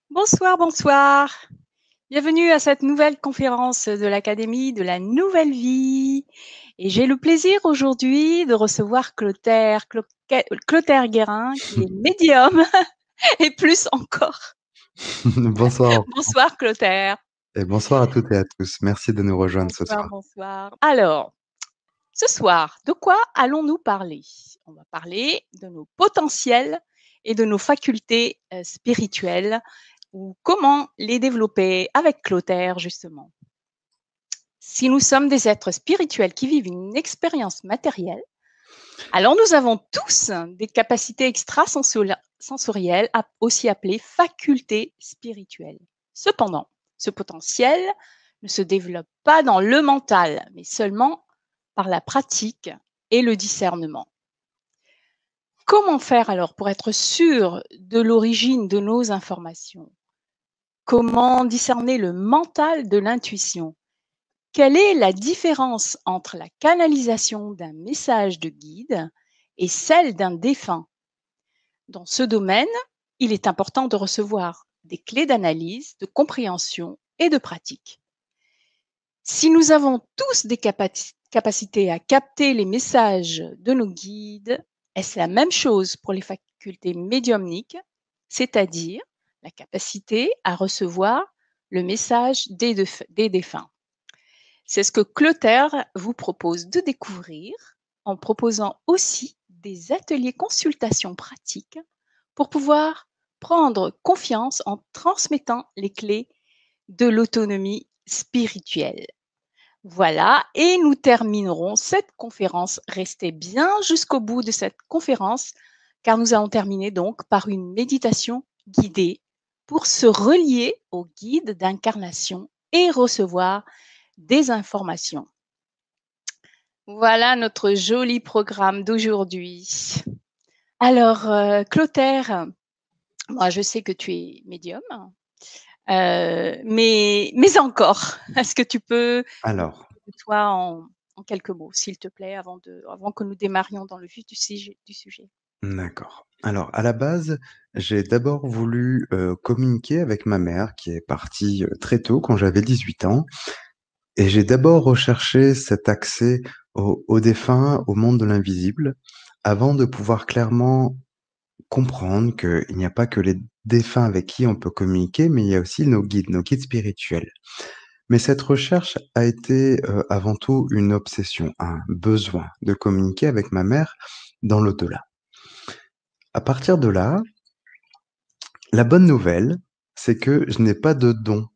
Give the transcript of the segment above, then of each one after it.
Bonsoir, bonsoir. Bienvenue à cette nouvelle conférence de l'Académie de la Nouvelle Vie. Et j'ai le plaisir aujourd'hui de recevoir Clotaire Guérin, qui est médium et plus encore. Bonsoir Bonsoir Clotaire. et bonsoir à toutes et à tous. Merci de nous rejoindre ce Bonsoir, soir. bonsoir. Alors, ce soir, de quoi allons-nous parler? On va parler de nos potentiels et de nos facultés spirituelles ou comment les développer avec Clotaire, justement. Si nous sommes des êtres spirituels qui vivent une expérience matérielle, alors nous avons tous des capacités extrasensorielles, aussi appelées facultés spirituelles. Cependant, ce potentiel ne se développe pas dans le mental, mais seulement par la pratique et le discernement. Comment faire alors pour être sûr de l'origine de nos informations? Comment discerner le mental de l'intuition? Quelle est la différence entre la canalisation d'un message de guide et celle d'un défunt? Dans ce domaine, il est important de recevoir des clés d'analyse, de compréhension et de pratique. Si nous avons tous des capacités à capter les messages de nos guides, est-ce la même chose pour les facultés médiumniques, c'est-à-dire la capacité à recevoir le message des défunts? C'est ce que Clotaire vous propose de découvrir en proposant aussi des ateliers consultation pratiques pour pouvoir prendre confiance en transmettant les clés de l'autonomie spirituelle. Voilà, et nous terminerons cette conférence. Restez bien jusqu'au bout de cette conférence, car nous allons terminer donc par une méditation guidée pour se relier au guide d'incarnation et recevoir des informations. Voilà notre joli programme d'aujourd'hui. Alors, Clotaire, moi je sais que tu es médium, mais encore, est-ce que tu peux nous Alors, parler de toi en quelques mots, s'il te plaît, avant que nous démarrions dans le vif du sujet? d'accord. Alors, à la base, j'ai d'abord voulu communiquer avec ma mère qui est partie très tôt, quand j'avais 18 ans. Et j'ai d'abord recherché cet accès au défunt, au monde de l'invisible, avant de pouvoir clairement comprendre qu'il n'y a pas que les défunts avec qui on peut communiquer, mais il y a aussi nos guides spirituels. Mais cette recherche a été, avant tout une obsession, un besoin de communiquer avec ma mère dans l'au-delà. À partir de là, la bonne nouvelle, c'est que je n'ai pas de dons.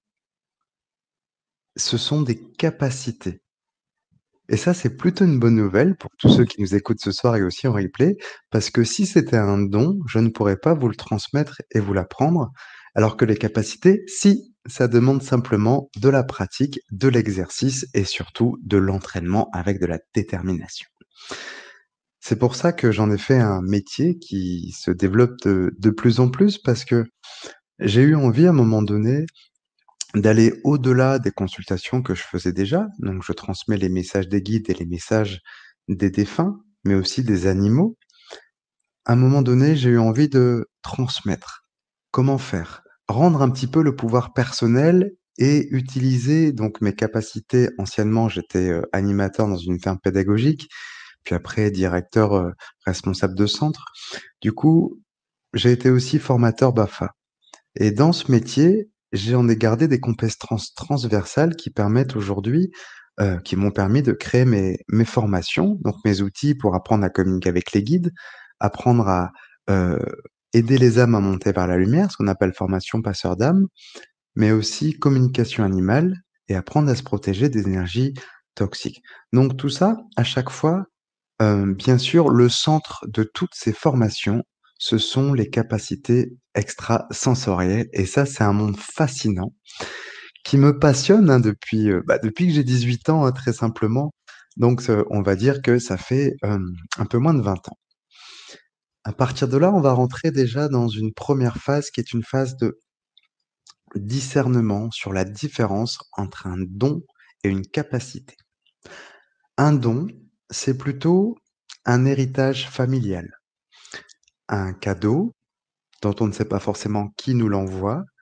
Ce sont des capacités. Et ça, c'est plutôt une bonne nouvelle pour tous ceux qui nous écoutent ce soir et aussi en replay, parce que si c'était un don, je ne pourrais pas vous le transmettre et vous l'apprendre, alors que les capacités, si, ça demande simplement de la pratique, de l'exercice et surtout de l'entraînement avec de la détermination. C'est pour ça que j'en ai fait un métier qui se développe de plus en plus, parce que j'ai eu envie à un moment donné d'aller au-delà des consultations que je faisais déjà. Donc, je transmets les messages des guides et les messages des défunts, mais aussi des animaux. À un moment donné, j'ai eu envie de transmettre. Comment faire? Rendre un petit peu le pouvoir personnel et utiliser donc mes capacités. Anciennement, j'étais animateur dans une ferme pédagogique, puis après directeur responsable de centre. Du coup, j'ai été aussi formateur BAFA. Et dans ce métier, j'en ai gardé des compétences transversales qui permettent aujourd'hui, qui m'ont permis de créer mes formations, donc mes outils pour apprendre à communiquer avec les guides, apprendre à, heu, aider les âmes à monter vers la lumière, ce qu'on appelle formation passeur d'âme, mais aussi communication animale et apprendre à se protéger des énergies toxiques. Donc tout ça, à chaque fois, bien sûr, le centre de toutes ces formations, ce sont les capacités extrasensorielles et ça, c'est un monde fascinant qui me passionne, hein, depuis que j'ai 18 ans, hein, très simplement. Donc on va dire que ça fait, un peu moins de 20 ans. À partir de là, on va rentrer déjà dans une première phase qui est une phase de discernement sur la différence entre un don et une capacité. Un don, c'est plutôt un héritage familial, un cadeau dont on ne sait pas forcément qui nous l'envoie,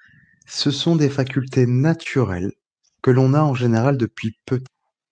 Ce sont des facultés naturelles que l'on a en général depuis peu.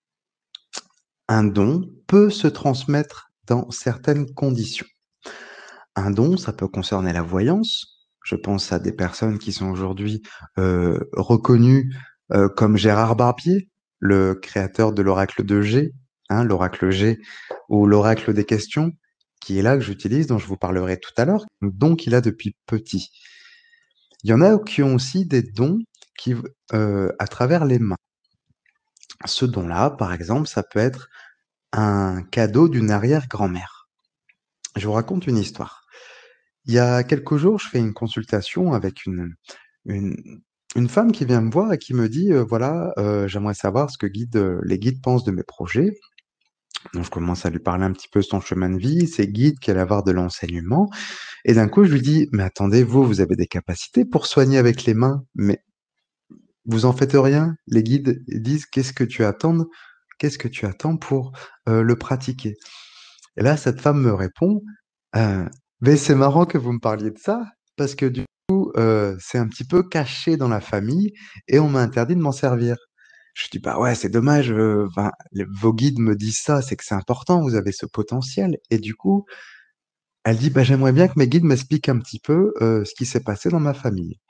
Un don peut se transmettre dans certaines conditions. Un don, ça peut concerner la voyance. Je pense à des personnes qui sont aujourd'hui reconnues comme Gérard Barbier, le créateur de l'oracle de G, hein, l'oracle G ou l'oracle des questions, qui est là que j'utilise, dont je vous parlerai tout à l'heure, un don qu'il a depuis petit. Il y en a qui ont aussi des dons qui, à travers les mains. Ce don-là, par exemple, ça peut être un cadeau d'une arrière-grand-mère. Je vous raconte une histoire. Il y a quelques jours, je fais une consultation avec une, une femme qui vient me voir et qui me dit, voilà, j'aimerais savoir ce que les guides pensent de mes projets. Donc, je commence à lui parler un petit peu de son chemin de vie, ses guides, qu'elle va avoir de l'enseignement. Et d'un coup, je lui dis, mais attendez, vous avez des capacités pour soigner avec les mains, mais vous en faites rien. Les guides disent, qu'est-ce que tu attends pour le pratiquer? Et là, cette femme me répond, mais c'est marrant que vous me parliez de ça, parce que du coup, c'est un petit peu caché dans la famille et on m'a interdit de m'en servir. Je dis: «Bah ouais, c'est dommage, enfin, vos guides me disent ça, c'est que c'est important, vous avez ce potentiel» et du coup, elle dit: «Bah, j'aimerais bien que mes guides m'expliquent un petit peu, ce qui s'est passé dans ma famille».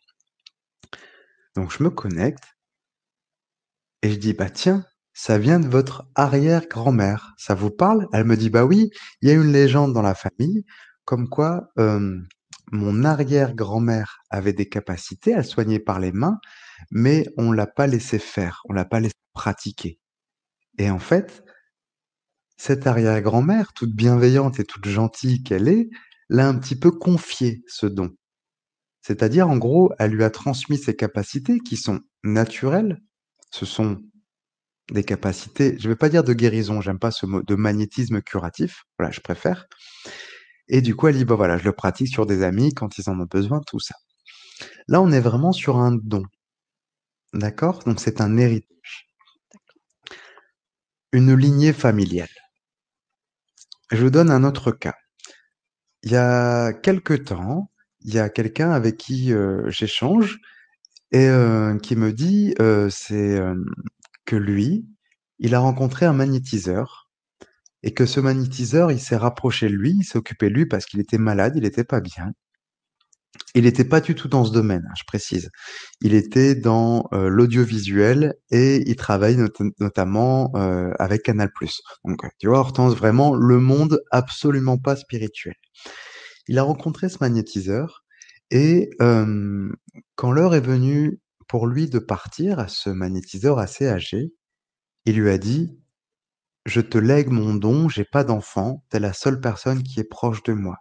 Donc je me connecte et je dis: «Bah tiens, ça vient de votre arrière-grand-mère, ça vous parle?» Elle me dit: «Bah oui, il y a une légende dans la famille comme quoi, mon arrière-grand-mère avait des capacités, elle soignait par les mains, mais on l'a pas laissé faire, on l'a pas laissé pratiquer et en fait, cette arrière-grand-mère, toute bienveillante et toute gentille qu'elle est, l'a un petit peu confié ce don. C'est-à-dire, en gros, elle lui a transmis ses capacités qui sont naturelles, ce sont des capacités, je ne vais pas dire de guérison, j'aime pas ce mot, de magnétisme curatif, voilà, je préfère. Et du coup, elle dit, bah voilà, je le pratique sur des amis quand ils en ont besoin, tout ça. Là, on est vraiment sur un don, d'accord? Donc, c'est un héritage, D'accord. une lignée familiale. Je vous donne un autre cas. Il y a quelque temps, il y a quelqu'un avec qui j'échange et qui me dit que lui, il a rencontré un magnétiseur et que ce magnétiseur, il s'est rapproché de lui, il s'est occupé de lui parce qu'il était malade, il était pas bien. Il était pas du tout dans ce domaine, hein, je précise. Il était dans, l'audiovisuel et il travaille notamment, avec Canal+. Donc, tu vois, Hortense, vraiment le monde absolument pas spirituel. Il a rencontré ce magnétiseur et quand l'heure est venue pour lui de partir, à ce magnétiseur assez âgé, il lui a dit: «Je te lègue mon don, j'ai pas d'enfant, tu es la seule personne qui est proche de moi».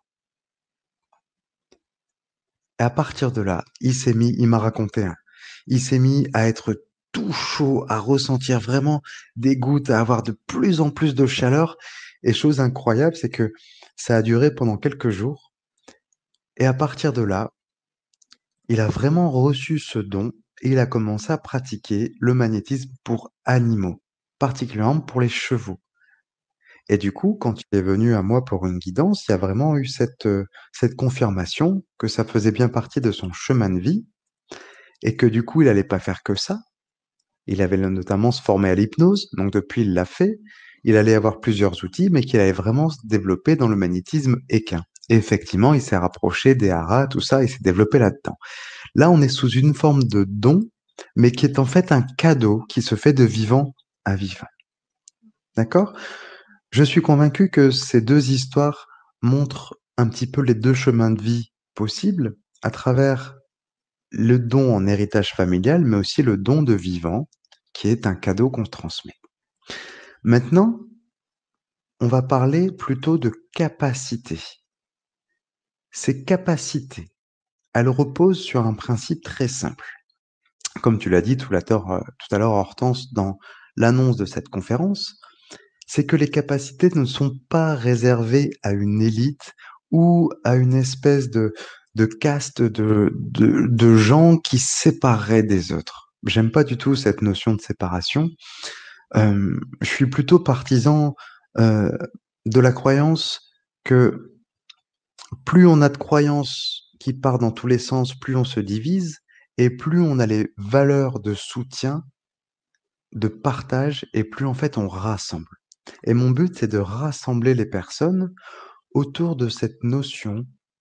Et à partir de là, il m'a raconté, hein, il s'est mis à être tout chaud, à ressentir vraiment des gouttes, à avoir de plus en plus de chaleur et chose incroyable, c'est que ça a duré pendant quelques jours et à partir de là, il a vraiment reçu ce don et il a commencé à pratiquer le magnétisme pour animaux, particulièrement pour les chevaux. Et du coup, quand il est venu à moi pour une guidance, il y a vraiment eu cette confirmation que ça faisait bien partie de son chemin de vie et que du coup, il allait pas faire que ça. Il avait notamment se former à l'hypnose, donc depuis, il l'a fait. Il allait avoir plusieurs outils, mais qu'il allait vraiment se développer dans le magnétisme équin. Et effectivement, il s'est rapproché des haras, tout ça, il s'est développé là-dedans. Là, on est sous une forme de don, mais qui est en fait un cadeau qui se fait de vivant à vivant. D'accord? Je suis convaincu que ces 2 histoires montrent un petit peu les 2 chemins de vie possibles à travers le don en héritage familial, mais aussi le don de vivant, qui est un cadeau qu'on transmet. Maintenant, on va parler plutôt de capacités. Ces capacités, elles reposent sur un principe très simple. Comme tu l'as dit tout à l'heure, Hortense, dans l'annonce de cette conférence, c'est que les capacités ne sont pas réservées à une élite ou à une espèce de caste de gens qui sépareraient des autres. J'aime pas du tout cette notion de séparation. Je suis plutôt partisan de la croyance que plus on a de croyances qui partent dans tous les sens, plus on se divise, et plus on a les valeurs de soutien, de partage, et plus en fait on rassemble. Et mon but, c'est de rassembler les personnes autour de cette notion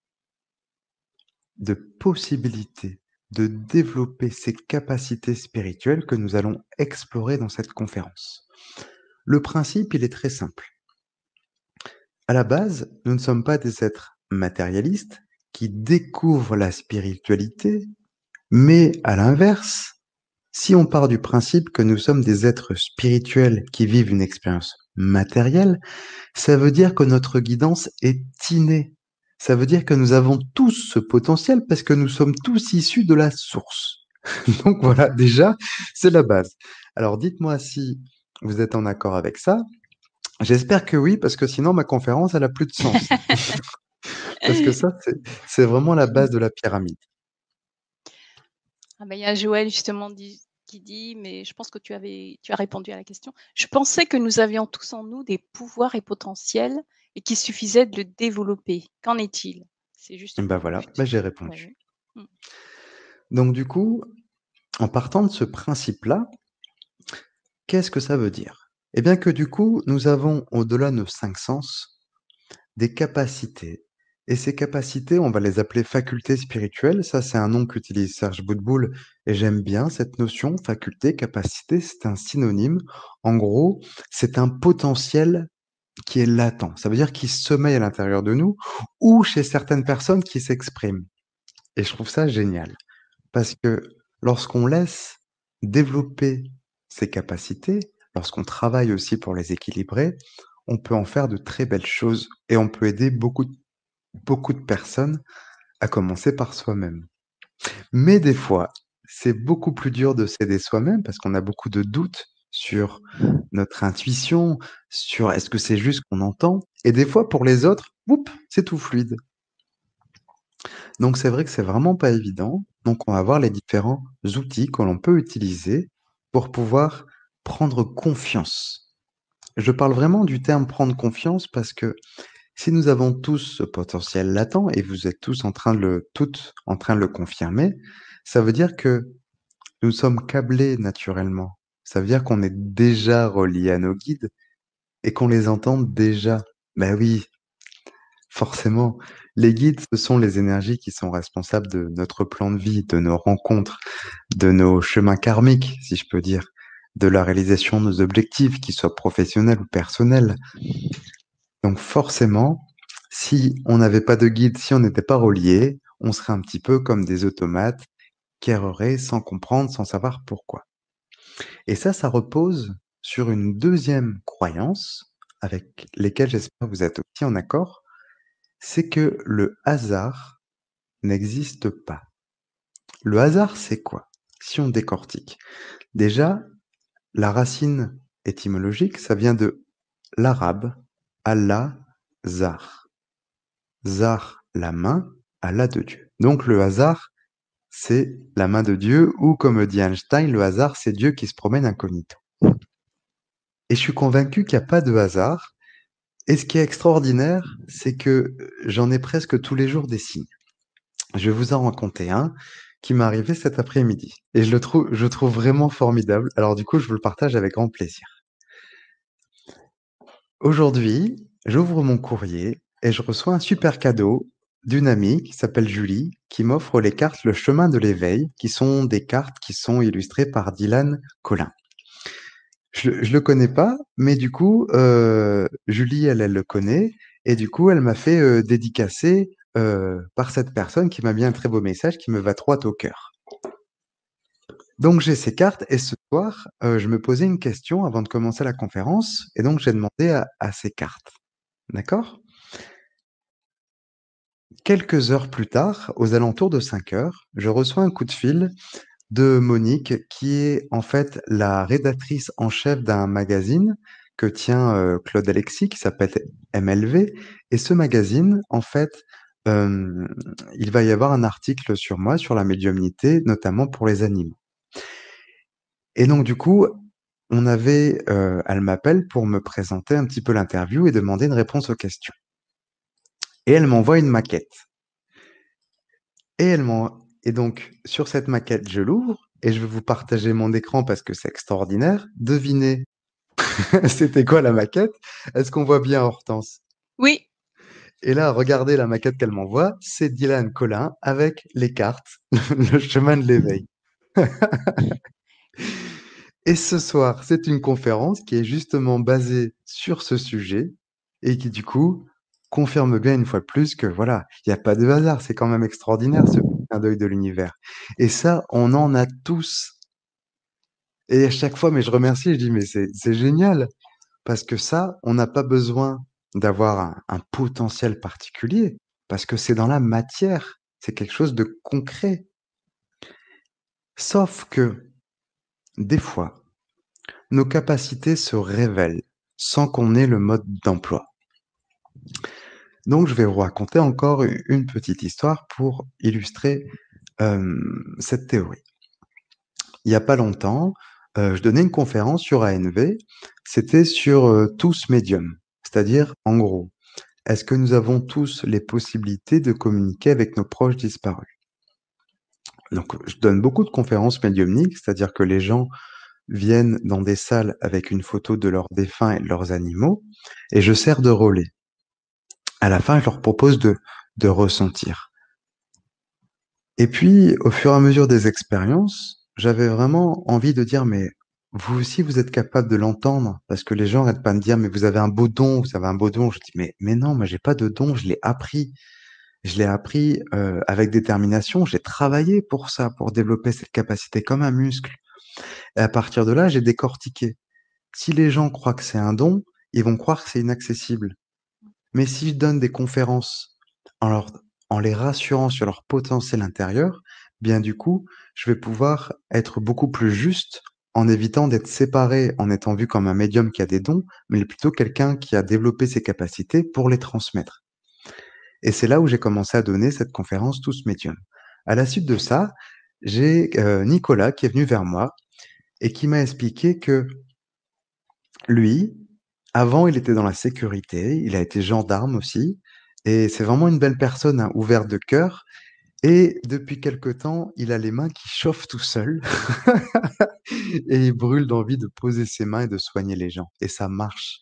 de possibilité de développer ces capacités spirituelles que nous allons explorer dans cette conférence. Le principe, il est très simple. À la base, nous ne sommes pas des êtres matérialistes qui découvrent la spiritualité, mais à l'inverse, si on part du principe que nous sommes des êtres spirituels qui vivent une expérience matérielle, ça veut dire que notre guidance est innée. Ça veut dire que nous avons tous ce potentiel parce que nous sommes tous issus de la source. Donc voilà, déjà, c'est la base. Alors dites-moi si vous êtes en accord avec ça. J'espère que oui, parce que sinon ma conférence, elle a plus de sens. Parce que ça, c'est vraiment la base de la pyramide. Ah bah, il y a Joël justement qui dit, mais je pense que tu as répondu à la question. Je pensais que nous avions tous en nous des pouvoirs et potentiels et qu'il suffisait de le développer. Qu'en est-il? C'est juste Et une ben voilà, ben j'ai confusion. Ouais, répondu. ouais. Mmh. Donc du coup, en partant de ce principe-là, qu'est-ce que ça veut dire? Eh bien que du coup, nous avons, au-delà de nos 5 sens, des capacités. Et ces capacités, on va les appeler facultés spirituelles. Ça, c'est un nom qu'utilise Serge Boutboul et j'aime bien cette notion, faculté, capacité, c'est un synonyme. En gros, c'est un potentiel qui est latent. Ça veut dire qu'il sommeille à l'intérieur de nous ou chez certaines personnes qui s'expriment. Et je trouve ça génial parce que lorsqu'on laisse développer ces capacités, lorsqu'on travaille aussi pour les équilibrer, on peut en faire de très belles choses et on peut aider beaucoup de personnes, à commencer par soi-même. Mais des fois, c'est beaucoup plus dur de s'aider soi-même parce qu'on a beaucoup de doutes sur notre intuition, sur est-ce que c'est juste qu'on entend? Et des fois, pour les autres, oups, c'est tout fluide. Donc c'est vrai que c'est vraiment pas évident. Donc on va voir les différents outils que l'on peut utiliser pour pouvoir prendre confiance. Je parle vraiment du terme prendre confiance parce que si nous avons tous ce potentiel latent et vous êtes tous en train de toutes en train de le confirmer, ça veut dire que nous sommes câblés naturellement. Ça veut dire qu'on est déjà reliés à nos guides et qu'on les entend déjà. Ben oui, forcément, les guides, ce sont les énergies qui sont responsables de notre plan de vie, de nos rencontres, de nos chemins karmiques, si je peux dire, de la réalisation de nos objectifs, qu'ils soient professionnels ou personnels. Donc forcément, si on n'avait pas de guide, si on n'était pas relié, on serait un petit peu comme des automates qui erreraient sans comprendre, sans savoir pourquoi. Et ça repose sur une deuxième croyance avec lesquelles j'espère que vous êtes aussi en accord, c'est que le hasard n'existe pas. Le hasard, c'est quoi? Si on décortique. Déjà, la racine étymologique, ça vient de l'arabe Allah Zar. Zar, la main, Allah de Dieu. Donc le hasard, c'est la main de Dieu, ou comme dit Einstein, le hasard, c'est Dieu qui se promène incognito. Et je suis convaincu qu'il n'y a pas de hasard. Et ce qui est extraordinaire, c'est que j'en ai presque tous les jours des signes. Je vais vous en raconter un qui m'est arrivé cet après-midi. Et je trouve vraiment formidable. Alors du coup, je vous le partage avec grand plaisir. Aujourd'hui, j'ouvre mon courrier et je reçois un super cadeau d'une amie qui s'appelle Julie, qui m'offre les cartes Le Chemin de l'éveil, qui sont des cartes qui sont illustrées par Dylan Collin. Je le connais pas, mais du coup, Julie, elle le connaît et du coup, elle m'a fait, dédicacer, par cette personne qui m'a mis un très beau message qui me va droit au cœur. Donc j'ai ces cartes et ce soir, je me posais une question avant de commencer la conférence et donc j'ai demandé à ces cartes. D'accord? Quelques heures plus tard, aux alentours de 5 heures, je reçois un coup de fil de Monique, qui est en fait la rédactrice en chef d'un magazine que tient Claude Alexis, qui s'appelle MLV. Et ce magazine, en fait, euh, il va y avoir un article sur moi, sur la médiumnité, notamment pour les animaux. Et donc, du coup, elle m'appelle pour me présenter un petit peu l'interview et demander une réponse aux questions. Et elle m'envoie une maquette. Et Et donc, sur cette maquette, je l'ouvre et je vais vous partager mon écran parce que c'est extraordinaire. Devinez, c'était quoi la maquette? Est-ce qu'on voit bien Hortense? Oui, Et là, regardez la maquette qu'elle m'envoie, c'est Dylan Collin avec les cartes, le chemin de l'éveil. Et ce soir, c'est une conférence qui est justement basée sur ce sujet et qui, du coup, confirme bien une fois de plus que voilà, il n'y a pas de hasard, c'est quand même extraordinaire ce clin d'œil de l'univers. Et ça, on en a tous. Et à chaque fois, mais je remercie, je dis, mais c'est génial, parce que ça, on n'a pas besoin d'avoir un potentiel particulier, parce que c'est dans la matière, c'est quelque chose de concret. Sauf que, des fois, nos capacités se révèlent sans qu'on ait le mode d'emploi. Donc, je vais vous raconter encore une petite histoire pour illustrer cette théorie. Il n'y a pas longtemps, je donnais une conférence sur ANV, c'était sur tous médiums, c'est-à-dire, en gros, est-ce que nous avons tous les possibilités de communiquer avec nos proches disparus? Donc, je donne beaucoup de conférences médiumniques, c'est-à-dire que les gens viennent dans des salles avec une photo de leurs défunts et de leurs animaux, et je sers de relais. À la fin, je leur propose de ressentir. Et puis, au fur et à mesure des expériences, j'avais vraiment envie de dire, mais vous aussi, vous êtes capable de l'entendre, parce que les gens n'arrêtent pas de me dire, mais vous avez un beau don, vous avez un beau don. Je dis, mais non, moi, j'ai pas de don, je l'ai appris. Je l'ai appris avec détermination, j'ai travaillé pour ça, pour développer cette capacité comme un muscle. Et à partir de là, j'ai décortiqué. Si les gens croient que c'est un don, ils vont croire que c'est inaccessible. Mais si je donne des conférences en, leur- en les rassurant sur leur potentiel intérieur, bien du coup, je vais pouvoir être beaucoup plus juste en évitant d'être séparé, en étant vu comme un médium qui a des dons, mais plutôt quelqu'un qui a développé ses capacités pour les transmettre. Et c'est là où j'ai commencé à donner cette conférence Tous Médiums. À la suite de ça, j'ai Nicolas qui est venu vers moi et qui m'a expliqué que lui, avant, il était dans la sécurité, il a été gendarme aussi, et c'est vraiment une belle personne, hein, ouverte de cœur. Et depuis quelque temps, il a les mains qui chauffent tout seul et il brûle d'envie de poser ses mains et de soigner les gens. Et ça marche,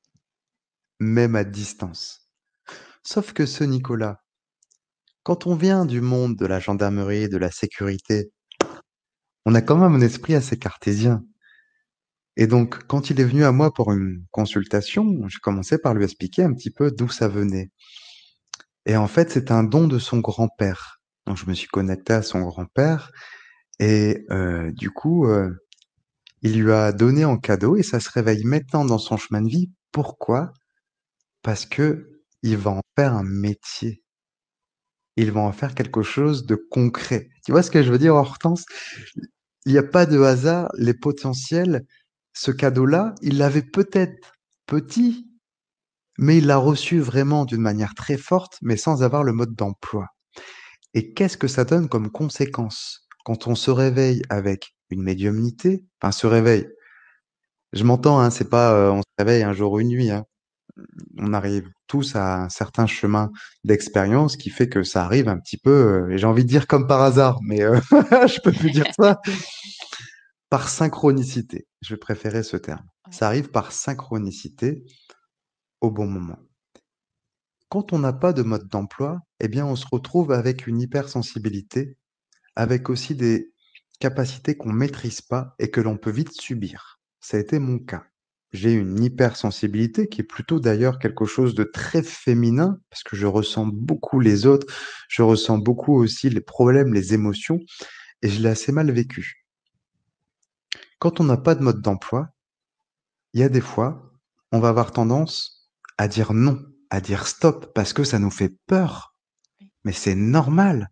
même à distance. Sauf que ce Nicolas, quand on vient du monde de la gendarmerie, de la sécurité, on a quand même un esprit assez cartésien. Et donc, quand il est venu à moi pour une consultation, j'ai commencé par lui expliquer un petit peu d'où ça venait. Et en fait, c'est un don de son grand-père. Donc, je me suis connecté à son grand-père et du coup, il lui a donné en cadeau et ça se réveille maintenant dans son chemin de vie. Pourquoi? Parce que il va en faire un métier. Il va en faire quelque chose de concret. Tu vois ce que je veux dire, Hortense? Il n'y a pas de hasard, les potentiels, ce cadeau-là, il l'avait peut-être petit, mais il l'a reçu vraiment d'une manière très forte, mais sans avoir le mode d'emploi. Et qu'est-ce que ça donne comme conséquence? Quand on se réveille avec une médiumnité, enfin se réveille, je m'entends, hein, c'est pas on se réveille un jour ou une nuit, hein. On arrive tous à un certain chemin d'expérience qui fait que ça arrive un petit peu, et j'ai envie de dire comme par hasard, mais je peux plus dire ça. Par synchronicité, je vais préférer ce terme. ouais. Ça arrive par synchronicité au bon moment. Quand on n'a pas de mode d'emploi, eh bien, on se retrouve avec une hypersensibilité, avec aussi des capacités qu'on maîtrise pas et que l'on peut vite subir. Ça a été mon cas. J'ai une hypersensibilité qui est plutôt d'ailleurs quelque chose de très féminin parce que je ressens beaucoup les autres, je ressens beaucoup aussi les problèmes, les émotions et je l'ai assez mal vécu. Quand on n'a pas de mode d'emploi, il y a des fois, on va avoir tendance à dire non, à dire stop, parce que ça nous fait peur. Mais c'est normal.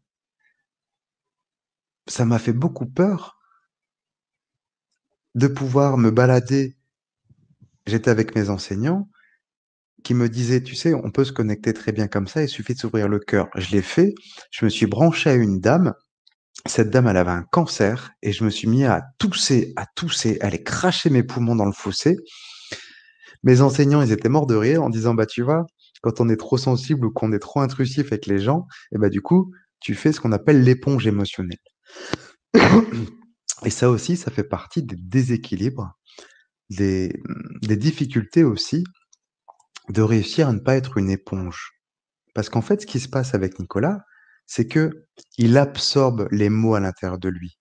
Ça m'a fait beaucoup peur de pouvoir me balader. J'étais avec mes enseignants qui me disaient, tu sais, on peut se connecter très bien comme ça, il suffit de s'ouvrir le cœur. Je l'ai fait, je me suis branché à une dame. Cette dame, elle avait un cancer et je me suis mis à tousser, à aller cracher mes poumons dans le fossé. Mes enseignants, ils étaient morts de rire en disant, bah, tu vois, quand on est trop sensible ou qu'on est trop intrusif avec les gens, et bah, du coup, tu fais ce qu'on appelle l'éponge émotionnelle. Et ça aussi, ça fait partie des déséquilibres, des difficultés aussi de réussir à ne pas être une éponge. Parce qu'en fait, ce qui se passe avec Nicolas, c'est que il absorbe les mots à l'intérieur de lui.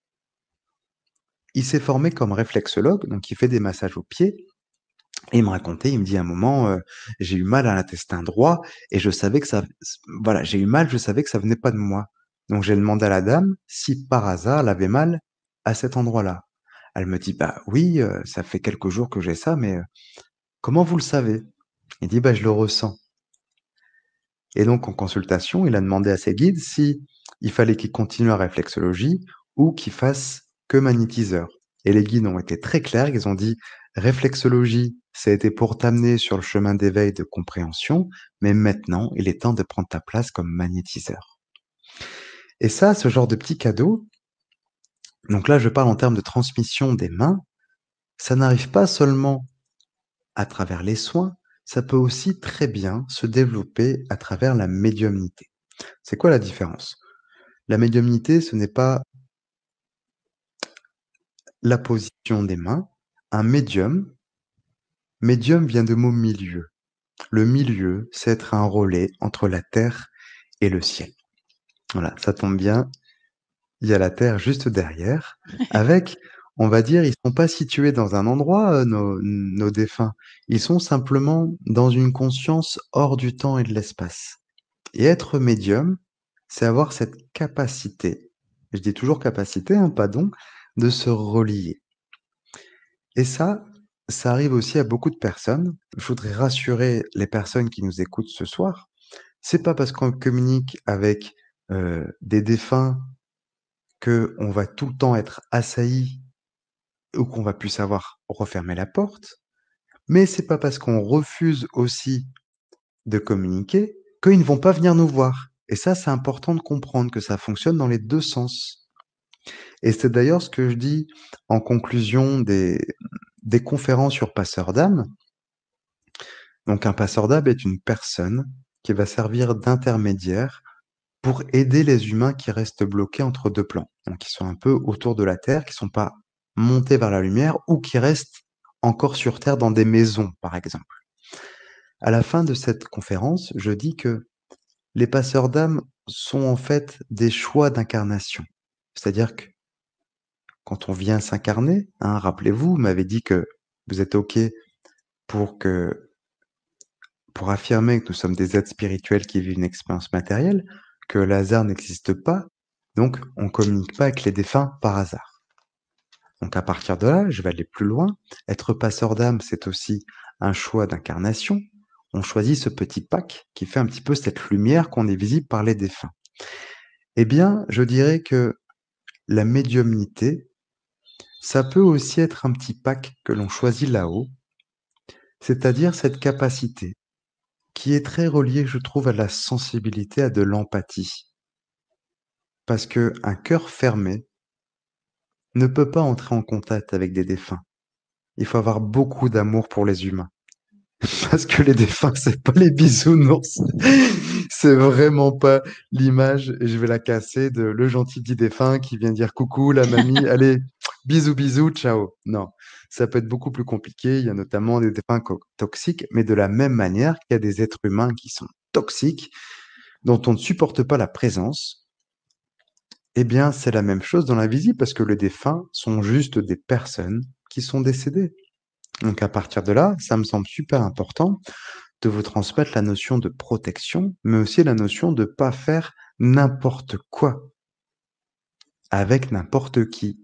Il s'est formé comme réflexologue, donc il fait des massages aux pieds. Et il me racontait, il me dit à un moment, j'ai eu mal à l'intestin droit et je savais que ça, voilà, j'ai eu mal, je savais que ça venait pas de moi. Donc j'ai demandé à la dame si par hasard elle avait mal à cet endroit-là. Elle me dit, bah oui, ça fait quelques jours que j'ai ça, mais comment vous le savez? Il dit, bah je le ressens. Et donc en consultation, il a demandé à ses guides si il fallait qu'il continue la réflexologie ou qu'il fasse que magnétiseur. Et les guides ont été très clairs, ils ont dit réflexologie, ça a été pour t'amener sur le chemin d'éveil de compréhension, mais maintenant, il est temps de prendre ta place comme magnétiseur. Et ça, ce genre de petit cadeau, donc là, je parle en termes de transmission des mains, ça n'arrive pas seulement à travers les soins, ça peut aussi très bien se développer à travers la médiumnité. C'est quoi la différence? La médiumnité, ce n'est pas la position des mains. Un médium vient de mot milieu. Le milieu, c'est être un relais entre la terre et le ciel. Voilà, ça tombe bien. Il y a la terre juste derrière. Avec, on va dire, ils sont pas situés dans un endroit, nos défunts. Ils sont simplement dans une conscience hors du temps et de l'espace. Et être médium, c'est avoir cette capacité, je dis toujours capacité, hein, pas don, de se relier. Et ça arrive aussi à beaucoup de personnes. Je voudrais rassurer les personnes qui nous écoutent ce soir. C'est pas parce qu'on communique avec des défunts qu'on va tout le temps être assailli ou qu'on va plus savoir refermer la porte. Mais c'est pas parce qu'on refuse aussi de communiquer qu'ils ne vont pas venir nous voir. Et ça, c'est important de comprendre que ça fonctionne dans les deux sens. Et c'est d'ailleurs ce que je dis en conclusion des conférences sur passeur d'âme. Donc un passeur d'âme est une personne qui va servir d'intermédiaire pour aider les humains qui restent bloqués entre deux plans, donc qui sont un peu autour de la Terre, qui ne sont pas montés vers la lumière ou qui restent encore sur Terre dans des maisons, par exemple. À la fin de cette conférence, je dis que les passeurs d'âme sont en fait des choix d'incarnation. C'est-à-dire que quand on vient s'incarner, hein, rappelez-vous, vous m'avez dit que vous êtes OK pour pour affirmer que nous sommes des êtres spirituels qui vivent une expérience matérielle, que le hasard n'existe pas, donc on ne communique pas avec les défunts par hasard. Donc à partir de là, je vais aller plus loin. Être passeur d'âme, c'est aussi un choix d'incarnation. On choisit ce petit pack qui fait un petit peu cette lumière qu'on est visible par les défunts. Eh bien, je dirais que la médiumnité, ça peut aussi être un petit pack que l'on choisit là-haut, c'est-à-dire cette capacité qui est très reliée, je trouve, à la sensibilité, à de l'empathie. Parce qu'un cœur fermé ne peut pas entrer en contact avec des défunts. Il faut avoir beaucoup d'amour pour les humains. Parce que les défunts, c'est pas les bisounours. C'est vraiment pas l'image, et je vais la casser, de le gentil petit défunt qui vient dire coucou, la mamie, allez, bisous, bisous, ciao. Non, ça peut être beaucoup plus compliqué. Il y a notamment des défunts toxiques, mais de la même manière qu'il y a des êtres humains qui sont toxiques, dont on ne supporte pas la présence. Eh bien, c'est la même chose dans l'invisible parce que les défunts sont juste des personnes qui sont décédées. Donc à partir de là, ça me semble super important de vous transmettre la notion de protection, mais aussi la notion de ne pas faire n'importe quoi avec n'importe qui.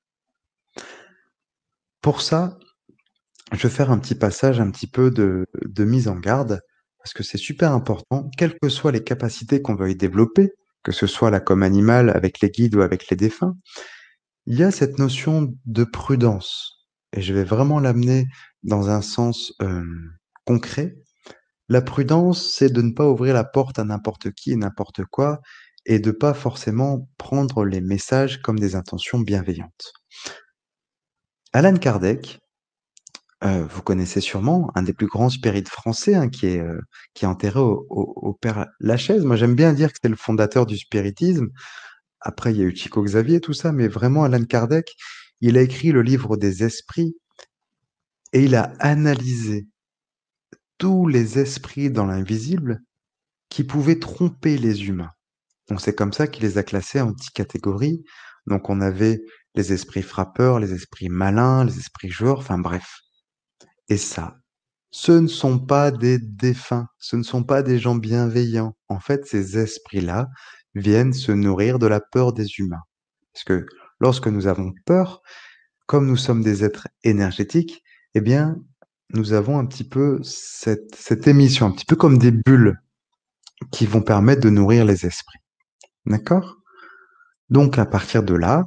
Pour ça, je vais faire un petit passage un petit peu de mise en garde, parce que c'est super important, quelles que soient les capacités qu'on veuille développer, que ce soit là comme animal, avec les guides ou avec les défunts, il y a cette notion de prudence. Et je vais vraiment l'amener dans un sens concret. La prudence, c'est de ne pas ouvrir la porte à n'importe qui et n'importe quoi, et de pas forcément prendre les messages comme des intentions bienveillantes. Alan Kardec, Vous connaissez sûrement un des plus grands spirites français, hein, qui est enterré au Père Lachaise. Moi, j'aime bien dire que c'est le fondateur du spiritisme. Après, il y a eu Chico Xavier, tout ça, mais vraiment, Allan Kardec, il a écrit le livre des esprits et il a analysé tous les esprits dans l'invisible qui pouvaient tromper les humains. Donc, c'est comme ça qu'il les a classés en 10 catégories. Donc, on avait les esprits frappeurs, les esprits malins, les esprits joueurs, enfin bref. Et ça, ce ne sont pas des défunts, ce ne sont pas des gens bienveillants. En fait, ces esprits-là viennent se nourrir de la peur des humains. Parce que lorsque nous avons peur, comme nous sommes des êtres énergétiques, eh bien, nous avons un petit peu cette émission, un petit peu comme des bulles qui vont permettre de nourrir les esprits. D'accord? Donc, à partir de là,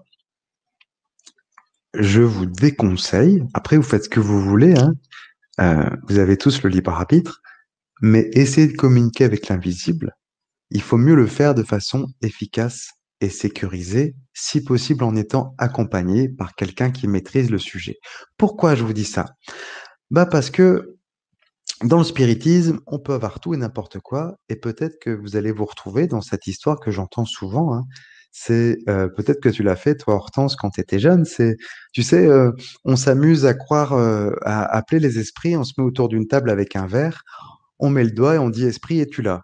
je vous déconseille, après vous faites ce que vous voulez, hein, vous avez tous le libre arbitre, mais essayez de communiquer avec l'invisible. Il faut mieux le faire de façon efficace et sécurisée, si possible en étant accompagné par quelqu'un qui maîtrise le sujet. Pourquoi je vous dis ça? Bah parce que dans le spiritisme, on peut avoir tout et n'importe quoi, et peut-être que vous allez vous retrouver dans cette histoire que j'entends souvent, hein. C'est peut-être que tu l'as fait, toi, Hortense, quand tu étais jeune. C'est, tu sais, on s'amuse à croire, à appeler les esprits. On se met autour d'une table avec un verre, on met le doigt et on dit esprit, es-tu là?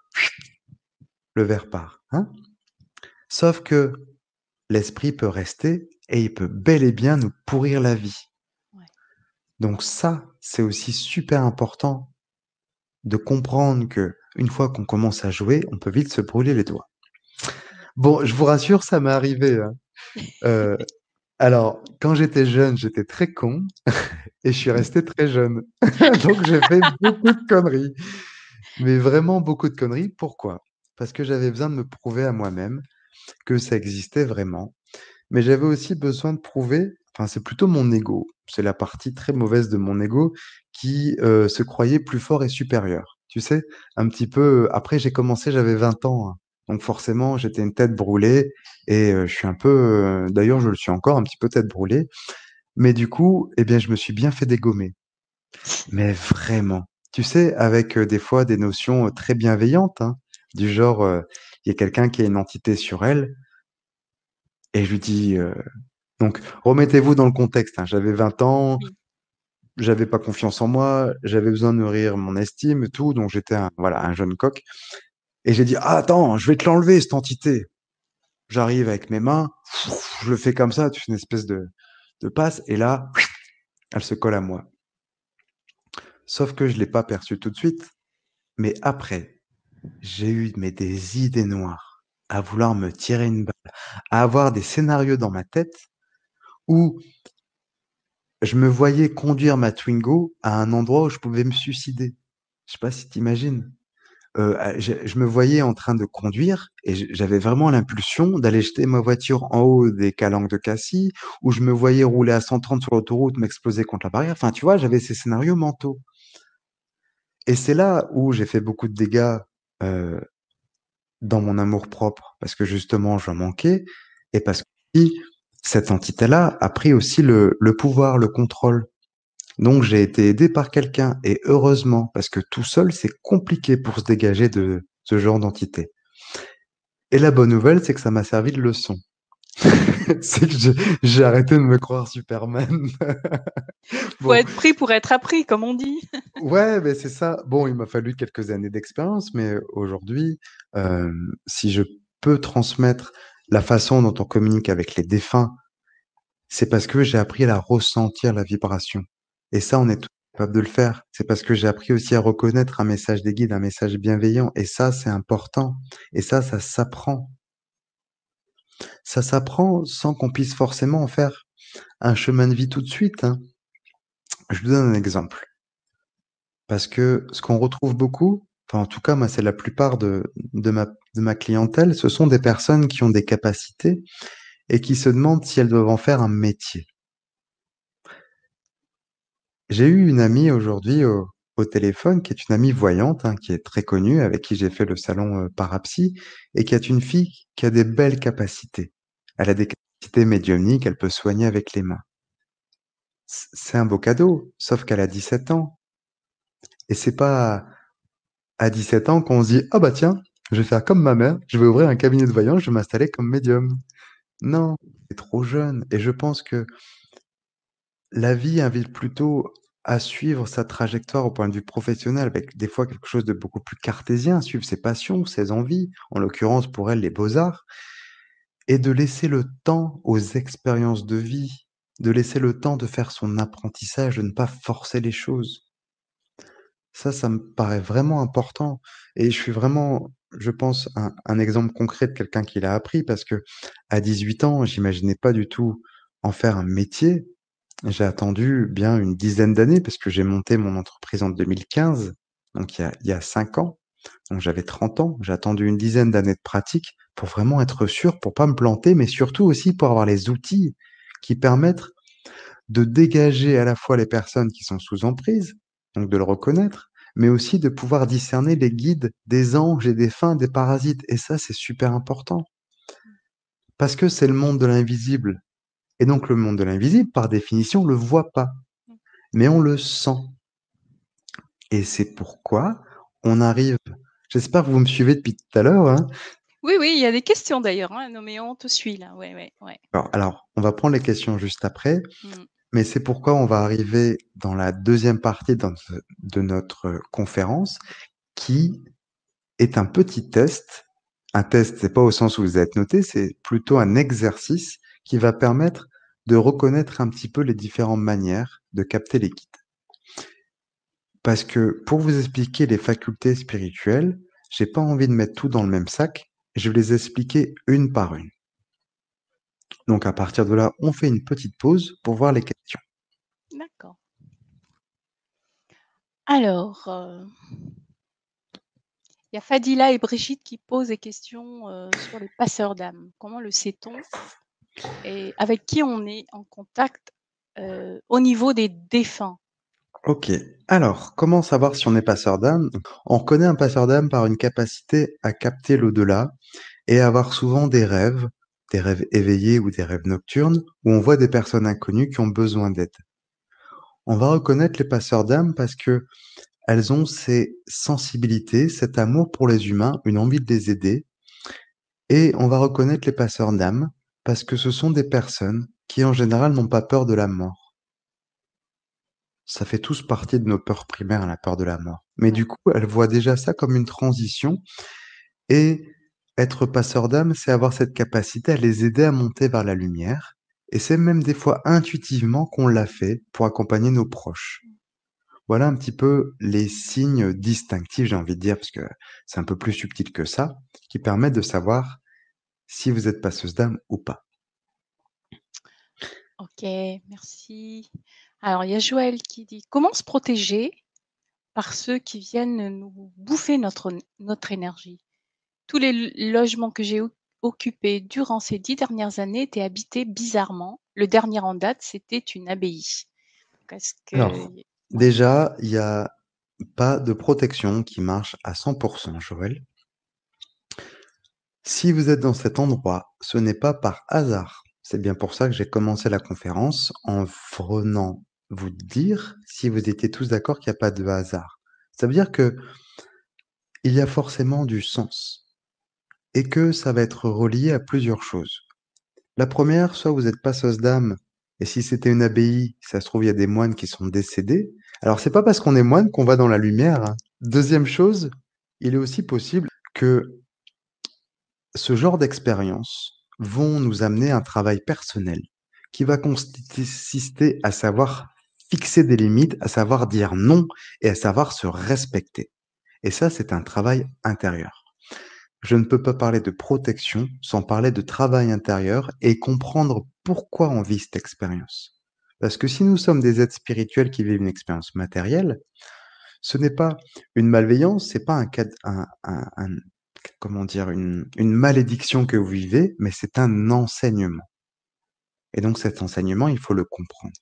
Le verre part, hein? Sauf que l'esprit peut rester et il peut bel et bien nous pourrir la vie. Ouais. Donc ça, c'est aussi super important de comprendre que une fois qu'on commence à jouer, on peut vite se brûler les doigts. Bon, je vous rassure, ça m'est arrivé, hein. Euh, alors, quand j'étais jeune, j'étais très con et je suis resté très jeune. Donc, j'ai fait beaucoup de conneries, mais vraiment beaucoup de conneries. Pourquoi? Parce que j'avais besoin de me prouver à moi-même que ça existait vraiment. Mais j'avais aussi besoin de prouver, enfin, c'est plutôt mon ego, c'est la partie très mauvaise de mon ego qui se croyait plus fort et supérieur. Tu sais, un petit peu, après j'ai commencé, j'avais 20 ans, hein. Donc forcément, j'étais une tête brûlée et je suis un peu, d'ailleurs, je le suis encore, un petit peu tête brûlée. Mais du coup, eh bien, je me suis bien fait dégommer. Mais vraiment, tu sais, avec des fois des notions très bienveillantes, hein, du genre, il y a quelqu'un qui a une entité sur elle et je lui dis, donc, remettez-vous dans le contexte, hein. J'avais 20 ans, Oui. j'avais pas confiance en moi, j'avais besoin de nourrir mon estime et tout, donc j'étais voilà, un jeune coq. Et j'ai dit, ah, attends, je vais te l'enlever, cette entité. J'arrive avec mes mains, je le fais comme ça, tu fais une espèce de passe, et là, elle se colle à moi. Sauf que je l'ai pas perçu tout de suite, mais après, j'ai eu des idées noires à vouloir me tirer une balle, à avoir des scénarios dans ma tête où je me voyais conduire ma Twingo à un endroit où je pouvais me suicider. Je sais pas si tu imagines. Je me voyais en train de conduire et j'avais vraiment l'impulsion d'aller jeter ma voiture en haut des calanques de Cassis, où je me voyais rouler à 130 sur l'autoroute, m'exploser contre la barrière. Enfin, tu vois, j'avais ces scénarios mentaux. Et c'est là où j'ai fait beaucoup de dégâts euh, dans mon amour-propre, parce que justement, j'en manquais, et parce que si cette entité-là a pris aussi le pouvoir, le contrôle. Donc j'ai été aidé par quelqu'un, et heureusement, parce que tout seul, c'est compliqué pour se dégager de ce genre d'entité. Et la bonne nouvelle, c'est que ça m'a servi de leçon. C'est que j'ai arrêté de me croire Superman. Faut Bon, être pris pour être appris, comme on dit. ouais, mais c'est ça. Bon, il m'a fallu quelques années d'expérience, mais aujourd'hui, euh, si je peux transmettre la façon dont on communique avec les défunts, c'est parce que j'ai appris à ressentir la vibration. Et ça, on est tous capables de le faire. C'est parce que j'ai appris aussi à reconnaître un message des guides, un message bienveillant. Et ça, c'est important. Et ça s'apprend. Ça s'apprend sans qu'on puisse forcément en faire un chemin de vie tout de suite, hein. Je vous donne un exemple. Parce que ce qu'on retrouve beaucoup, enfin en tout cas moi c'est la plupart de ma clientèle, ce sont des personnes qui ont des capacités et qui se demandent si elles doivent en faire un métier. J'ai eu une amie aujourd'hui au téléphone qui est une amie voyante, hein, qui est très connue, avec qui j'ai fait le salon Parapsy, et qui est une fille qui a des belles capacités. Elle a des capacités médiumniques, elle peut soigner avec les mains. C'est un beau cadeau, sauf qu'elle a 17 ans. Et c'est pas à 17 ans qu'on se dit, ah bah tiens, je vais faire comme ma mère, je vais ouvrir un cabinet de voyance, je vais m'installer comme médium. Non, c'est trop jeune. Et je pense que la vie invite plutôt à suivre sa trajectoire au point de vue professionnel, avec des fois quelque chose de beaucoup plus cartésien, suivre ses passions, ses envies, en l'occurrence pour elle les beaux-arts, et de laisser le temps aux expériences de vie, de laisser le temps de faire son apprentissage, de ne pas forcer les choses. Ça me paraît vraiment important et je suis vraiment, je pense, un exemple concret de quelqu'un qui l'a appris parce qu'à 18 ans, j'imaginais pas du tout en faire un métier. J'ai attendu bien une dizaine d'années parce que j'ai monté mon entreprise en 2015, donc il y a 5 ans. Donc j'avais 30 ans. J'ai attendu une dizaine d'années de pratique pour vraiment être sûr, pour pas me planter, mais surtout aussi pour avoir les outils qui permettent de dégager à la fois les personnes qui sont sous emprise, donc de le reconnaître, mais aussi de pouvoir discerner les guides des anges et des fins, des parasites. Et ça, c'est super important parce que c'est le monde de l'invisible. Et donc le monde de l'invisible, par définition, on le voit pas, mais on le sent. Et c'est pourquoi on arrive. J'espère que vous me suivez depuis tout à l'heure, hein. Oui, oui, il y a des questions d'ailleurs, hein. Non, mais on te suit là. Ouais, ouais, ouais. Alors, on va prendre les questions juste après, Mm. mais c'est pourquoi on va arriver dans la deuxième partie de notre conférence, qui est un petit test. Un test, c'est pas au sens où vous êtes noté, c'est plutôt un exercice qui va permettre de reconnaître un petit peu les différentes manières de capter les guides. Parce que pour vous expliquer les facultés spirituelles, j'ai pas envie de mettre tout dans le même sac, je vais les expliquer une par une. Donc à partir de là, on fait une petite pause pour voir les questions. D'accord. Alors, il y a Fadila et Brigitte qui posent des questions sur les passeurs d'âme. Comment le sait-on et avec qui on est en contact au niveau des défunts? Ok, alors comment savoir si on est passeur d'âme? On reconnaît un passeur d'âme par une capacité à capter l'au-delà et à avoir souvent des rêves éveillés ou des rêves nocturnes, où on voit des personnes inconnues qui ont besoin d'aide. On va reconnaître les passeurs d'âme parce que elles ont ces sensibilités, cet amour pour les humains, une envie de les aider. Et on va reconnaître les passeurs d'âme parce que ce sont des personnes qui, en général, n'ont pas peur de la mort. Ça fait tous partie de nos peurs primaires, la peur de la mort. Mais Ouais. du coup, elles voient déjà ça comme une transition. Et être passeur d'âme, c'est avoir cette capacité à les aider à monter vers la lumière. Et c'est même des fois intuitivement qu'on l'a fait pour accompagner nos proches. Voilà un petit peu les signes distinctifs, j'ai envie de dire, parce que c'est un peu plus subtil que ça, qui permettent de savoir si vous êtes passeuse d'âme ou pas. Ok, merci. Alors, il y a Joël qui dit comment se protéger par ceux qui viennent nous bouffer notre énergie. Tous les logements que j'ai occupés durant ces 10 dernières années étaient habités bizarrement. Le dernier en date, c'était une abbaye. Donc, est-ce que... Alors, Ouais. déjà, il n'y a pas de protection qui marche à 100%, Joël. Si vous êtes dans cet endroit, ce n'est pas par hasard. C'est bien pour ça que j'ai commencé la conférence en venant vous dire si vous étiez tous d'accord qu'il n'y a pas de hasard. Ça veut dire que il y a forcément du sens et que ça va être relié à plusieurs choses. La première, soit vous êtes passeuse d'âme, et si c'était une abbaye, ça se trouve, il y a des moines qui sont décédés. Alors, c'est pas parce qu'on est moine qu'on va dans la lumière, hein. Deuxième chose, il est aussi possible que ce genre d'expériences vont nous amener à un travail personnel qui va consister à savoir fixer des limites, à savoir dire non et à savoir se respecter. Et ça, c'est un travail intérieur. Je ne peux pas parler de protection sans parler de travail intérieur et comprendre pourquoi on vit cette expérience. Parce que si nous sommes des êtres spirituels qui vivent une expérience matérielle, ce n'est pas une malveillance, c'est pas comment dire, une malédiction que vous vivez, mais c'est un enseignement. Et donc cet enseignement, il faut le comprendre.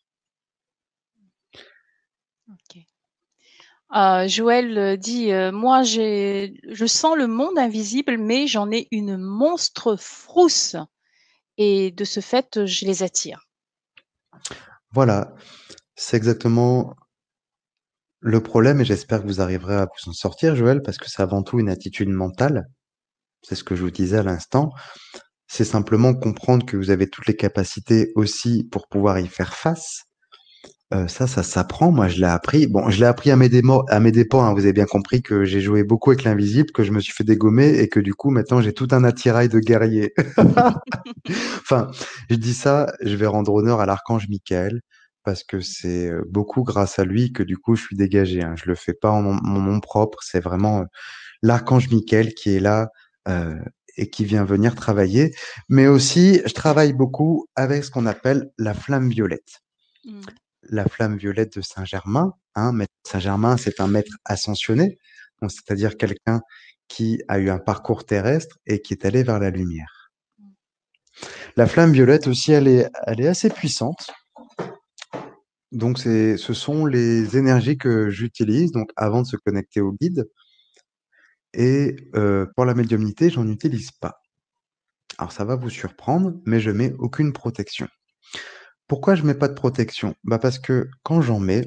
Ok. Joël dit moi, je sens le monde invisible, mais j'en ai une monstre frousse. Et de ce fait, je les attire. Voilà, c'est exactement le problème et j'espère que vous arriverez à vous en sortir, Joël, parce que c'est avant tout une attitude mentale. C'est ce que je vous disais à l'instant. C'est simplement comprendre que vous avez toutes les capacités aussi pour pouvoir y faire face. Ça s'apprend. Moi, je l'ai appris. Bon, je l'ai appris à mes dépens, hein. Vous avez bien compris que j'ai joué beaucoup avec l'invisible, que je me suis fait dégommer et que du coup, maintenant, j'ai tout un attirail de guerrier. Enfin, je dis ça, je vais rendre honneur à l'archange Michael parce que c'est beaucoup grâce à lui que du coup, je suis dégagé, hein. Je le fais pas en mon nom propre. C'est vraiment l'archange Michael qui est là euh, et qui vient venir travailler. Mais aussi, je travaille beaucoup avec ce qu'on appelle la flamme violette. Mmh. La flamme violette de Saint-Germain, hein, Maître Saint-Germain, c'est un maître ascensionné, donc c'est-à-dire quelqu'un qui a eu un parcours terrestre et qui est allé vers la lumière. Mmh. La flamme violette aussi, elle est assez puissante. Donc ce sont les énergies que j'utilise donc avant de se connecter au guide. Et pour la médiumnité, j'en utilise pas. Alors ça va vous surprendre, mais je mets aucune protection. Pourquoi je mets pas de protection? Bah parce que quand j'en mets,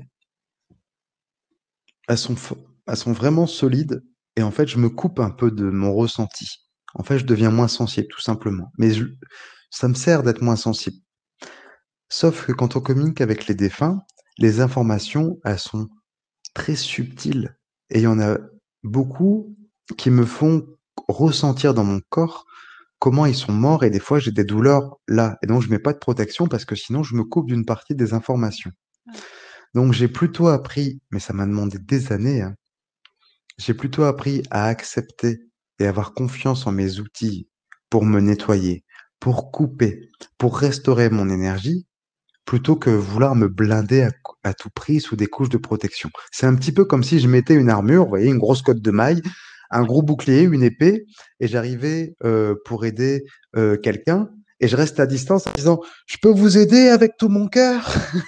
elles sont, elles sont vraiment solides et en fait je me coupe un peu de mon ressenti. En fait, je deviens moins sensible, tout simplement. Mais ça me sert d'être moins sensible. Sauf que quand on communique avec les défunts, les informations, elles sont très subtiles. Et il y en a beaucoup qui me font ressentir dans mon corps comment ils sont morts et des fois j'ai des douleurs là. Et donc je mets pas de protection parce que sinon je me coupe d'une partie des informations. Ouais. Donc j'ai plutôt appris, mais ça m'a demandé des années, hein, j'ai plutôt appris à accepter et avoir confiance en mes outils pour me nettoyer, pour couper, pour restaurer mon énergie plutôt que vouloir me blinder à tout prix sous des couches de protection. C'est un petit peu comme si je mettais une armure, vous voyez, une grosse cotte de maille, un gros bouclier, une épée, et j'arrivais pour aider quelqu'un, et je reste à distance en disant, je peux vous aider avec tout mon cœur.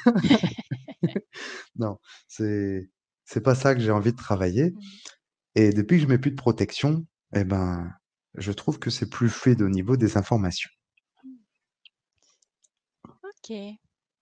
Non, c'est pas ça que j'ai envie de travailler. Mmh. Et depuis que je mets plus de protection, eh ben, je trouve que c'est plus fluide au niveau des informations. OK.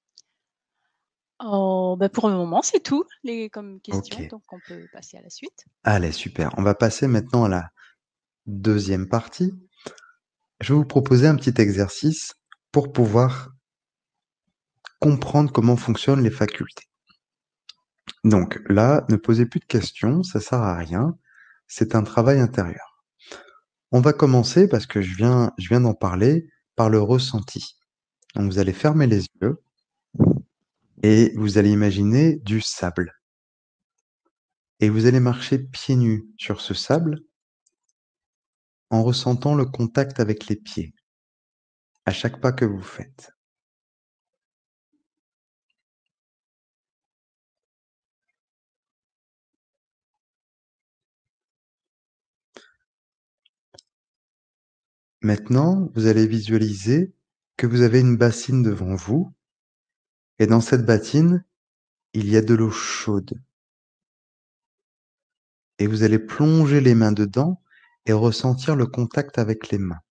Oh, bah, pour le moment, c'est tout les comme questions, Ok. donc on peut passer à la suite. Allez, super. On va passer maintenant à la deuxième partie. Je vais vous proposer un petit exercice pour pouvoir comprendre comment fonctionnent les facultés. Donc là, ne posez plus de questions, ça sert à rien. C'est un travail intérieur. On va commencer parce que je viens d'en parler par le ressenti. Donc vous allez fermer les yeux et vous allez imaginer du sable. Et vous allez marcher pieds nus sur ce sable en ressentant le contact avec les pieds à chaque pas que vous faites. Maintenant, vous allez visualiser que vous avez une bassine devant vous et dans cette bassine, il y a de l'eau chaude. Et vous allez plonger les mains dedans et ressentir le contact avec les mains.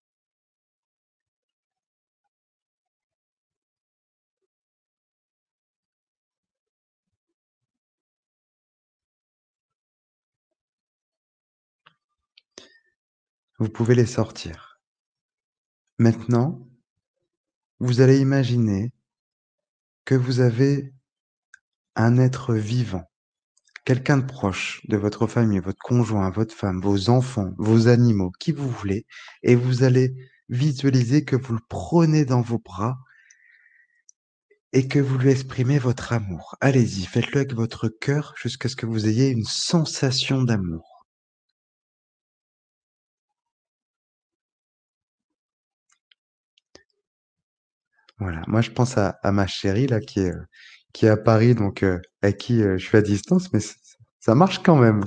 Vous pouvez les sortir. Maintenant, vous allez imaginer que vous avez un être vivant, quelqu'un de proche de votre famille, votre conjoint, votre femme, vos enfants, vos animaux, qui vous voulez, et vous allez visualiser que vous le prenez dans vos bras et que vous lui exprimez votre amour. Allez-y, faites-le avec votre cœur jusqu'à ce que vous ayez une sensation d'amour. Voilà, moi je pense à ma chérie là qui est à Paris, donc à qui je suis à distance, mais ça marche quand même.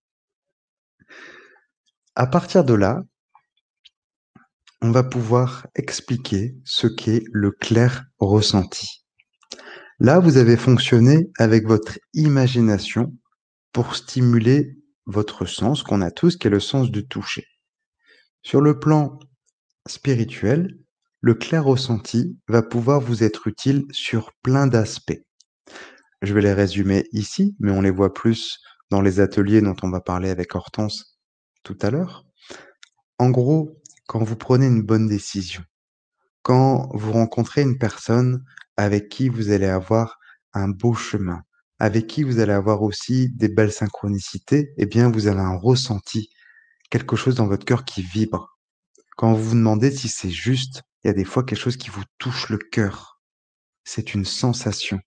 À partir de là, on va pouvoir expliquer ce qu'est le clair ressenti. Là, vous avez fonctionné avec votre imagination pour stimuler votre sens qu'on a tous, qui est le sens du toucher. Sur le plan spirituel, Le clair ressenti va pouvoir vous être utile sur plein d'aspects. Je vais les résumer ici, mais on les voit plus dans les ateliers dont on va parler avec Hortense tout à l'heure. En gros, quand vous prenez une bonne décision, quand vous rencontrez une personne avec qui vous allez avoir un beau chemin, avec qui vous allez avoir aussi des belles synchronicités, eh bien, vous avez un ressenti, quelque chose dans votre cœur qui vibre. Quand vous vous demandez si c'est juste, il y a des fois quelque chose qui vous touche le cœur. C'est une sensation.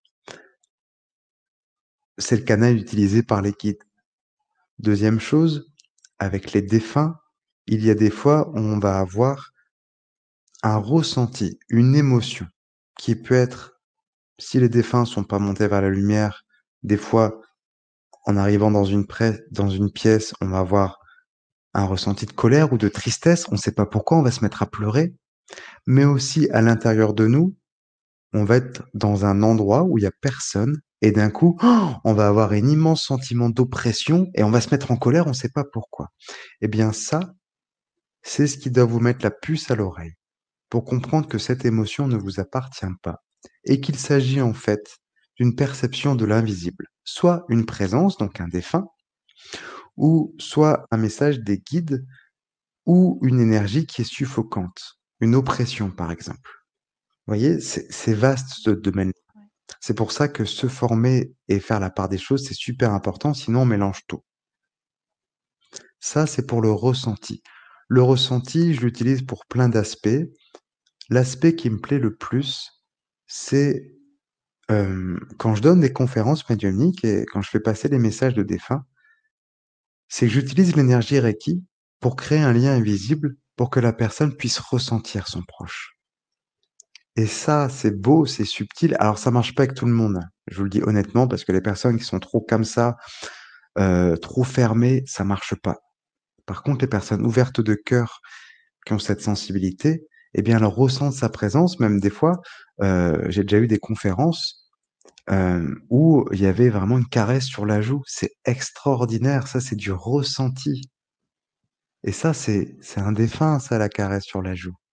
C'est le canal utilisé par les guides. Deuxième chose, avec les défunts, il y a des fois où on va avoir un ressenti, une émotion qui peut être, si les défunts sont pas montés vers la lumière, des fois, en arrivant dans une pièce, on va avoir un ressenti de colère ou de tristesse, on ne sait pas pourquoi, on va se mettre à pleurer, mais aussi à l'intérieur de nous, on va être dans un endroit où il y a personne et d'un coup, on va avoir un immense sentiment d'oppression et on va se mettre en colère, on ne sait pas pourquoi. Eh bien ça, c'est ce qui doit vous mettre la puce à l'oreille pour comprendre que cette émotion ne vous appartient pas et qu'il s'agit en fait d'une perception de l'invisible, soit une présence, donc un défunt, ou soit un message des guides ou une énergie qui est suffocante, une oppression par exemple. Vous voyez, c'est vaste ce domaine. Ouais. C'est pour ça que se former et faire la part des choses, c'est super important, sinon on mélange tout. Ça, c'est pour le ressenti. Le ressenti, je l'utilise pour plein d'aspects. L'aspect qui me plaît le plus, c'est quand je donne des conférences médiumniques et quand je fais passer les messages de défunts, c'est que j'utilise l'énergie Reiki pour créer un lien invisible pour que la personne puisse ressentir son proche. Et ça, c'est beau, c'est subtil. Alors ça marche pas avec tout le monde, hein. Je vous le dis honnêtement, parce que les personnes qui sont trop comme ça, trop fermées, ça marche pas. Par contre, les personnes ouvertes de cœur, qui ont cette sensibilité, eh bien, elles ressentent sa présence. Même des fois, j'ai déjà eu des conférences, où il y avait vraiment une caresse sur la joue. C'est extraordinaire, ça, c'est du ressenti. Et ça, c'est un défunt, ça, la caresse sur la joue.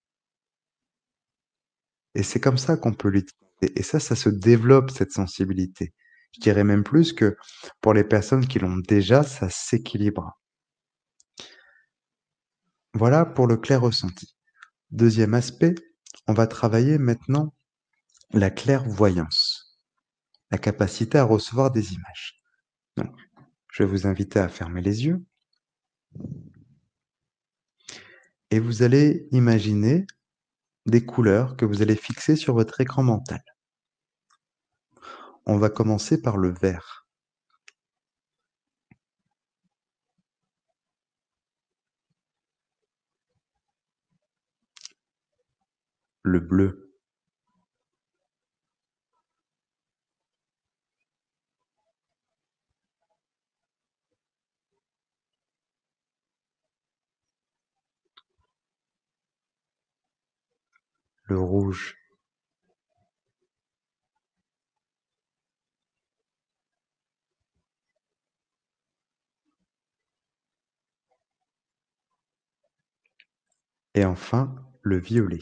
Et c'est comme ça qu'on peut l'utiliser. Et ça se développe, cette sensibilité. Je dirais même plus que pour les personnes qui l'ont déjà, ça s'équilibre. Voilà pour le clair ressenti. Deuxième aspect, on va travailler maintenant la clairvoyance, la capacité à recevoir des images. Donc, je vais vous inviter à fermer les yeux et vous allez imaginer des couleurs que vous allez fixer sur votre écran mental. On va commencer par le vert, le bleu, le rouge, et enfin le violet.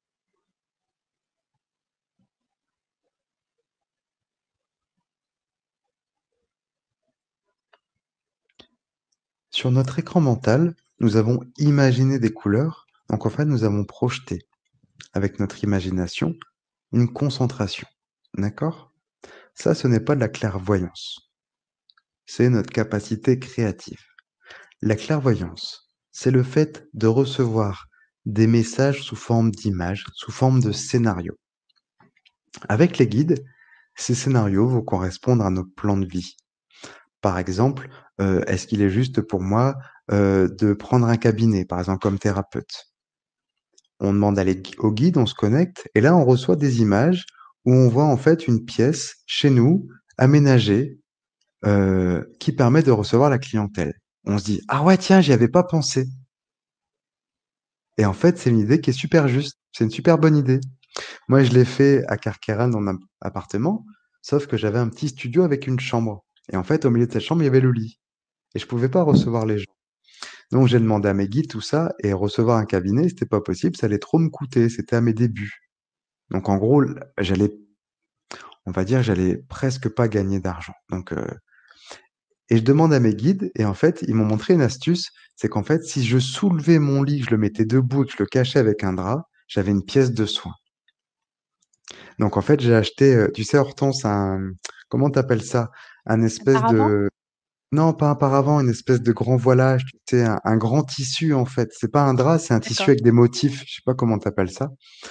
Sur notre écran mental, nous avons imaginé des couleurs, donc en fait nous avons projeté avec notre imagination une concentration. D'accord? Ça, ce n'est pas de la clairvoyance, c'est notre capacité créative. La clairvoyance, c'est le fait de recevoir des messages sous forme d'images, sous forme de scénarios. Avec les guides, ces scénarios vont correspondre à nos plans de vie. Par exemple, est-ce qu'il est juste pour moi, de prendre un cabinet, par exemple comme thérapeute? On demande au guide, on se connecte et là on reçoit des images où on voit en fait une pièce chez nous, aménagée, qui permet de recevoir la clientèle. On se dit: «Ah ouais tiens, j'y avais pas pensé» et en fait, c'est une idée qui est super juste. C'est une super bonne idée. Moi, je l'ai fait à Carqueiranne dans mon appartement, sauf que j'avais un petit studio avec une chambre et en fait, au milieu de cette chambre, il y avait le lit et je pouvais pas recevoir les gens. Donc j'ai demandé à mes guides tout ça et recevoir un cabinet, c'était pas possible, ça allait trop me coûter, c'était à mes débuts. Donc en gros, on va dire, j'allais presque pas gagner d'argent. Et je demande à mes guides et en fait, ils m'ont montré une astuce, c'est qu'en fait, si je soulevais mon lit, que je le mettais debout et que je le cachais avec un drap, j'avais une pièce de soin. Donc en fait, j'ai acheté, tu sais Hortense, comment t'appelles ça? Un espèce Apparemment? de non, pas un paravent, une espèce de grand voilage, tu sais, un grand tissu en fait. C'est pas un drap, c'est un tissu D'accord, avec des motifs, je sais pas comment t'appelles ça.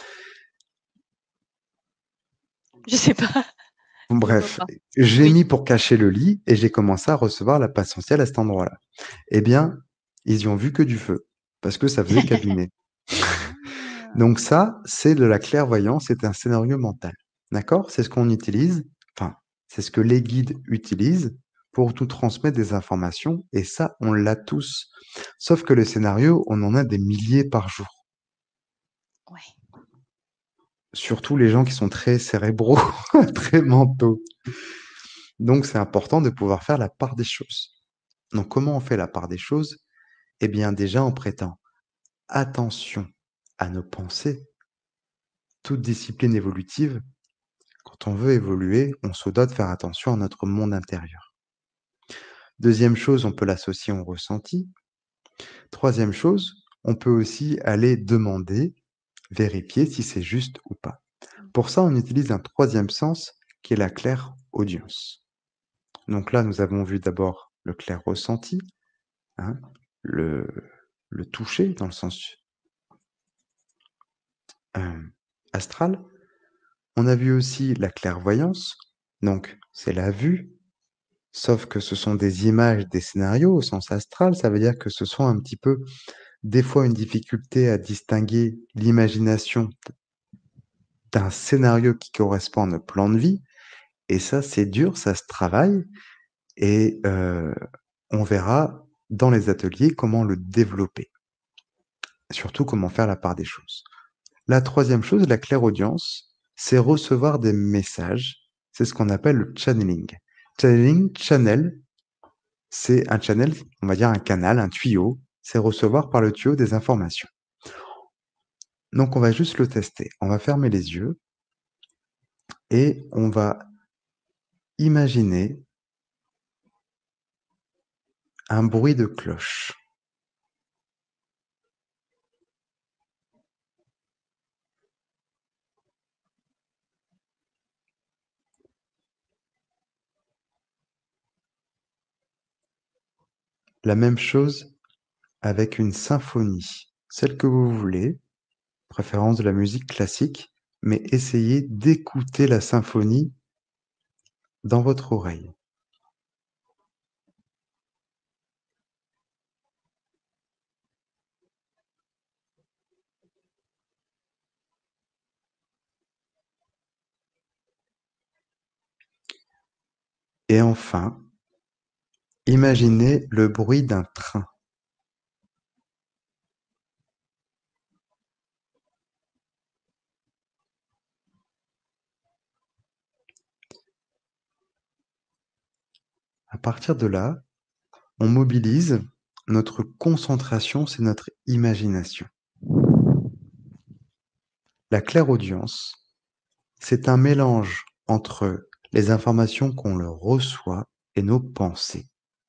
je sais pas, Bon je vois bref, pas. j'ai Oui. mis pour cacher le lit et j'ai commencé à recevoir la patientielle à cet endroit-là. Eh bien, ils y ont vu que du feu, parce que ça faisait cabinet. Ah! Donc ça, c'est de la clairvoyance, c'est un scénario mental. D'accord? C'est ce qu'on utilise, enfin, c'est ce que les guides utilisent pour nous transmettre des informations et ça, on l'a tous. Sauf que le scénario, on en a des milliers par jour. Ouais. Surtout les gens qui sont très cérébraux, très mentaux. Donc c'est important de pouvoir faire la part des choses. Donc comment on fait la part des choses? Eh bien déjà en prêtant attention à nos pensées. Toute discipline évolutive, quand on veut évoluer, on se doit de faire attention à notre monde intérieur. Deuxième chose, on peut l'associer au ressenti. Troisième chose, on peut aussi aller demander, vérifier si c'est juste ou pas. Mmh. Pour ça, on utilise un troisième sens qui est la clairaudience. Donc là, nous avons vu d'abord le clair ressenti, hein, le, le toucher dans le sens euh, astral. On a vu aussi la clairvoyance, donc c'est la vue, sauf que ce sont des images, des scénarios au sens astral, ça veut dire que ce sont un petit peu, des fois, une difficulté à distinguer l'imagination d'un scénario qui correspond à notre plan de vie. Et ça, c'est dur, ça se travaille et on verra dans les ateliers comment le développer, surtout comment faire la part des choses. La troisième chose, la clairaudience, c'est recevoir des messages. C'est ce qu'on appelle le channeling. Channeling, channel, c'est un channel, on va dire un canal, un tuyau. C'est recevoir par le tuyau des informations. Donc on va juste le tester. On va fermer les yeux et on va imaginer un bruit de cloche. La même chose avec une symphonie, celle que vous voulez, préférence de la musique classique, mais essayez d'écouter la symphonie dans votre oreille. Et enfin, imaginez le bruit d'un train. À partir de là, on mobilise notre concentration, c'est notre imagination. La clairaudience, c'est un mélange entre les informations qu'on le reçoit et nos pensées.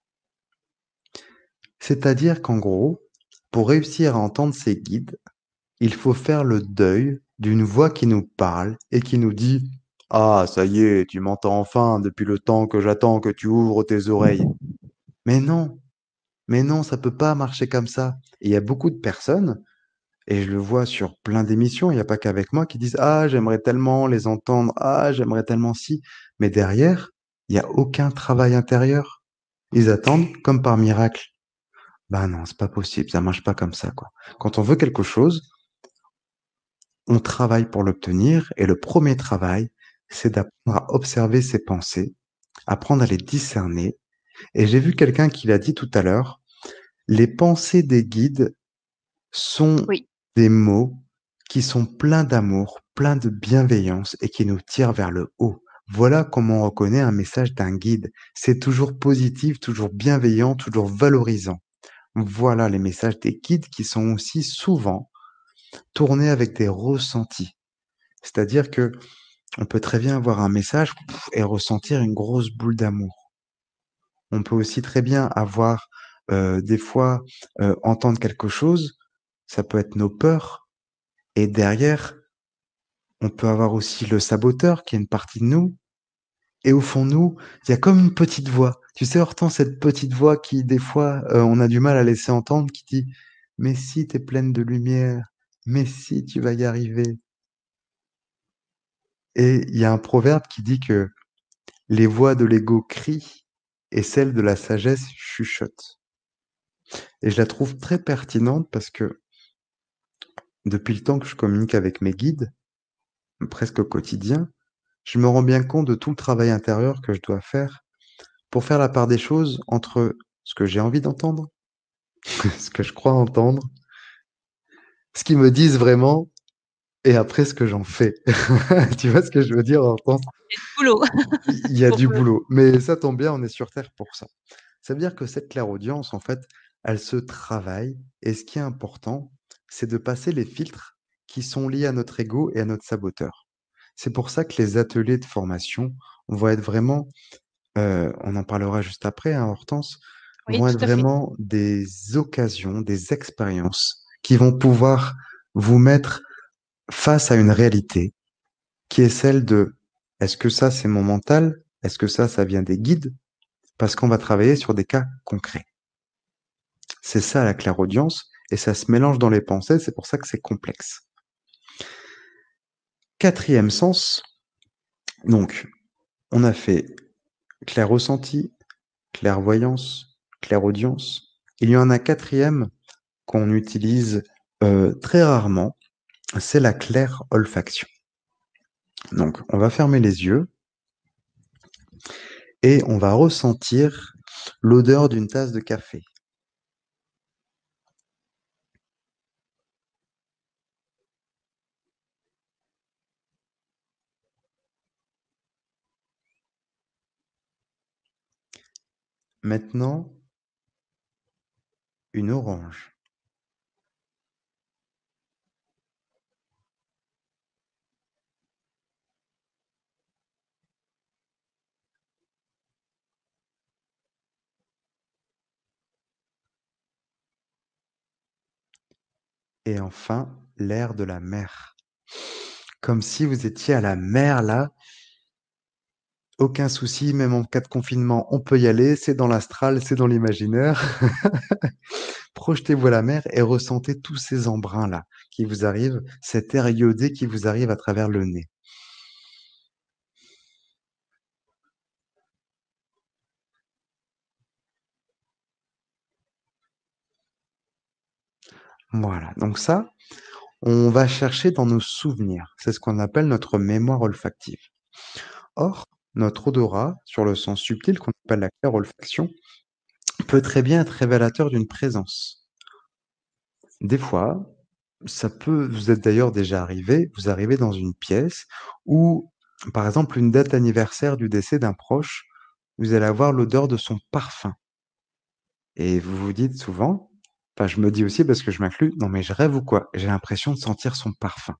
C'est-à-dire qu'en gros, pour réussir à entendre ces guides, il faut faire le deuil d'une voix qui nous parle et qui nous dit: «Ah, ça y est, tu m'entends enfin depuis le temps que j'attends que tu ouvres tes oreilles». Mais non, mais non, ça peut pas marcher comme ça. Et il y a beaucoup de personnes, et je le vois sur plein d'émissions, il n'y a pas qu'avec moi, qui disent: «Ah, j'aimerais tellement les entendre, ah, j'aimerais tellement si». Mais derrière, il n'y a aucun travail intérieur. Ils attendent comme par miracle. Bah non, c'est pas possible, ça marche pas comme ça, quoi. Quand on veut quelque chose, on travaille pour l'obtenir et le premier travail, c'est d'apprendre à observer ses pensées, apprendre à les discerner. Et j'ai vu quelqu'un qui l'a dit tout à l'heure, les pensées des guides sont Oui. des mots qui sont pleins d'amour, pleins de bienveillance et qui nous tirent vers le haut. Voilà comment on reconnaît un message d'un guide. C'est toujours positif, toujours bienveillant, toujours valorisant. Voilà les messages des guides qui sont aussi souvent tournés avec des ressentis. C'est-à-dire que on peut très bien avoir un message et ressentir une grosse boule d'amour. On peut aussi très bien avoir, des fois, entendre quelque chose, ça peut être nos peurs et derrière, on peut avoir aussi le saboteur qui est une partie de nous et au fond de nous, il y a comme une petite voix. Tu sais, Hortense, cette petite voix qui, des fois, on a du mal à laisser entendre, qui dit: «Mais si, tu es pleine de lumière, mais si, tu vas y arriver» et il y a un proverbe qui dit que: «Les voix de l'ego crient et celles de la sagesse chuchotent» et je la trouve très pertinente parce que depuis le temps que je communique avec mes guides, presque au quotidien, je me rends bien compte de tout le travail intérieur que je dois faire pour faire la part des choses entre ce que j'ai envie d'entendre, ce que je crois entendre, ce qu'ils me disent vraiment et après ce que j'en fais. Tu vois ce que je veux dire, Hortense? Il y a du boulot Il y a pour, du boulot, mais ça tombe bien, on est sur terre pour ça. Ça veut dire que cette clairaudience, en fait, elle se travaille et ce qui est important, c'est de passer les filtres qui sont liés à notre ego et à notre saboteur. C'est pour ça que les ateliers de formation vont être vraiment, on en parlera juste après, hein, Hortense, oui, vont tout être à fait. vraiment des occasions, des expériences qui vont pouvoir vous mettre face à une réalité qui est celle de: «Est-ce que ça, c'est mon mental? Est-ce que ça vient des guides?» parce qu'on va travailler sur des cas concrets. C'est ça la clairaudience et ça se mélange dans les pensées, c'est pour ça que c'est complexe. Quatrième sens, donc on a fait clair-ressenti, clairvoyance, clairaudience. Il y en a un quatrième qu'on utilise, très rarement, c'est la clair-olfaction. Donc on va fermer les yeux et on va ressentir l'odeur d'une tasse de café. Maintenant, une orange. Et enfin, l'air de la mer. Comme si vous étiez à la mer là, aucun souci, même en cas de confinement, on peut y aller, c'est dans l'astral, c'est dans l'imaginaire. Projetez-vous à la mer et ressentez tous ces embruns-là qui vous arrivent, cet air iodé qui vous arrive à travers le nez. Voilà, donc ça, on va chercher dans nos souvenirs. C'est ce qu'on appelle notre mémoire olfactive. Or, notre odorat, sur le sens subtil qu'on appelle la clair-olfaction, peut très bien être révélateur d'une présence. Des fois, ça peut vous être d'ailleurs déjà arrivé, vous arrivez dans une pièce où, par exemple, une date anniversaire du décès d'un proche, vous allez avoir l'odeur de son parfum et vous vous dites souvent, enfin je me dis aussi parce que je m'inclus: «Non mais je rêve ou quoi? J'ai l'impression de sentir son parfum».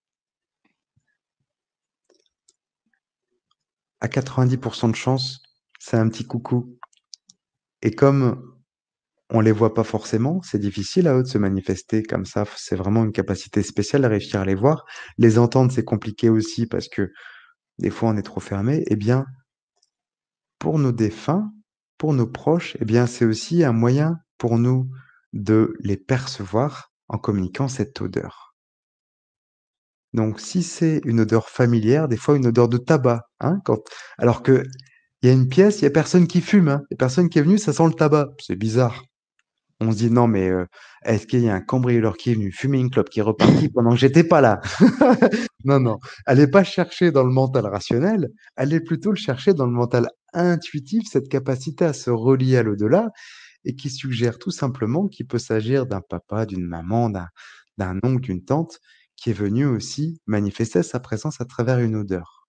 À 90 de chance, c'est un petit coucou et comme on les voit pas forcément, c'est difficile à eux de se manifester comme ça, c'est vraiment une capacité spéciale à réussir à les voir. Les entendre, c'est compliqué aussi parce que des fois on est trop fermé, eh bien, pour nos défunts, pour nos proches, eh bien, c'est aussi un moyen pour nous de les percevoir en communiquant cette odeur. Donc si c'est une odeur familière, des fois une odeur de tabac, hein, quand alors qu'il y a une pièce, il y a personne qui fume, hein, il y a personne qui est venu, ça sent le tabac. C'est bizarre. On se dit: «Non mais, est-ce qu'il y a un cambrioleur qui est venu fumer une clope, qui est reparti pendant que j'étais pas là?» Non, non, allez pas chercher dans le mental rationnel, allez plutôt le chercher dans le mental intuitif, cette capacité à se relier à l'au-delà et qui suggère tout simplement qu'il peut s'agir d'un papa, d'une maman, d'un oncle, d'une tante qui est venu aussi manifester sa présence à travers une odeur.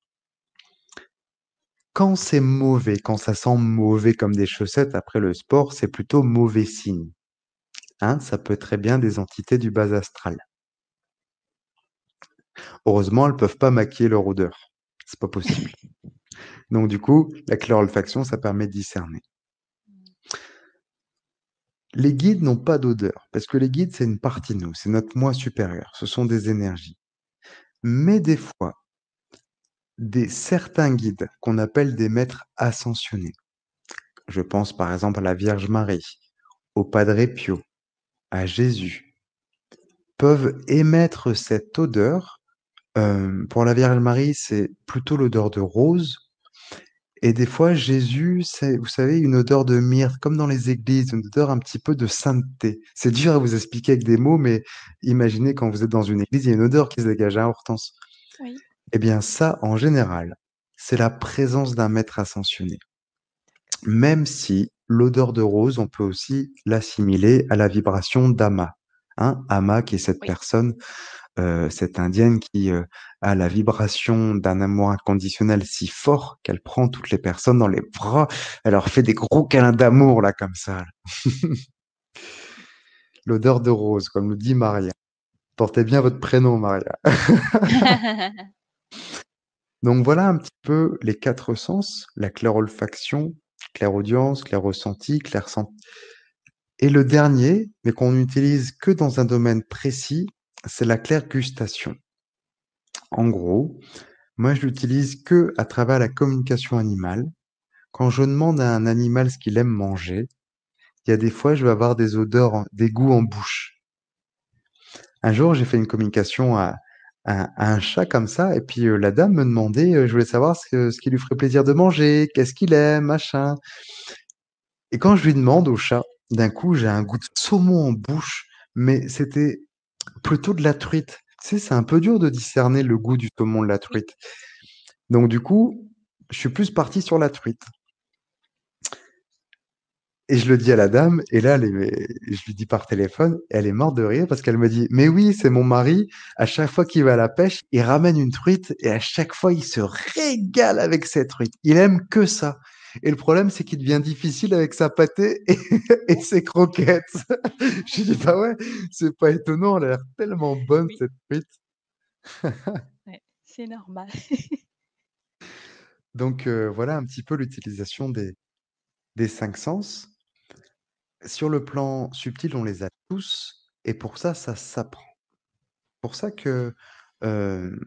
Quand c'est mauvais, quand ça sent mauvais comme des chaussettes après le sport, c'est plutôt mauvais signe. Hein, ça peut être très bien des entités du bas astral. Heureusement, elles ne peuvent pas maquiller leur odeur. C'est pas possible. Donc du coup, la clairolfaction, ça permet de discerner. Les guides n'ont pas d'odeur, parce que les guides, c'est une partie de nous, c'est notre moi supérieur, ce sont des énergies. Mais des fois, certains guides qu'on appelle des maîtres ascensionnés, je pense par exemple à la Vierge Marie, au Padre Pio, à Jésus, peuvent émettre cette odeur. Pour la Vierge Marie, c'est plutôt l'odeur de rose. Et des fois, Jésus, c'est, vous savez, une odeur de myrrhe, comme dans les églises, une odeur un petit peu de sainteté. C'est dur à vous expliquer avec des mots, mais imaginez quand vous êtes dans une église, il y a une odeur qui se dégage, hein, Hortense. Oui. Eh bien, ça, en général, c'est la présence d'un maître ascensionné. Même si l'odeur de rose, on peut aussi l'assimiler à la vibration d'Ama. Hein, Ama, qui est cette Oui. personne, cette indienne qui a la vibration d'un amour inconditionnel si fort qu'elle prend toutes les personnes dans les bras, elle leur fait des gros câlins d'amour, là, comme ça. L'odeur de rose, comme le dit Maria. Portez bien votre prénom, Maria. Donc voilà un petit peu les 4 sens, la clairolfaction, clairaudience, clair-ressenti, clair-senti. Et le dernier, mais qu'on n'utilise que dans un domaine précis, c'est la clairgustation. En gros, moi je l'utilise que à travers la communication animale. Quand je demande à un animal ce qu'il aime manger, il y a des fois, je vais avoir des odeurs, des goûts en bouche. Un jour, j'ai fait une communication à un chat comme ça, et puis la dame me demandait, je voulais savoir ce qui lui ferait plaisir de manger, qu'est-ce qu'il aime, machin. Et quand je lui demande au chat, d'un coup, j'ai un goût de saumon en bouche, mais c'était plutôt de la truite. Tu sais, c'est un peu dur de discerner le goût du saumon de la Oui. truite. Donc du coup, je suis plus parti sur la truite. Et je le dis à la dame, et là, je lui dis par téléphone, et elle est morte de rire parce qu'elle me dit, mais oui, c'est mon mari, à chaque fois qu'il va à la pêche, il ramène une truite, et à chaque fois, il se régale avec cette truite. Il aime que ça. Et le problème, c'est qu'il devient difficile avec sa pâtée et ses croquettes. Je lui dis, bah ouais, c'est pas étonnant, elle a l'air tellement bonne, Oui. cette truite. Ouais, c'est normal. Donc voilà un petit peu l'utilisation des 5 sens. Sur le plan subtil, on les a tous et pour ça, ça s'apprend. Pour ça que, hem,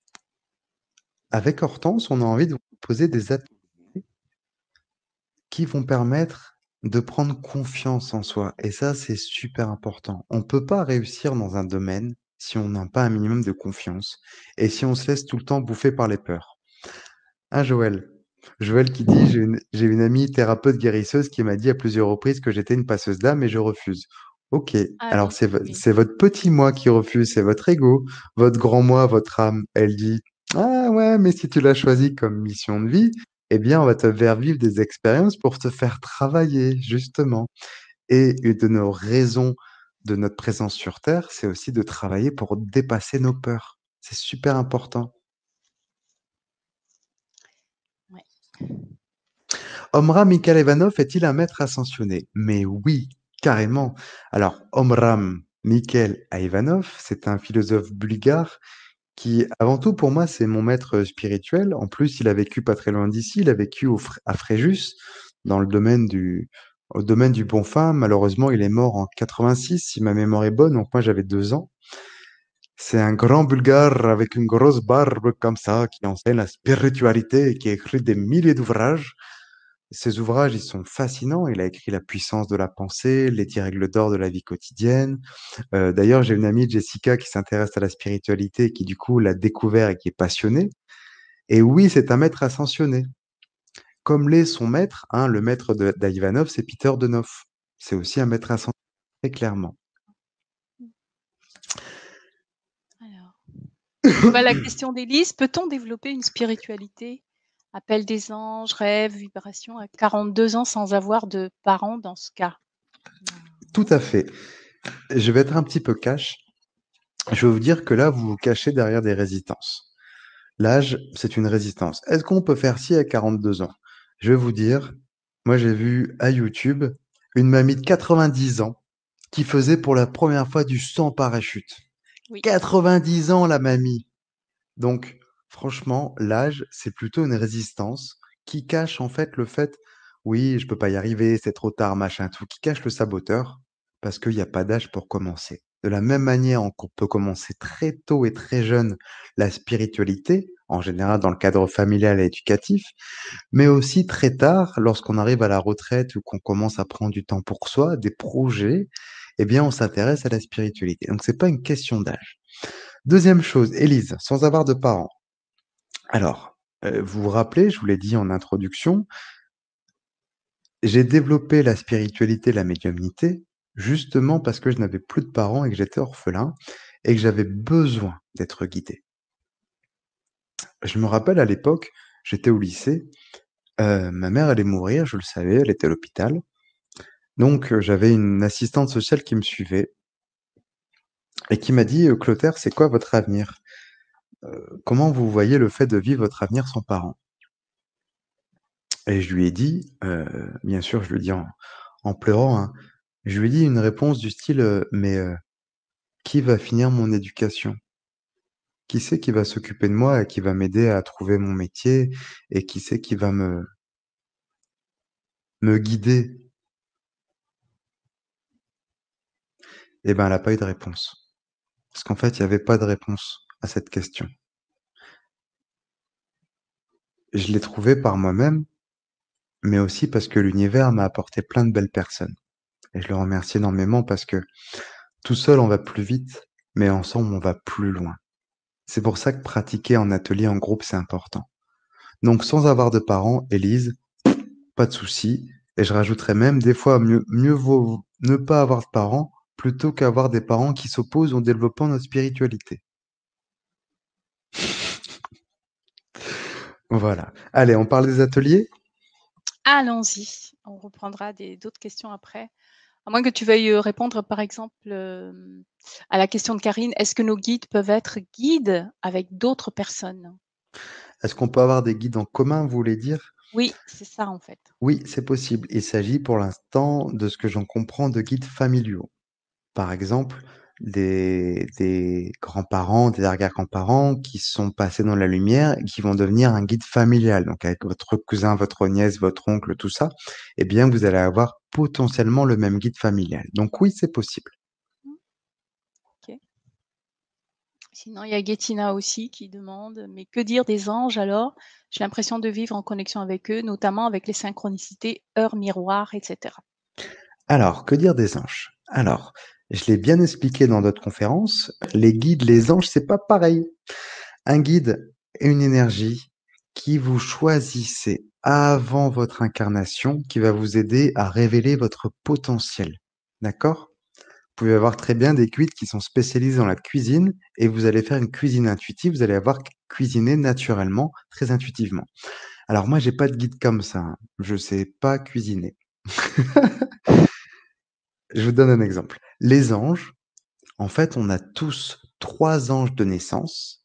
avec Hortense, on a envie de vous proposer des ateliers qui vont permettre de prendre confiance en soi et ça, c'est super important. On ne peut pas réussir dans un domaine si on n'a pas un minimum de confiance et si on se laisse tout le temps bouffer par les peurs. Hein, Joël? Joël qui dit: «J'ai une amie thérapeute guérisseuse qui m'a dit à plusieurs reprises que j'étais une passeuse d'âme et je refuse». OK, Ah alors oui, oui. c'est votre petit moi qui refuse, c'est votre ego. Votre grand moi, votre âme, elle dit: «Ah ouais, mais si tu l'as choisi comme mission de vie, eh bien, on va te faire vivre des expériences pour te faire travailler, justement». Et une de nos raisons de notre présence sur terre, c'est aussi de travailler pour dépasser nos peurs. C'est super important. Ouais. Omram Mikhail Ivanov est-il un maître ascensionné? Mais oui, carrément. Alors, Omram Mikhail Ivanov, c'est un philosophe bulgare qui, avant tout, pour moi, c'est mon maître spirituel. En plus, il a vécu pas très loin d'ici. Il a vécu à Fréjus, dans le domaine au domaine du bon fin. Malheureusement, il est mort en 86, si ma mémoire est bonne. Donc, moi, j'avais 2 ans. C'est un grand bulgare avec une grosse barbe comme ça, qui enseigne la spiritualité et qui a écrit des milliers d'ouvrages. Ses ouvrages, ils sont fascinants. Il a écrit La puissance de la pensée, Les 10 règles d'or de la vie quotidienne. D'ailleurs, j'ai une amie, Jessica, qui s'intéresse à la spiritualité et qui, du coup, l'a découvert et qui est passionnée. Et oui, c'est un maître ascensionné. Comme l'est son maître, hein, le maître d'Ivanov, c'est Peter de Nof. C'est aussi un maître ascensionné, très clairement. Alors, je vois la question d'Élise. Peut-on développer une spiritualité, appel des anges, rêve, vibration à 42 ans sans avoir de parents dans ce cas? Tout à fait. Je vais être un petit peu cash. Je vais vous dire que là, vous vous cachez derrière des résistances. L'âge, c'est une résistance. Est-ce qu'on peut faire ci à 42 ans? Je vais vous dire, moi j'ai vu à YouTube une mamie de 90 ans qui faisait pour la première fois du saut en parachute. Oui. 90 ans, la mamie. Donc, franchement, l'âge, c'est plutôt une résistance qui cache en fait le fait, oui, je peux pas y arriver, c'est trop tard, machin, tout, qui cache le saboteur, parce qu'il n'y a pas d'âge pour commencer. De la même manière qu'on peut commencer très tôt et très jeune la spiritualité, en général dans le cadre familial et éducatif, mais aussi très tard, lorsqu'on arrive à la retraite ou qu'on commence à prendre du temps pour soi, des projets, eh bien, on s'intéresse à la spiritualité. Donc, c'est pas une question d'âge. Deuxième chose, Élise, sans avoir de parents. Alors, vous vous rappelez, je vous l'ai dit en introduction, j'ai développé la spiritualité, la médiumnité, justement parce que je n'avais plus de parents et que j'étais orphelin et que j'avais besoin d'être guidé. Je me rappelle à l'époque, j'étais au lycée, ma mère allait mourir, je le savais, elle était à l'hôpital. Donc, j'avais une assistante sociale qui me suivait et qui m'a dit: «Clotaire, c'est quoi votre avenir? Comment vous voyez le fait de vivre votre avenir sans parents?» Et je lui ai dit, bien sûr, je lui ai dit en pleurant, hein, je lui ai dit une réponse du style, «Mais, qui va finir mon éducation? Qui c'est qui va s'occuper de moi et qui va m'aider à trouver mon métier? Et qui c'est qui va me guider?» Et ben, elle a pas eu de réponse. Parce qu'en fait, il y avait pas de réponse à cette question. Je l'ai trouvée par moi-même, mais aussi parce que l'univers m'a apporté plein de belles personnes. Et je le remercie énormément parce que tout seul, on va plus vite, mais ensemble, on va plus loin. C'est pour ça que pratiquer en atelier, en groupe, c'est important. Donc, sans avoir de parents, Élise, pas de souci. Et je rajouterais même, des fois, mieux vaut ne pas avoir de parents plutôt qu'avoir des parents qui s'opposent au développement de notre spiritualité. Voilà. Allez, on parle des ateliers? Allons-y. On reprendra d'autres questions après. À moins que tu veuilles répondre, par exemple, à la question de Karine, est-ce que nos guides peuvent être guides avec d'autres personnes? Est-ce qu'on peut avoir des guides en commun, vous voulez dire? Oui, c'est ça en fait. Oui, c'est possible. Il s'agit pour l'instant, de ce que j'en comprends, de guides familiaux. Par exemple, des grands-parents, des arrière-grands-parents qui sont passés dans la lumière et qui vont devenir un guide familial. Donc avec votre cousin, votre nièce, votre oncle, tout ça, eh bien, vous allez avoir potentiellement le même guide familial. Donc oui, c'est possible. Mmh, OK. Sinon, il y a Guettina aussi qui demande, mais que dire des anges alors? J'ai l'impression de vivre en connexion avec eux, notamment avec les synchronicités, heures miroirs, et cetera. Alors, que dire des anges? Alors, je l'ai bien expliqué dans d'autres conférences, les guides, les anges, c'est pas pareil. Un guide est une énergie qui vous choisissez avant votre incarnation, qui va vous aider à révéler votre potentiel. D'accord? Vous pouvez avoir très bien des guides qui sont spécialisés dans la cuisine et vous allez faire une cuisine intuitive, vous allez avoir cuisiné naturellement, très intuitivement. Alors moi, j'ai pas de guide comme ça, hein. Je sais pas cuisiner. Je vous donne un exemple. Les anges, en fait, on a tous 3 anges de naissance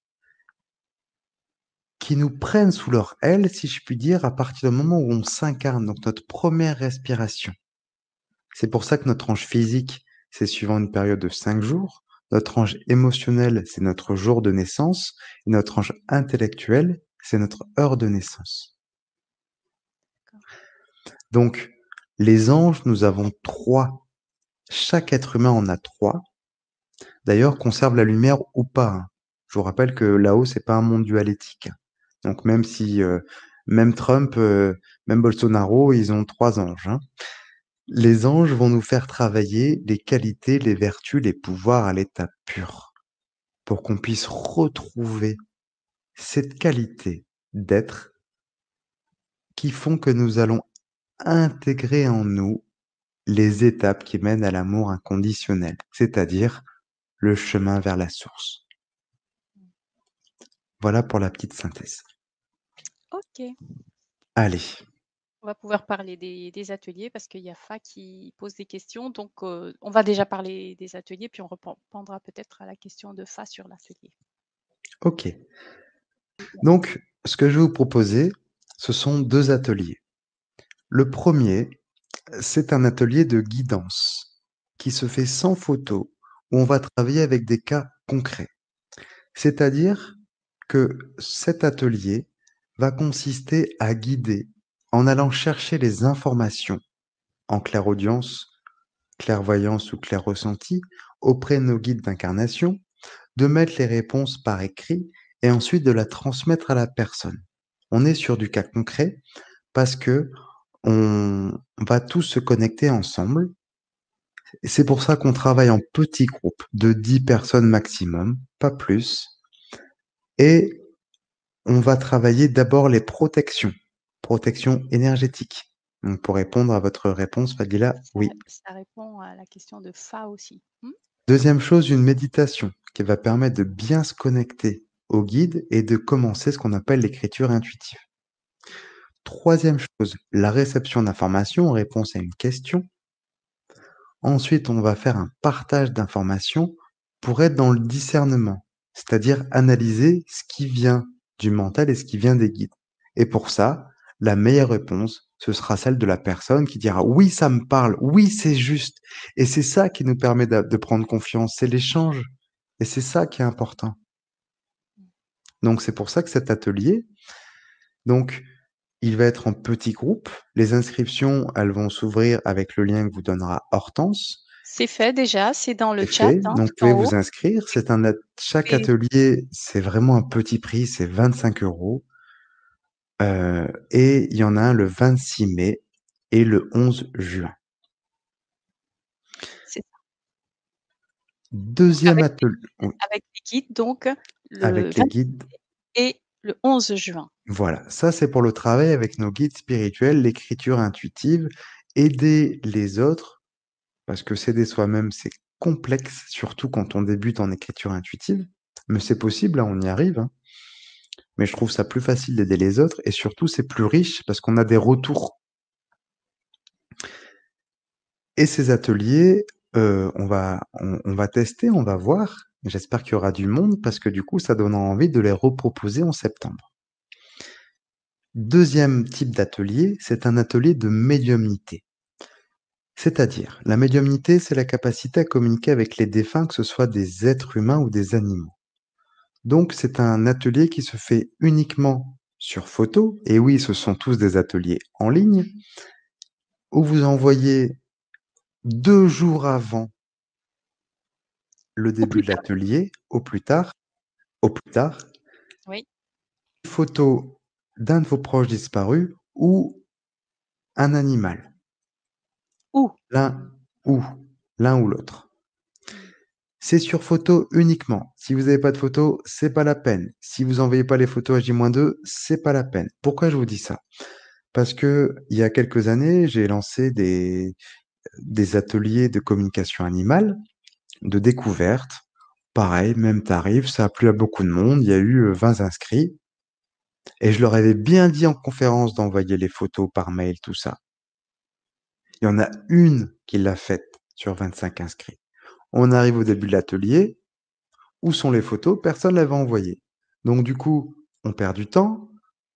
qui nous prennent sous leur aile, si je puis dire, à partir du moment où on s'incarne, donc notre première respiration. C'est pour ça que notre ange physique, c'est suivant une période de 5 jours. Notre ange émotionnel, c'est notre jour de naissance. Et notre ange intellectuel, c'est notre heure de naissance. D'accord. Donc, les anges, nous avons 3. Chaque être humain en a 3. D'ailleurs, conserve la lumière ou pas, hein. Je vous rappelle que là-haut, c'est pas un monde dualétique. Donc même si, même Trump, même Bolsonaro, ils ont 3 anges, hein. Les anges vont nous faire travailler les qualités, les vertus, les pouvoirs à l'état pur, pour qu'on puisse retrouver cette qualité d'être qui font que nous allons intégrer en nous les étapes qui mènent à l'amour inconditionnel, c'est-à-dire le chemin vers la source. Voilà pour la petite synthèse. OK. Allez, On va pouvoir parler des ateliers parce qu'il y a Fa qui pose des questions. Donc, on va déjà parler des ateliers, puis on répondra peut-être à la question de Fa sur l'atelier. ok. Donc, ce que je vais vous proposer, ce sont 2 ateliers. Le premier, c'est un atelier de guidance qui se fait sans photo, où on va travailler avec des cas concrets. C'est-à-dire que cet atelier va consister à guider en allant chercher les informations en clairaudience, clairvoyance ou clair-ressenti auprès de nos guides d'incarnation, de mettre les réponses par écrit et ensuite de la transmettre à la personne. On est sur du cas concret parce que on va tous se connecter ensemble. Et c'est pour ça qu'on travaille en petits groupes de 10 personnes maximum, pas plus. Et on va travailler d'abord les protections énergétiques. Donc pour répondre à votre réponse, Fadila, oui. Ça répond à la question de Fa aussi. Deuxième chose, une méditation qui va permettre de bien se connecter au guide et de commencer ce qu'on appelle l'écriture intuitive. Troisième chose, la réception d'informations en réponse à une question. Ensuite, on va faire un partage d'informations pour être dans le discernement, c'est-à-dire analyser ce qui vient du mental et ce qui vient des guides. Et pour ça, la meilleure réponse, ce sera celle de la personne qui dira oui, ça me parle, oui, c'est juste. Et c'est ça qui nous permet de prendre confiance, c'est l'échange. Et c'est ça qui est important. Donc c'est pour ça que cet atelier, donc il va être en petits groupes. Les inscriptions, elles vont s'ouvrir avec le lien que vous donnera Hortense. C'est fait déjà, c'est dans le C'est chat, fait, donc vous tout en pouvez haut. vous inscrire. Chaque Et atelier, c'est vraiment un petit prix, c'est 25 €. Et il y en a un le 26 mai et le 11 juin. c'est ça. Donc Deuxième atelier, avec les guides, donc le avec les 20 guides. et le 11 juin. Voilà, ça c'est pour le travail avec nos guides spirituels, l'écriture intuitive, aider les autres, parce que s'aider soi-même, c'est complexe, surtout quand on débute en écriture intuitive. Mais c'est possible, hein, on y arrive, hein. Mais je trouve ça plus facile d'aider les autres et surtout c'est plus riche parce qu'on a des retours. Et ces ateliers, on va tester, on va voir. J'espère qu'il y aura du monde parce que du coup, ça donne envie de les reproposer en septembre. Deuxième type d'atelier, c'est un atelier de médiumnité. C'est-à-dire, la médiumnité, c'est la capacité à communiquer avec les défunts, que ce soit des êtres humains ou des animaux. Donc, c'est un atelier qui se fait uniquement sur photo. Et oui, ce sont tous des ateliers en ligne où vous envoyez 2 jours avant le Au début plus de tard, l'atelier, au plus tard, oui. une photo d'un de vos proches disparus ou un animal, Où? l'un ou l'un ou l'autre. Mmh. C'est sur photo uniquement. Si vous n'avez pas de photo, c'est pas la peine. Si vous envoyez pas les photos à J-2, c'est pas la peine. Pourquoi je vous dis ça? Parce que il y a quelques années, j'ai lancé des ateliers de communication animale, de découverte. Pareil, même tarif, ça a plu à beaucoup de monde. Il y a eu 20 inscrits. Et je leur avais bien dit en conférence d'envoyer les photos par mail, tout ça. Il y en a une qui l'a faite sur 25 inscrits. On arrive au début de l'atelier. Où sont les photos? Personne ne l'avait envoyé. Donc du coup, on perd du temps.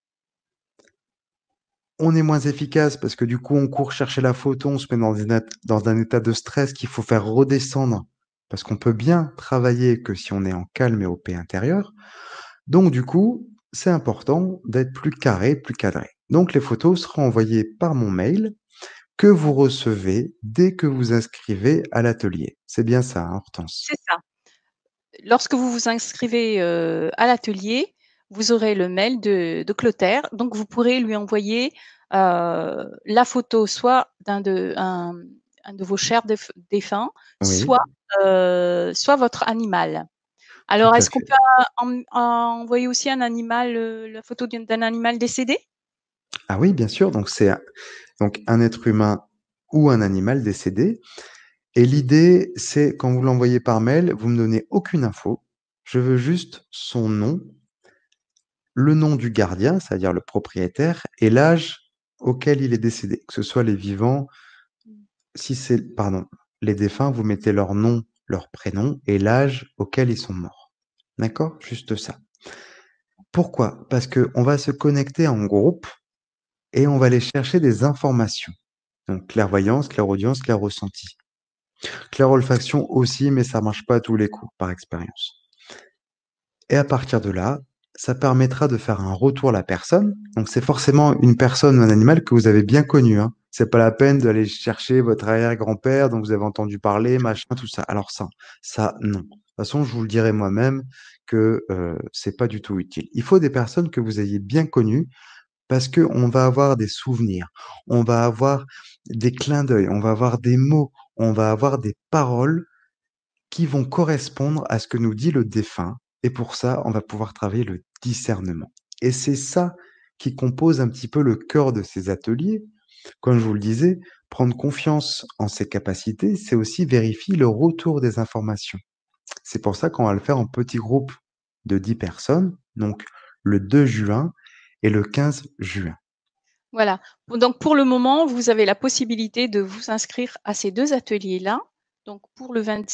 On est moins efficace parce que du coup, on court chercher la photo, on se met dans un état de stress qu'il faut faire redescendre parce qu'on peut bien travailler que si on est en calme et au paix intérieur. Donc du coup, c'est important d'être plus carré, plus cadré. Donc les photos seront envoyées par mon mail que vous recevez dès que vous inscrivez à l'atelier. C'est bien ça, hein, Hortense? C'est ça. Lorsque vous vous inscrivez, à l'atelier, vous aurez le mail de Clotaire, donc vous pourrez lui envoyer, la photo soit un de vos chers défunts, Oui, soit votre animal. tout Alors à est-ce qu'on fait. peut envoyer aussi un animal, la photo d'un animal décédé? Ah oui, bien sûr, donc c'est donc un être humain ou un animal décédé. Et l'idée, c'est quand vous l'envoyez par mail, vous me donnez aucune info. Je veux juste son nom, le nom du gardien, c'est-à-dire le propriétaire, et l'âge auquel il est décédé. Que ce soit les vivants, Mmh. si c'est, pardon, les défunts, vous mettez leur nom, leur prénom et l'âge auquel ils sont morts. D'accord? Juste ça. Pourquoi? Parce qu'on va se connecter en groupe et on va aller chercher des informations. Donc clairvoyance, clairaudience, clair-ressenti. Clair-olfaction aussi, mais ça marche pas à tous les coups, par expérience. Et à partir de là, ça permettra de faire un retour à la personne. Donc c'est forcément une personne ou un animal que vous avez bien connu, hein. C'est pas la peine d'aller chercher votre arrière-grand-père dont vous avez entendu parler, machin, tout ça. Alors ça, non. De toute façon, je vous le dirai moi-même que c'est pas du tout utile. Il faut des personnes que vous ayez bien connues parce que on va avoir des souvenirs, on va avoir des clins d'œil, on va avoir des mots, on va avoir des paroles qui vont correspondre à ce que nous dit le défunt. Et pour ça, on va pouvoir travailler le discernement. Et c'est ça qui compose un petit peu le cœur de ces ateliers. Comme je vous le disais, prendre confiance en ses capacités, c'est aussi vérifier le retour des informations. C'est pour ça qu'on va le faire en petits groupes de 10 personnes, donc le 2 juin et le 15 juin. Voilà. Donc pour le moment, vous avez la possibilité de vous inscrire à ces 2 ateliers-là. Donc pour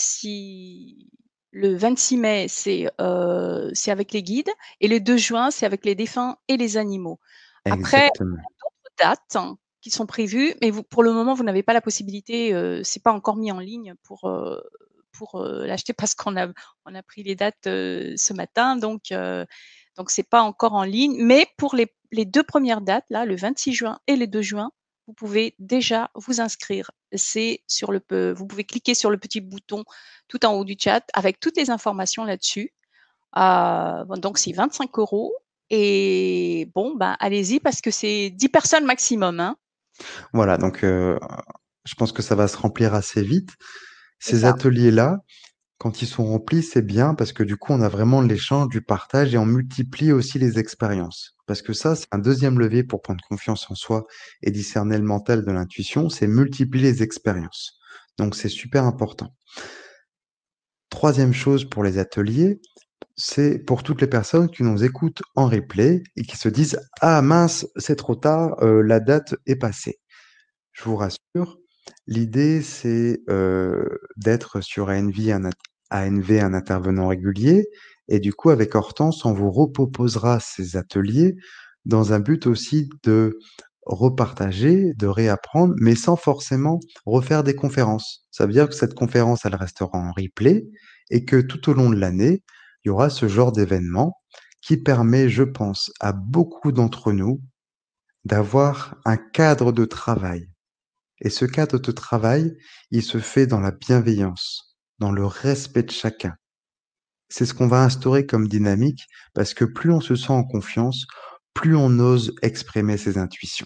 le 26 mai, c'est avec les guides et le 2 juin, c'est avec les défunts et les animaux. Après, il y Exactement. a d'autres dates qui sont prévues, mais pour le moment, vous n'avez pas la possibilité, c'est pas encore mis en ligne pour l'acheter parce qu'on a pris les dates, ce matin, donc c'est pas encore en ligne. Mais pour les 2 premières dates, là, le 26 juin et le 2 juin, vous pouvez déjà vous inscrire. Vous pouvez cliquer sur le petit bouton tout en haut du chat avec toutes les informations là-dessus. Bon, donc c'est 25 € et bon, ben, allez-y parce que c'est 10 personnes maximum, hein. Voilà, donc je pense que ça va se remplir assez vite. C'est Ces ça. ateliers-là, quand ils sont remplis, c'est bien parce que du coup, on a vraiment l'échange, du partage et on multiplie aussi les expériences. Parce que ça, c'est un deuxième levier pour prendre confiance en soi et discerner le mental de l'intuition, c'est multiplier les expériences. Donc, c'est super important. Troisième chose pour les ateliers, c'est pour toutes les personnes qui nous écoutent en replay et qui se disent: «Ah mince, c'est trop tard, la date est passée». Je vous rassure, l'idée c'est, d'être sur ANV, un intervenant régulier et du coup avec Hortense, on vous reproposera ces ateliers dans un but aussi de repartager, de réapprendre, mais sans forcément refaire des conférences. Ça veut dire que cette conférence, elle restera en replay et que tout au long de l'année, il y aura ce genre d'événement qui permet, je pense, à beaucoup d'entre nous d'avoir un cadre de travail et ce cadre de travail, il se fait dans la bienveillance, dans le respect de chacun. C'est ce qu'on va instaurer comme dynamique parce que plus on se sent en confiance, plus on ose exprimer ses intuitions.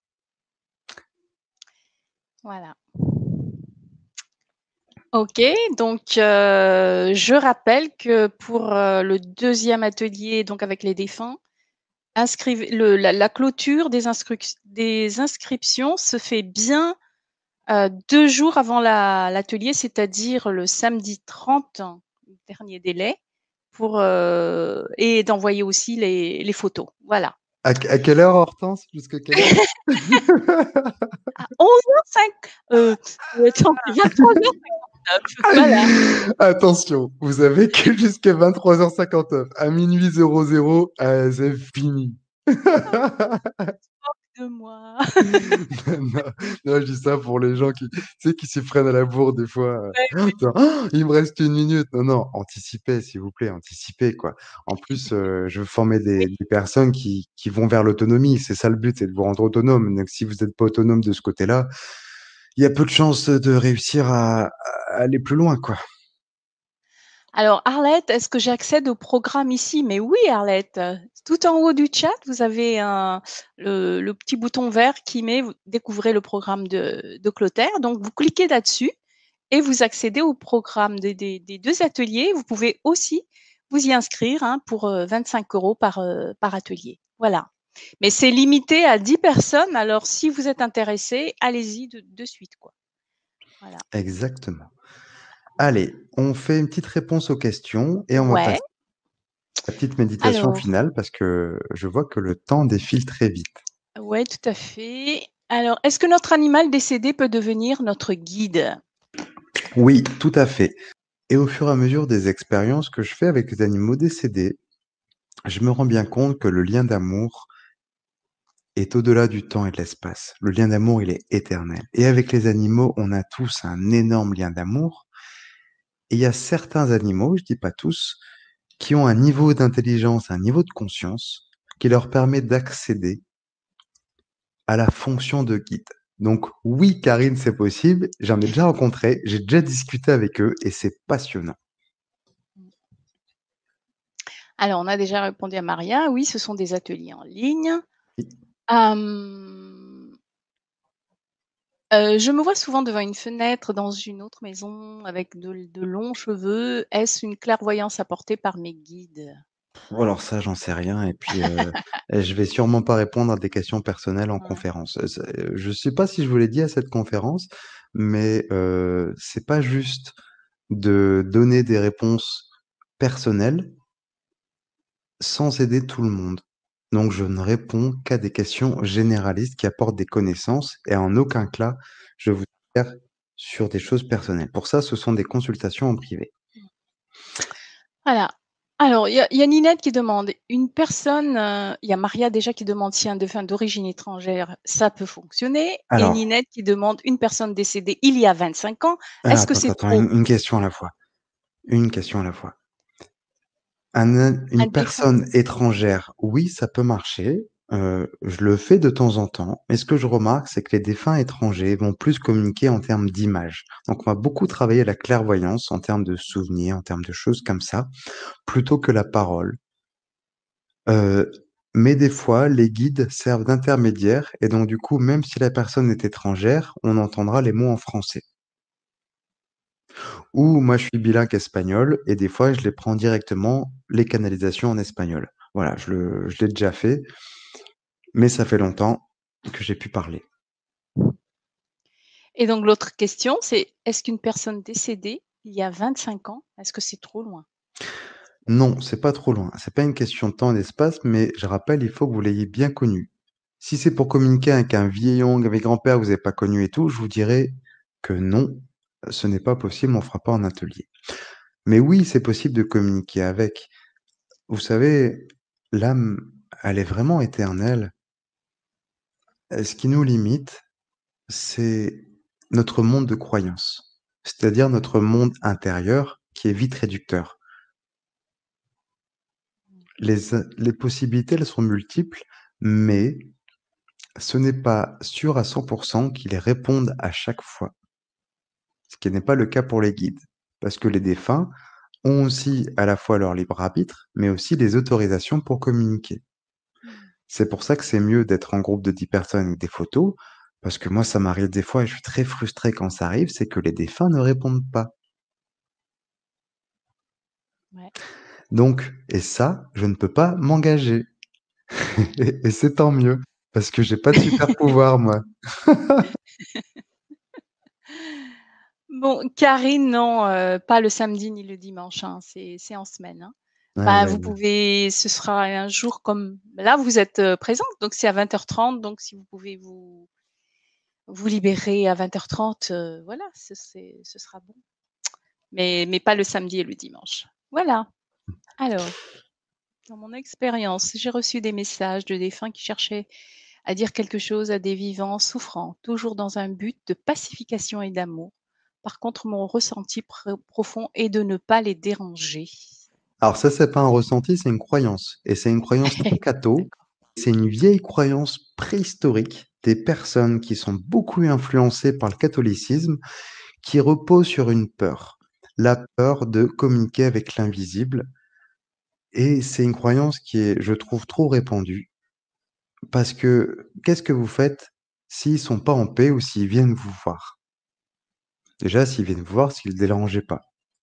Voilà. OK, donc je rappelle que pour, le deuxième atelier, donc avec les défunts, inscrivez la clôture des inscriptions se fait bien, 2 jours avant l'atelier, c'est-à-dire le samedi 30, dernier délai et d'envoyer aussi les photos. Voilà. À quelle heure, Hortense? Jusqu'à quelle heure? À 11h05, attends, c'est 23h59. Voilà. Attention, vous avez que jusqu'à 23h59. À minuit 00, c'est fini. De moi. Non, non, je dis ça pour les gens qui, tu sais, qui s'y prennent à la bourre des fois. Ouais, ouais. Genre, «Ah, il me reste 1 minute». Non, non, anticipez, s'il vous plaît, anticipez, quoi. En plus, je veux former des personnes qui vont vers l'autonomie. C'est ça le but, c'est de vous rendre autonome. Donc, si vous n'êtes pas autonome de ce côté-là, il y a peu de chances de réussir à aller plus loin, quoi. Alors Arlette, est-ce que j'accède au programme ici? Mais oui Arlette, tout en haut du chat, vous avez le petit bouton vert qui met vous découvrez le programme de Clotaire. Donc vous cliquez là-dessus et vous accédez au programme des 2 ateliers. Vous pouvez aussi vous y inscrire, hein, pour, 25 € par atelier. Voilà. Mais c'est limité à 10 personnes, alors si vous êtes intéressés, allez-y de suite, quoi. Voilà. Exactement. Allez, on fait une petite réponse aux questions et on va Ouais, passer à la petite méditation alors finale parce que je vois que le temps défile très vite. ouais, tout à fait. Alors, est-ce que notre animal décédé peut devenir notre guide? Oui, tout à fait. Et au fur et à mesure des expériences que je fais avec les animaux décédés, je me rends bien compte que le lien d'amour est au-delà du temps et de l'espace. Le lien d'amour, il est éternel. Et avec les animaux, on a tous un énorme lien d'amour. Et il y a certains animaux, je dis pas tous, qui ont un niveau d'intelligence, un niveau de conscience qui leur permet d'accéder à la fonction de guide. Donc oui, Karine, c'est possible. J'en ai déjà rencontré, j'ai déjà discuté avec eux et c'est passionnant. Alors, on a déjà répondu à Maria. Oui, ce sont des ateliers en ligne. Oui. Je me vois souvent devant une fenêtre dans une autre maison avec de longs cheveux. Est-ce une clairvoyance apportée par mes guides? Alors ça, j'en sais rien et puis, je vais sûrement pas répondre à des questions personnelles en Ouais. conférence. Je sais pas si je vous l'ai dit à cette conférence, mais, c'est pas juste de donner des réponses personnelles sans aider tout le monde. Donc je ne réponds qu'à des questions généralistes qui apportent des connaissances et en aucun cas je vous sers sur des choses personnelles. Pour ça, ce sont des consultations en privé. Voilà. Alors, il y a Ninette qui demande, une personne, il y a Maria déjà qui demande si un défunt d'origine étrangère, ça peut fonctionner et Alors Ninette qui demande une personne décédée il y a 25 ans, alors est-ce que attends, c'est attends, trop? une question à la fois. Une question à la fois. Une Un défunt personne étrangère, oui, ça peut marcher, je le fais de temps en temps, mais ce que je remarque, c'est que les défunts étrangers vont plus communiquer en termes d'images. Donc on va beaucoup travailler la clairvoyance en termes de souvenirs, en termes de choses comme ça, plutôt que la parole. Heu, mais des fois, les guides servent d'intermédiaires et donc du coup, même si la personne est étrangère, on entendra les mots en français. Ou moi, je suis bilingue espagnol et des fois, je les prends directement, les canalisations en espagnol. Voilà, je l'ai déjà fait, mais ça fait longtemps que j'ai pu parler. et donc l'autre question, c'est est-ce qu'une personne décédée il y a 25 ans, est-ce que c'est trop loin? Non, c'est pas trop loin. C'est pas une question de temps et d'espace, mais je rappelle, il faut que vous l'ayez bien connu. Si c'est pour communiquer avec un vieillon, avec grand-père que vous avez pas connu et tout, je vous dirais que non, ce n'est pas possible, on fera pas en atelier. Mais oui, c'est possible de communiquer avec. Vous savez, l'âme, elle est vraiment éternelle. Ce qui nous limite, c'est notre monde de croyance, c'est-à-dire notre monde intérieur qui est vite réducteur. Les possibilités, elles sont multiples, mais ce n'est pas sûr à 100% qu'ils répondent à chaque fois, ce qui n'est pas le cas pour les guides. Parce que les défunts ont aussi à la fois leur libre arbitre, mais aussi les autorisations pour communiquer. Mmh. C'est pour ça que c'est mieux d'être en groupe de 10 personnes avec des photos, parce que moi, ça m'arrive des fois et je suis très frustré quand ça arrive, c'est que les défunts ne répondent pas. Ouais. Donc, et ça, je ne peux pas m'engager. Et c'est tant mieux, parce que j'ai pas de super pouvoir, moi. Bon, Karine, non, pas le samedi ni le dimanche, hein, c'est en semaine, hein. Ah Bah, ouais, vous ouais. pouvez ce sera un jour comme là, vous êtes, présente, donc c'est à 20h30, donc si vous pouvez vous libérer à 20h30, voilà, ce sera bon. Mais pas le samedi et le dimanche. Voilà. Alors, dans mon expérience, j'ai reçu des messages de défunts qui cherchaient à dire quelque chose à des vivants souffrants, toujours dans un but de pacification et d'amour. Par contre, mon ressenti profond est de ne pas les déranger. Alors ça, c'est pas un ressenti, c'est une croyance. Et c'est une croyance très catho. D'accord. C'est une vieille croyance préhistorique des personnes qui sont beaucoup influencées par le catholicisme, qui repose sur une peur. La peur de communiquer avec l'invisible. Et c'est une croyance qui est, je trouve, trop répandue. Parce que qu'est-ce que vous faites s'ils sont pas en paix ou s'ils viennent vous voir? Déjà, s'ils viennent vous voir, s'ils ne dérangez pas.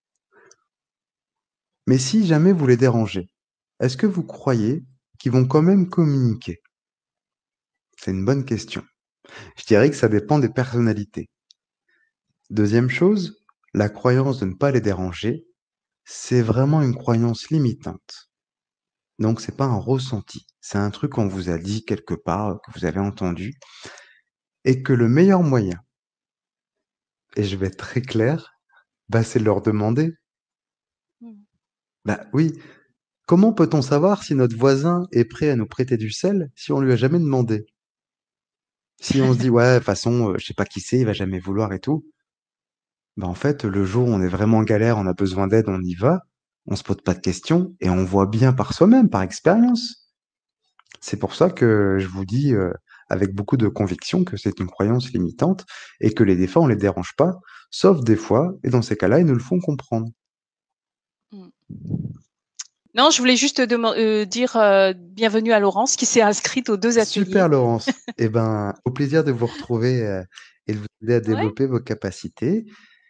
Mais si jamais vous les dérangez, est-ce que vous croyez qu'ils vont quand même communiquer? C'est une bonne question. Je dirais que ça dépend des personnalités. Deuxième chose, la croyance de ne pas les déranger, c'est vraiment une croyance limitante. Donc c'est pas un ressenti, c'est un truc qu'on vous a dit quelque part, que vous avez entendu, et que le meilleur moyen, et je vais être très clair, bah, c'est de leur demander. Mmh. Bah oui, comment peut-on savoir si notre voisin est prêt à nous prêter du sel si on lui a jamais demandé? Si on se dit, ouais, de toute façon, je sais pas qui c'est, il va jamais vouloir et tout, bah en fait, le jour où on est vraiment en galère, on a besoin d'aide, on y va, on se pose pas de questions et on voit bien par soi-même, par expérience. C'est pour ça que je vous dis avec beaucoup de conviction que c'est une croyance limitante et que les défunts, on les dérange pas, sauf des fois, et dans ces cas-là, ils nous le font comprendre. Mmh. Non, je voulais juste dire bienvenue à Laurence qui s'est inscrite aux 2 Super, ateliers. Laurence. Eh ben, au plaisir de vous retrouver et de vous aider à Ouais. développer vos capacités.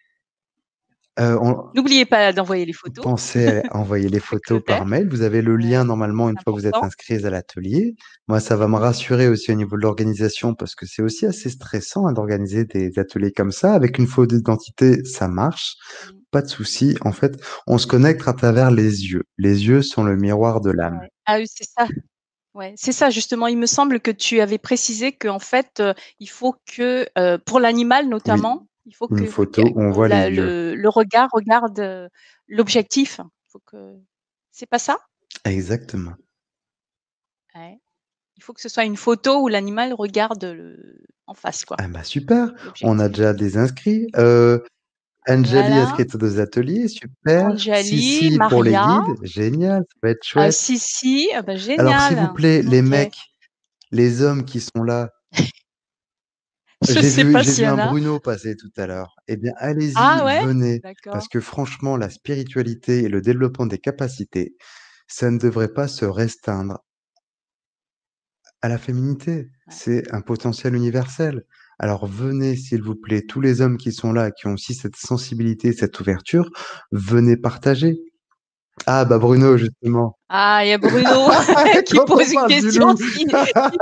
On N'oubliez pas d'envoyer les photos pensez à envoyer les avec photos Claudel. par mail. Vous avez le lien Ouais, normalement une c'est fois que vous êtes important. inscrits à l'atelier. Moi, ça va me rassurer aussi au niveau de l'organisation parce que c'est aussi assez stressant hein, d'organiser des ateliers comme ça. Avec une photo d'identité, ça marche. Mmh. Pas de souci. En fait, on se connecte à travers les yeux. Les yeux sont le miroir de l'âme. Ouais. Ah oui, c'est ça. Ouais, c'est ça justement. Il me semble que tu avais précisé qu'en fait, il faut que, pour l'animal Oui, notamment, il faut une que photo où on voit les la yeux. le regard regarde, l'objectif. Il faut que c'est pas ça? Exactement. Ouais. Il faut que ce soit une photo où l'animal regarde en face quoi, Ah bah super, on a l'objectif. déjà des inscrits. Anjali Voilà. inscrite aux 2 ateliers, super. Anjali, Sissi pour les Maria, guides, génial, ça va être chouette. Sissi, ah bah Alors s'il vous génial. plaît, les OK. mecs, les hommes qui sont là, Je sais pas j'ai s'il vu y en un a. Bruno passer tout à l'heure. Eh bien, allez-y, Ah ouais? venez, parce D'accord. que franchement, la spiritualité et le développement des capacités, ça ne devrait pas se restreindre à la féminité. Ouais. C'est un potentiel universel. Alors venez, s'il vous plaît, tous les hommes qui sont là, qui ont aussi cette sensibilité, cette ouverture, venez partager. Ah bah Bruno, justement. Ah, il y a Bruno qui Quand on pose une parle du question loup. si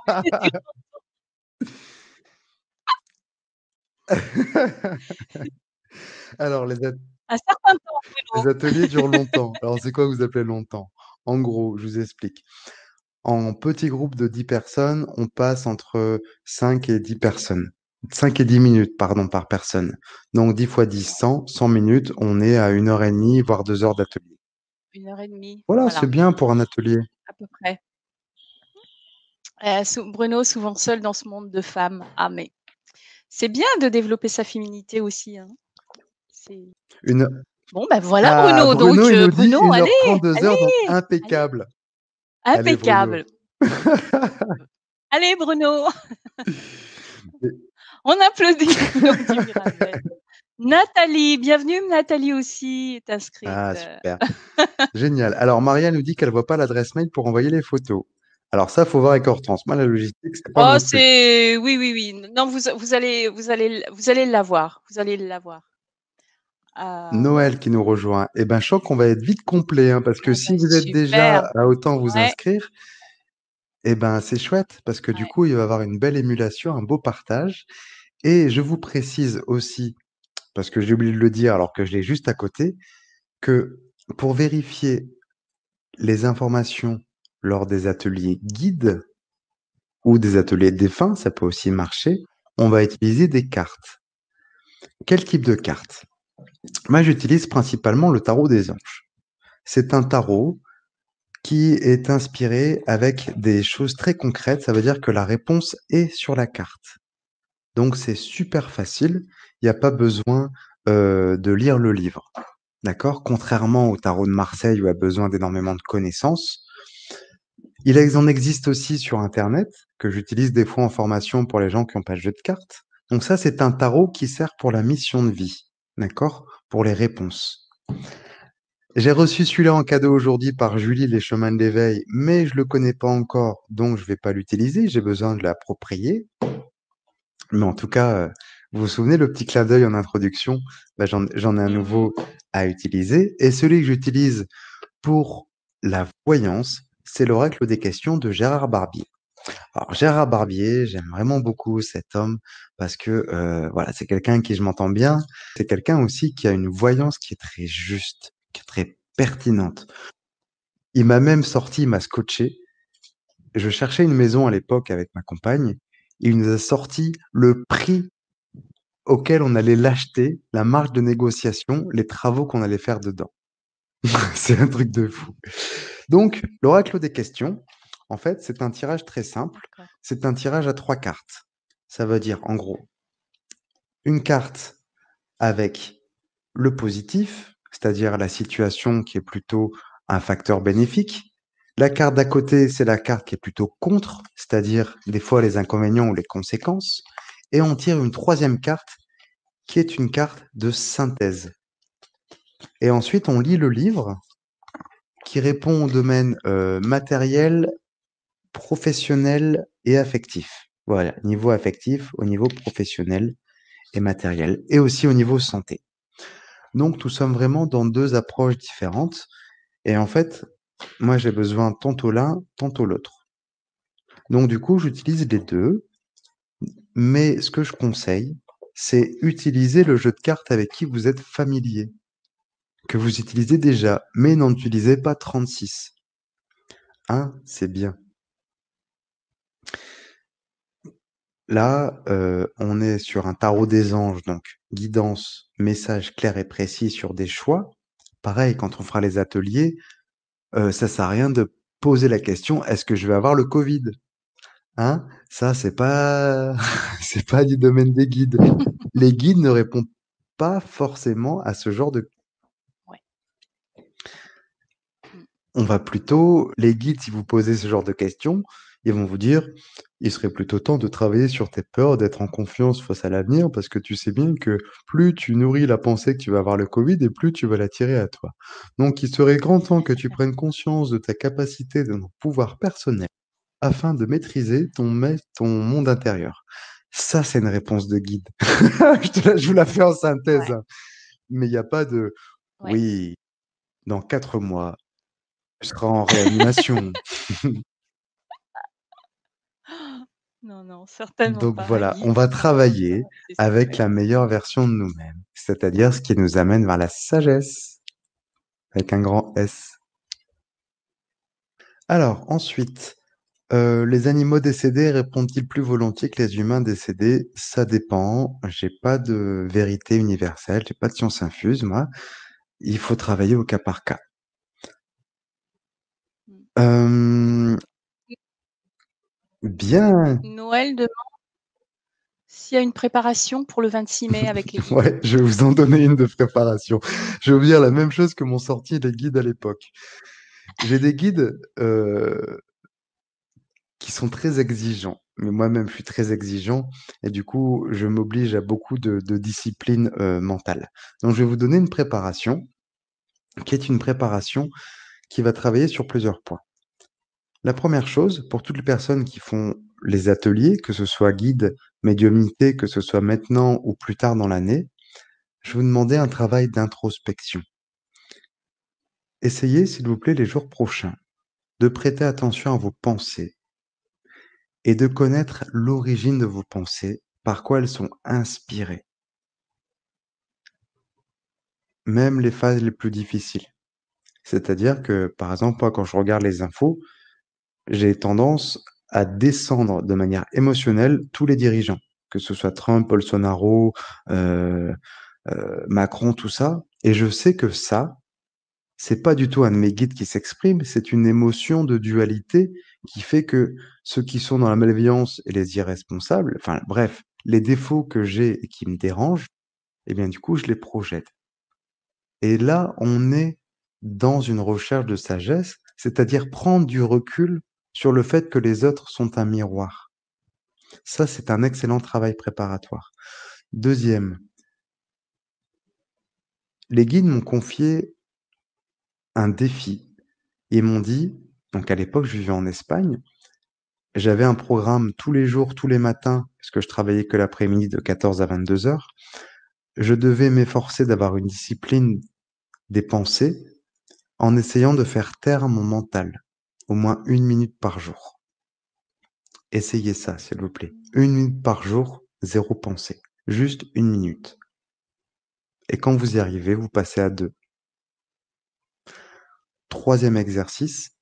Alors un certain temps, les Bruno. ateliers durent longtemps. Alors c'est quoi que vous appelez longtemps? En gros, je vous explique. En petits groupes de 10 personnes, on passe entre 5 et 10 personnes. 5 et 10 minutes, pardon, par personne. Donc 10 fois 10, 100. 100 minutes, on est à 1 heure et demie, voire 2 heures d'atelier. 1 heure et demie, Voilà, c'est voilà, bien pour un atelier. à peu près. Bruno, souvent seul dans ce monde de femmes. Ah mais c'est bien de développer sa féminité aussi, hein. C'est Une... bon, ben voilà Ah, Bruno, Bruno, donc il nous dit Bruno, une allez, heure 30, 2 heures, donc allez, allez, impeccable. Allez, Bruno. impeccable. Allez Bruno, on applaudit Bruno du Mirabel. Nathalie, bienvenue Nathalie aussi est inscrite. Ah, super. Génial. Alors, Maria nous dit qu'elle voit pas l'adresse mail pour envoyer les photos. Alors ça, faut voir avec Hortense. Moi, la logistique, c'est pas Oh, mon truc. c'est oui, oui, oui. Non, vous allez l'avoir. Vous allez l'avoir. Noël qui nous rejoint. Eh ben, je sens qu'on va être vite complet, hein, parce que Ah si bah vous êtes déjà super. à autant vous Ouais, inscrire, eh ben, c'est chouette, parce que du ouais. coup, il va y avoir une belle émulation, un beau partage. Et je vous précise aussi, parce que j'ai oublié de le dire alors que je l'ai juste à côté, que pour vérifier les informations lors des ateliers guides ou des ateliers défunts, ça peut aussi marcher, on va utiliser des cartes. Quel type de cartes? Moi, j'utilise principalement le tarot des anges. C'est un tarot qui est inspiré avec des choses très concrètes. Ça veut dire que la réponse est sur la carte. Donc, c'est super facile. Il n'y a pas besoin de lire le livre. D'accord? Contrairement au tarot de Marseille où il y a besoin d'énormément de connaissances. Il en existe aussi sur Internet, que j'utilise des fois en formation pour les gens qui n'ont pas de jeu de cartes. Donc ça, c'est un tarot qui sert pour la mission de vie. D'accord? Pour les réponses. J'ai reçu celui-là en cadeau aujourd'hui par Julie, Les Chemins de l'éveil, mais je le connais pas encore, donc je vais pas l'utiliser. J'ai besoin de l'approprier. Mais en tout cas, vous vous souvenez le petit clin d'œil en introduction? Bah, j'en ai un Mmh. nouveau à utiliser. Et celui que j'utilise pour la voyance, c'est l'oracle des questions de Gérard Barbier. Alors Gérard Barbier, j'aime vraiment beaucoup cet homme parce que voilà, c'est quelqu'un avec qui je m'entends bien. C'est quelqu'un aussi qui a une voyance qui est très juste, qui est très pertinente. Il m'a scotché. Je cherchais une maison à l'époque avec ma compagne. Il nous a sorti le prix auquel on allait l'acheter, la marge de négociation, les travaux qu'on allait faire dedans. C'est un truc de fou. Donc, l'oracle des questions, en fait, c'est un tirage très simple. D'accord. C'est un tirage à 3 cartes. Ça veut dire, en gros, une carte avec le positif, c'est-à-dire la situation qui est plutôt un facteur bénéfique. La carte d'à côté, c'est la carte qui est plutôt contre, c'est-à-dire des fois les inconvénients ou les conséquences. Et on tire une troisième carte qui est une carte de synthèse. Et ensuite, on lit le livre qui répond au domaine matériel, professionnel et affectif. Voilà, niveau affectif, au niveau professionnel et matériel, et aussi au niveau santé. Donc, nous sommes vraiment dans deux approches différentes. Et en fait, moi, j'ai besoin tantôt l'un, tantôt l'autre. Donc, du coup, j'utilise les deux. Mais ce que je conseille, c'est utiliser le jeu de cartes avec qui vous êtes familier, que vous utilisez déjà, mais n'en utilisez pas 36. Hein, c'est bien. Là, on est sur un tarot des anges, donc guidance, message clair et précis sur des choix. Pareil, quand on fera les ateliers, ça sert à rien de poser la question, est-ce que je vais avoir le Covid? Hein? Ça, c'est pas, c'est pas du domaine des guides. Les guides ne répondent pas forcément à ce genre de. Ouais. Mmh. On va plutôt, les guides, si vous posez ce genre de questions, ils vont vous dire, il serait plutôt temps de travailler sur tes peurs, d'être en confiance face à l'avenir, parce que tu sais bien que plus tu nourris la pensée que tu vas avoir le Covid, et plus tu vas l'attirer à toi. Donc, il serait grand temps que tu prennes conscience de ta capacité, de ton pouvoir personnel, afin de maîtriser ton monde intérieur. Ça, c'est une réponse de guide. Je vous la fais en synthèse, Ouais, hein. Mais il n'y a pas de, ouais. oui, dans 4 mois, tu seras en réanimation. Non, non, certainement Donc pas. Un voilà, guide, on va c'est pas comme ça, travailler c'est sûr. avec la meilleure version de nous-mêmes, c'est-à-dire ce qui nous amène vers la sagesse, avec un grand S. Alors ensuite, les animaux décédés répondent-ils plus volontiers que les humains décédés? Ça dépend. J'ai pas de vérité universelle, j'ai pas de science infuse, moi. Il faut travailler au cas par cas. Mmh. Euh, bien. Noël demande s'il y a une préparation pour le 26 mai avec les guides. Ouais, je vais vous en donner une de préparation. Je vais vous dire la même chose que m'ont sorti les guides à l'époque. J'ai des guides qui sont très exigeants. Mais moi-même, je suis très exigeant et du coup, je m'oblige à beaucoup de discipline mentale. Donc, je vais vous donner une préparation qui est une préparation qui va travailler sur plusieurs points. La première chose, pour toutes les personnes qui font les ateliers, que ce soit guide, médiumnité, que ce soit maintenant ou plus tard dans l'année, je vais vous demander un travail d'introspection. Essayez, s'il vous plaît, les jours prochains, de prêter attention à vos pensées et de connaître l'origine de vos pensées, par quoi elles sont inspirées, même les phases les plus difficiles. C'est-à-dire que, par exemple, moi, quand je regarde les infos, j'ai tendance à descendre de manière émotionnelle tous les dirigeants, que ce soit Trump, Bolsonaro, euh, Macron, tout ça. Et je sais que ça, c'est pas du tout un de mes guides qui s'exprime, c'est une émotion de dualité qui fait que ceux qui sont dans la malveillance et les irresponsables, enfin bref, les défauts que j'ai et qui me dérangent, eh bien du coup, je les projette. Et là, on est dans une recherche de sagesse, c'est-à-dire prendre du recul sur le fait que les autres sont un miroir. Ça, c'est un excellent travail préparatoire. Deuxième, les guides m'ont confié un défi. Ils m'ont dit, donc à l'époque, je vivais en Espagne, j'avais un programme tous les jours, tous les matins, parce que je travaillais que l'après-midi de 14 à 22 heures. Je devais m'efforcer d'avoir une discipline des pensées en essayant de faire taire mon mental, au moins 1 minute par jour. Essayez ça, s'il vous plaît. 1 minute par jour, zéro pensée. Juste 1 minute. Et quand vous y arrivez, vous passez à 2. Troisième exercice,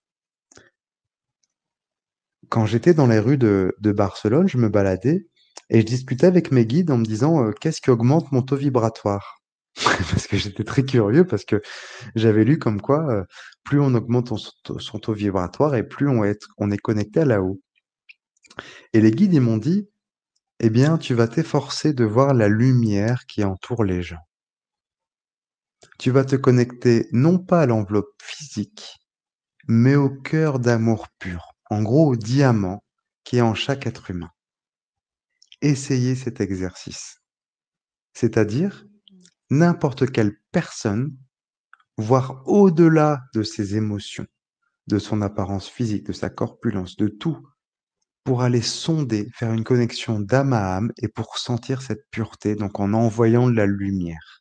quand j'étais dans les rues de Barcelone, je me baladais et je discutais avec mes guides en me disant qu'est-ce qui augmente mon taux vibratoire? Parce que j'étais très curieux, parce que j'avais lu comme quoi plus on augmente son taux vibratoire et plus on est connecté à là-haut. Et les guides, ils m'ont dit, Eh bien, tu vas t'efforcer de voir la lumière qui entoure les gens. Tu vas te connecter non pas à l'enveloppe physique, mais au cœur d'amour pur, en gros au diamant qui est en chaque être humain. Essayez cet exercice, c'est-à-dire n'importe quelle personne, voir au-delà de ses émotions, de son apparence physique, de sa corpulence, de tout, pour aller sonder, faire une connexion d'âme à âme et pour sentir cette pureté, donc en envoyant de la lumière.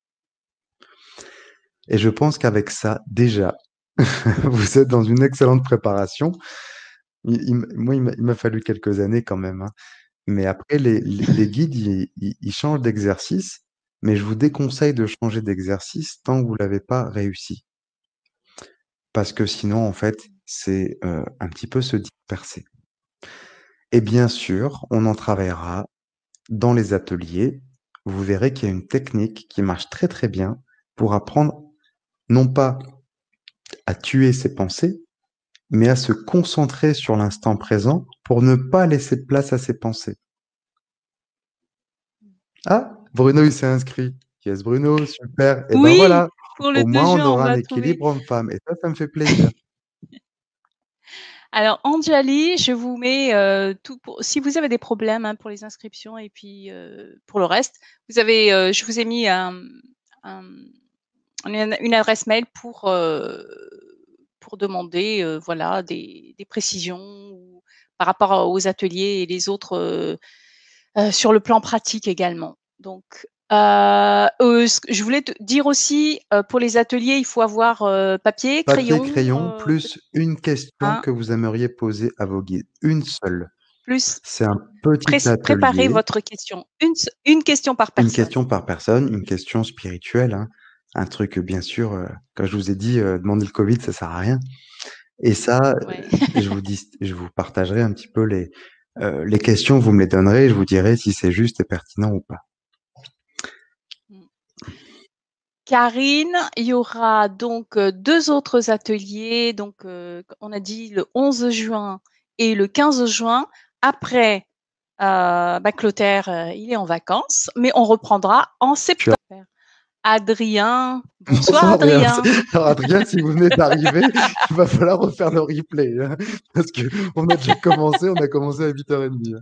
Et je pense qu'avec ça, déjà, vous êtes dans une excellente préparation. Moi, il m'a fallu quelques années quand même, hein. Mais après, les guides, ils changent d'exercice, mais je vous déconseille de changer d'exercice tant que vous l'avez pas réussi. Parce que sinon, en fait, c'est un petit peu se disperser. Et bien sûr, on en travaillera dans les ateliers. Vous verrez qu'il y a une technique qui marche très très bien pour apprendre non pas à tuer ses pensées, mais à se concentrer sur l'instant présent pour ne pas laisser place à ses pensées. Ah, Bruno, il s'est inscrit. Yes, Bruno, super. Et ben Oui, voilà, pour le au 2 moins on juin, on aura un va trouver. équilibre homme-femme. Et ça me fait plaisir. Alors Anjali, je vous mets, tout pour si vous avez des problèmes, hein, pour les inscriptions et puis, pour le reste, vous avez, je vous ai mis un une adresse mail pour demander, voilà, des précisions ou par rapport aux ateliers et les autres, sur le plan pratique également. Donc, ce que je voulais te dire aussi, pour les ateliers, il faut avoir, papier, Papier, crayon, crayon, peut plus une question hein, que vous aimeriez poser à vos guides. Une seule. plus C'est un petit préparer atelier, votre question. Une question par une personne. question par personne, une question spirituelle, hein. Un truc, bien sûr, comme je vous ai dit, demander le Covid, ça sert à rien. Et ça, Ouais. je vous partagerai un petit peu les questions, vous me les donnerez, je vous dirai si c'est juste et pertinent ou pas. Mmh. Karine, il y aura donc, 2 autres ateliers, donc, on a dit le 11 juin et le 15 juin. Après, Clotaire, il est en vacances, mais on reprendra en Je suis septembre. Adrien, bonsoir Bonsoir Adrien. Adrien. Alors Adrien, si vous venez d'arriver, il va falloir refaire le replay, hein, parce qu'on a déjà commencé, on a commencé à 8h30.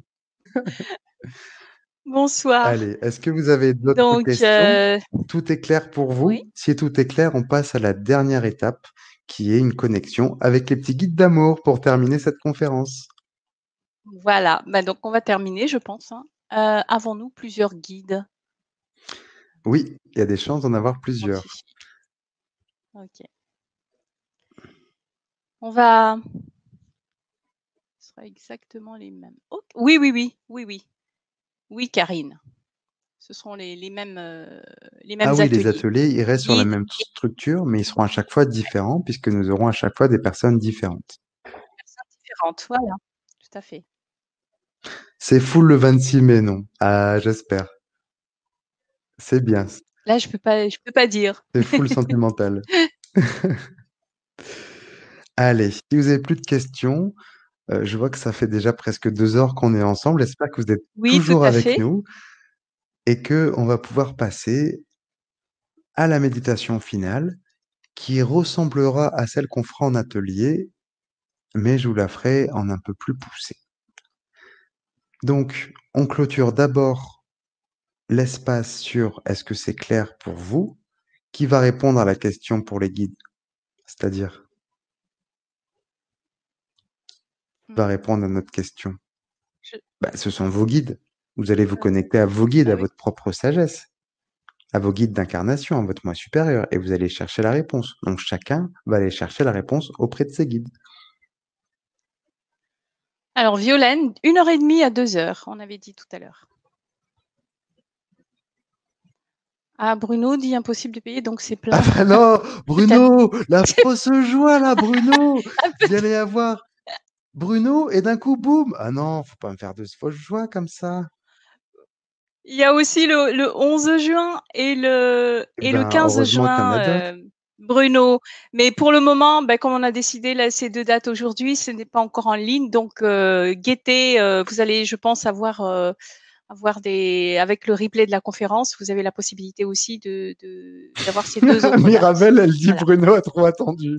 Bonsoir. Allez, est-ce que vous avez d'autres Donc, questions? Tout est clair pour oui, vous? Si tout est clair, on passe à la dernière étape, qui est une connexion avec les petits guides d'amour pour terminer cette conférence. voilà. Donc on va terminer, je pense, hein. Avons-nous plusieurs guides? Oui, il y a des chances d'en avoir plusieurs. Identifiés. OK. On va Ce sera exactement les mêmes. OK. Oui, oui, oui. Oui, oui. Oui, Karine. Ce seront les mêmes Ah oui, les ateliers. ateliers, ils restent sur la Guides même et structure, mais ils seront à chaque fois différents, puisque nous aurons à chaque fois des personnes différentes. personnes différentes. Voilà, tout à fait. C'est full le 26 mai, non? Ah, j'espère. C'est bien. Là, je peux pas dire. C'est full sentimental. Allez, si vous avez plus de questions, je vois que ça fait déjà presque 2 heures qu'on est ensemble. J'espère que vous êtes Oui, tout toujours à avec fait. nous et qu'on va pouvoir passer à la méditation finale qui ressemblera à celle qu'on fera en atelier, mais je vous la ferai en un peu plus poussé. Donc, on clôture d'abord l'espace sur est-ce que c'est clair pour vous? Qui va répondre à la question pour les guides? C'est-à-dire, va Mmh. répondre à notre question? Je Bah, ce sont vos guides. Vous allez vous connecter à vos guides, Bah à oui. votre propre sagesse, à vos guides d'incarnation, à votre moi supérieur, et vous allez chercher la réponse. Donc chacun va aller chercher la réponse auprès de ses guides. Alors Violaine, 1 heure et demie à 2 heures, on avait dit tout à l'heure. Ah, Bruno dit: «Impossible de payer, donc c'est Ah plein». bah non, Peut-être. Bruno, la fausse joie là, Bruno. Ah peut Vous allez avoir Bruno et d'un coup, boum. Ah non, faut pas me faire de fausse joie comme ça. Il y a aussi le 11 juin et Eh le ben, 15 heureusement qu'il y en a juin, d'autres. Bruno. Mais pour le moment, comme on a décidé là, ces 2 dates aujourd'hui, ce n'est pas encore en ligne. Donc, guettez, vous allez, je pense, avoir des avec le replay de la conférence, vous avez la possibilité aussi d'avoir ces 2 autres dates. Mirabelle, elle dit Voilà. Bruno a trop attendu.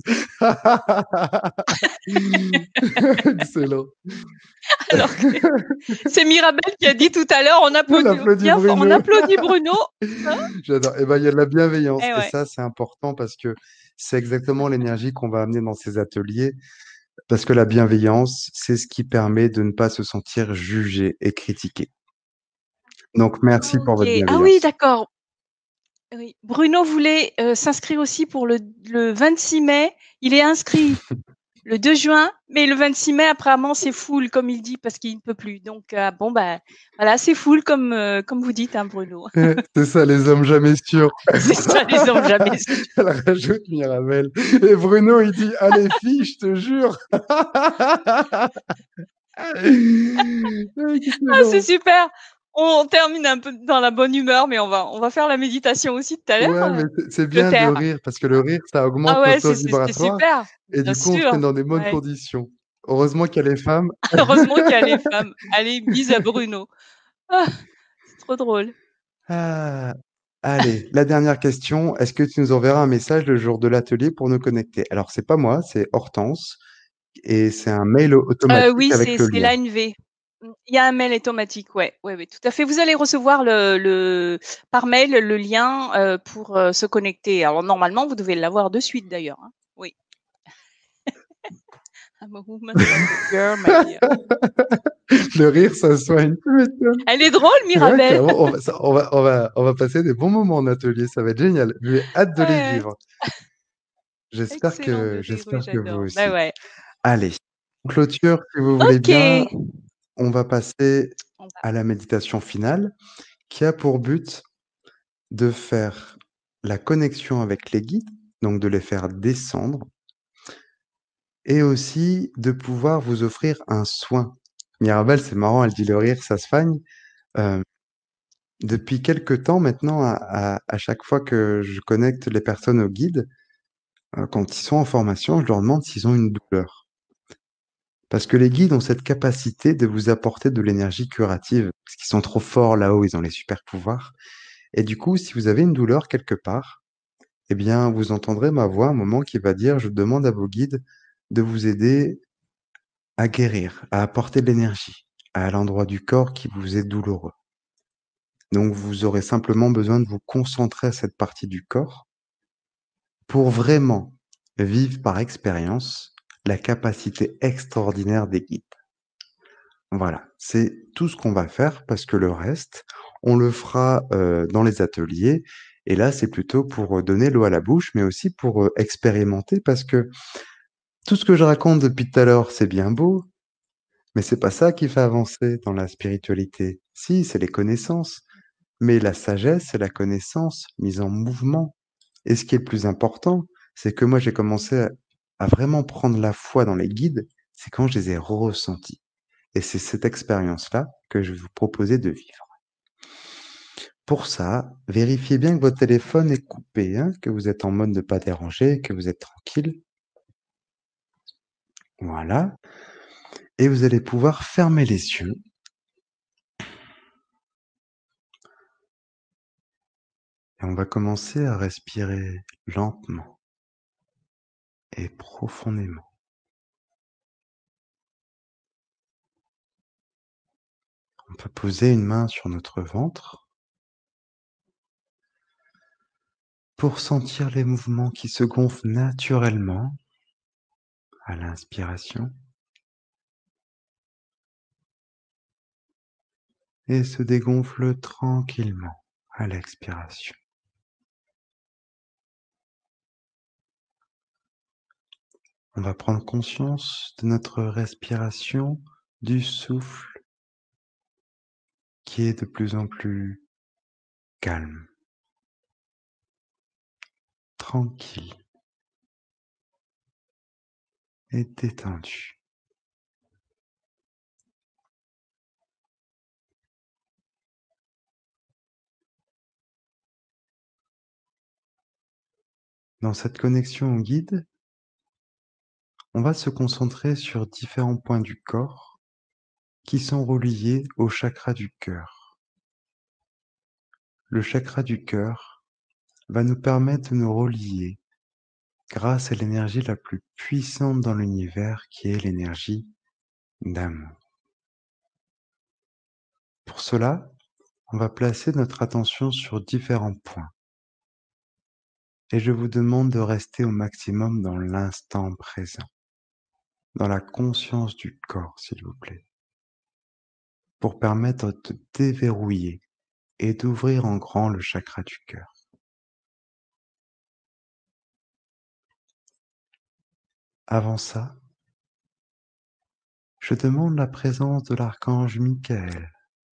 Excellent. Alors que c'est Mirabelle qui a dit tout à l'heure: «On Elle applaudit applaudit bien fort, on Bruno. applaudit Bruno». Hein? J'adore. Et ben, il y a de la bienveillance. Eh Et ouais. ça, c'est important parce que c'est exactement l'énergie qu'on va amener dans ces ateliers. Parce que la bienveillance, c'est ce qui permet de ne pas se sentir jugé et critiqué. Donc, merci pour OK. votre Ah oui, bienveillance. d'accord. Oui. Bruno voulait, s'inscrire aussi pour le 26 mai. Il est inscrit le 2 juin, mais le 26 mai, apparemment, c'est full, comme il dit, parce qu'il ne peut plus. Donc, voilà, c'est full comme vous dites, hein, Bruno. C'est ça, les hommes jamais sûrs. C'est ça, les hommes jamais su. Elle rajoute Mirabelle. Et Bruno, il dit, allez, filles, je te jure. Ah, c'est Excellent. super! On termine un peu dans la bonne humeur, mais on va faire la méditation aussi tout à l'heure. Ouais, mais c'est Je bien de terre. rire parce que le rire, ça augmente Ah ouais, notre taux c'est vibratoire super, et bien du coup, on se met sûr. dans des bonnes Ouais. conditions. Heureusement qu'il y a les femmes. Heureusement qu'il y a les femmes. Allez, bise à Bruno. Ah, c'est trop drôle. Ah, allez, la dernière question. Est-ce que tu nous enverras un message le jour de l'atelier pour nous connecter? Alors, c'est pas moi, c'est Hortense et c'est un mail automatique Oui, avec le c'est lien. l'ANV. Il y a un mail automatique, ouais. Ouais, ouais, tout à fait. Vous allez recevoir le par mail le lien, pour, se connecter. Alors normalement, vous devez l'avoir de suite d'ailleurs, hein. Oui. I'm a woman, not a girl, my dear. Le rire, ça soigne. Tu m'étonnes. Elle est drôle, Ouais, Mirabelle. carrément, on va passer des bons moments en atelier, ça va être génial. J'ai hâte de les Ouais, vivre. J'espère excellent de que, rire, j'espère oui, que vous j'adore. aussi. Ouais. Allez, clôture, si vous voulez bien, OK. on va passer On va à la méditation finale qui a pour but de faire la connexion avec les guides, donc de les faire descendre et aussi de pouvoir vous offrir un soin. Mirabelle, c'est marrant, elle dit: «Le rire, ça se soigne». Heu, Depuis quelque temps maintenant, à chaque fois que je connecte les personnes au guide, quand ils sont en formation, je leur demande s'ils ont une douleur. Parce que les guides ont cette capacité de vous apporter de l'énergie curative, parce qu'ils sont trop forts là-haut, ils ont les super pouvoirs et du coup, si vous avez une douleur quelque part, eh bien, vous entendrez ma voix à un moment qui va dire: «Je demande à vos guides de vous aider à guérir, à apporter de l'énergie à l'endroit du corps qui vous est douloureux». Donc vous aurez simplement besoin de vous concentrer à cette partie du corps pour vraiment vivre par expérience la capacité extraordinaire des guides. Voilà, c'est tout ce qu'on va faire parce que le reste, on le fera, dans les ateliers et là, c'est plutôt pour, donner l'eau à la bouche, mais aussi pour, expérimenter parce que tout ce que je raconte depuis tout à l'heure, c'est bien beau, mais c'est pas ça qui fait avancer dans la spiritualité. Si, c'est les connaissances, mais la sagesse, c'est la connaissance mise en mouvement et ce qui est le plus important, c'est que moi, j'ai commencé à vraiment prendre la foi dans les guides, c'est quand je les ai ressentis. Et c'est cette expérience-là que je vais vous proposer de vivre. Pour ça, vérifiez bien que votre téléphone est coupé, hein, que vous êtes en mode ne pas déranger, que vous êtes tranquille. Voilà. Et vous allez pouvoir fermer les yeux. Et on va commencer à respirer lentement et profondément. On peut poser une main sur notre ventre pour sentir les mouvements qui se gonflent naturellement à l'inspiration et se dégonflent tranquillement à l'expiration. On va prendre conscience de notre respiration, du souffle qui est de plus en plus calme, tranquille et détendu. Dans cette connexion au guide, on va se concentrer sur différents points du corps qui sont reliés au chakra du cœur. Le chakra du cœur va nous permettre de nous relier grâce à l'énergie la plus puissante dans l'univers qui est l'énergie d'amour. Pour cela, on va placer notre attention sur différents points et je vous demande de rester au maximum dans l'instant présent, dans la conscience du corps, s'il vous plaît, pour permettre de déverrouiller et d'ouvrir en grand le chakra du cœur. Avant ça, je demande la présence de l'archange Michael.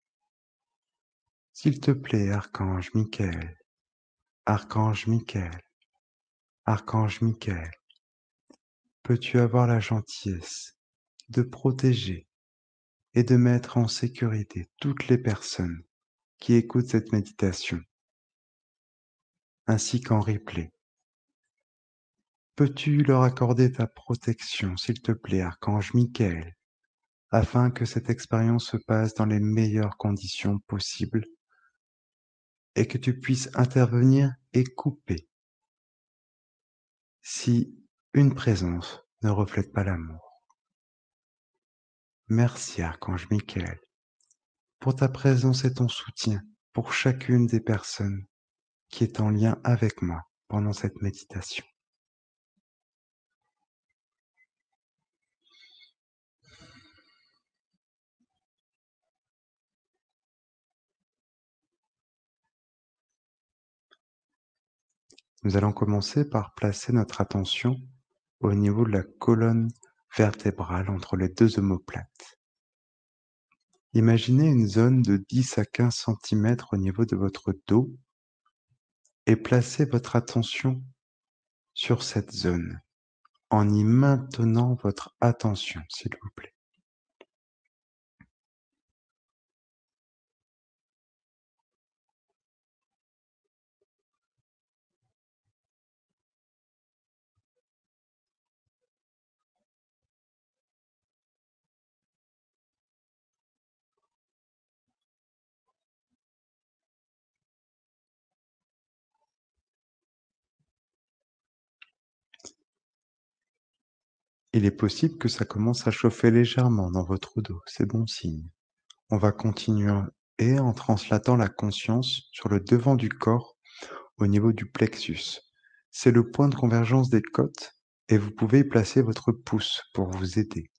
S'il te plaît, archange Michael, archange Michael, archange Michael, peux-tu avoir la gentillesse de protéger et de mettre en sécurité toutes les personnes qui écoutent cette méditation, ainsi qu'en replay. Peux-tu leur accorder ta protection, s'il te plaît, archange Michael, afin que cette expérience se passe dans les meilleures conditions possibles et que tu puisses intervenir et couper si une présence ne reflète pas l'amour. Merci, archange Michael, pour ta présence et ton soutien pour chacune des personnes qui est en lien avec moi pendant cette méditation. Nous allons commencer par placer notre attention au niveau de la colonne vertébrale entre les deux omoplates. Imaginez une zone de 10 à 15 cm au niveau de votre dos et placez votre attention sur cette zone en y maintenant votre attention, s'il vous plaît. Il est possible que ça commence à chauffer légèrement dans votre dos, c'est bon signe. On va continuer en translatant la conscience sur le devant du corps au niveau du plexus. C'est le point de convergence des côtes et vous pouvez y placer votre pouce pour vous aider.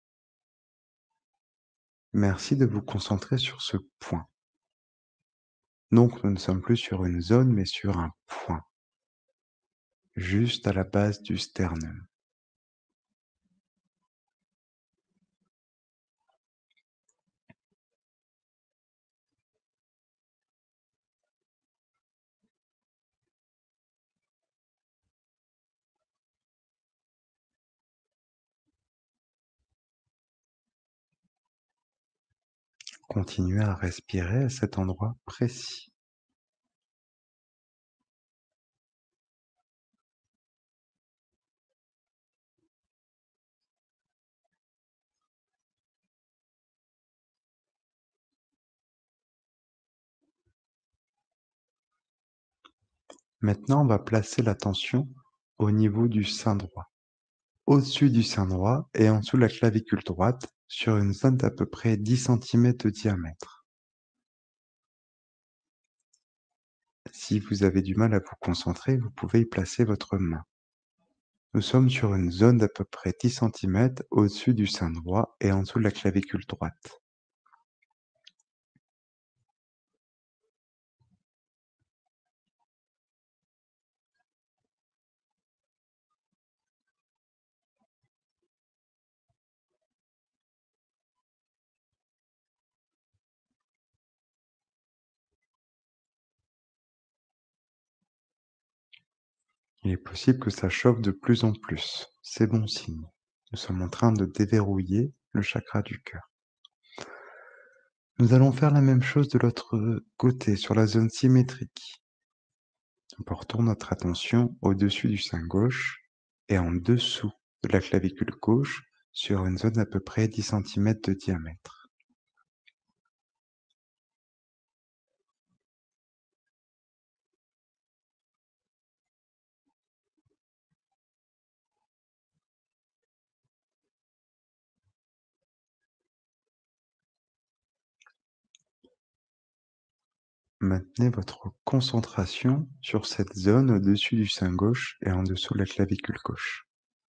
Merci de vous concentrer sur ce point. Donc nous ne sommes plus sur une zone mais sur un point, juste à la base du sternum. Continuez à respirer à cet endroit précis. Maintenant, on va placer l'attention au niveau du sein droit. Au-dessus du sein droit et en dessous de la clavicule droite, sur une zone d'à peu près 10 cm de diamètre. Si vous avez du mal à vous concentrer, vous pouvez y placer votre main. Nous sommes sur une zone d'à peu près 10 cm au-dessus du sein droit et en dessous de la clavicule droite. Il est possible que ça chauffe de plus en plus. C'est bon signe. Nous sommes en train de déverrouiller le chakra du cœur. Nous allons faire la même chose de l'autre côté, sur la zone symétrique. Portons notre attention au-dessus du sein gauche et en dessous de la clavicule gauche sur une zone à peu près 10 cm de diamètre. Maintenez votre concentration sur cette zone au-dessus du sein gauche et en dessous de la clavicule gauche.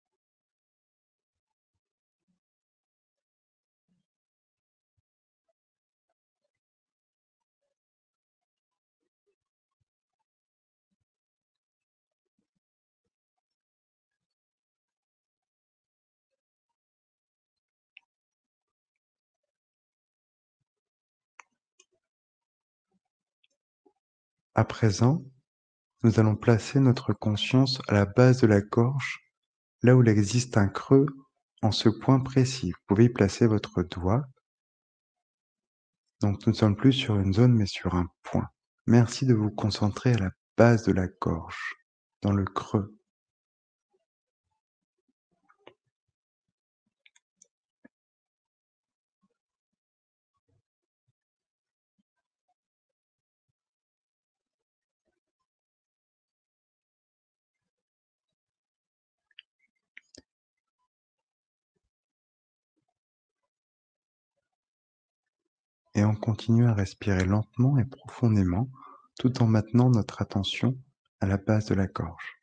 À présent, nous allons placer notre conscience à la base de la gorge, là où il existe un creux en ce point précis. Vous pouvez y placer votre doigt. Donc nous ne sommes plus sur une zone mais sur un point. Merci de vous concentrer à la base de la gorge, dans le creux. Et on continue à respirer lentement et profondément, tout en maintenant notre attention à la base de la gorge.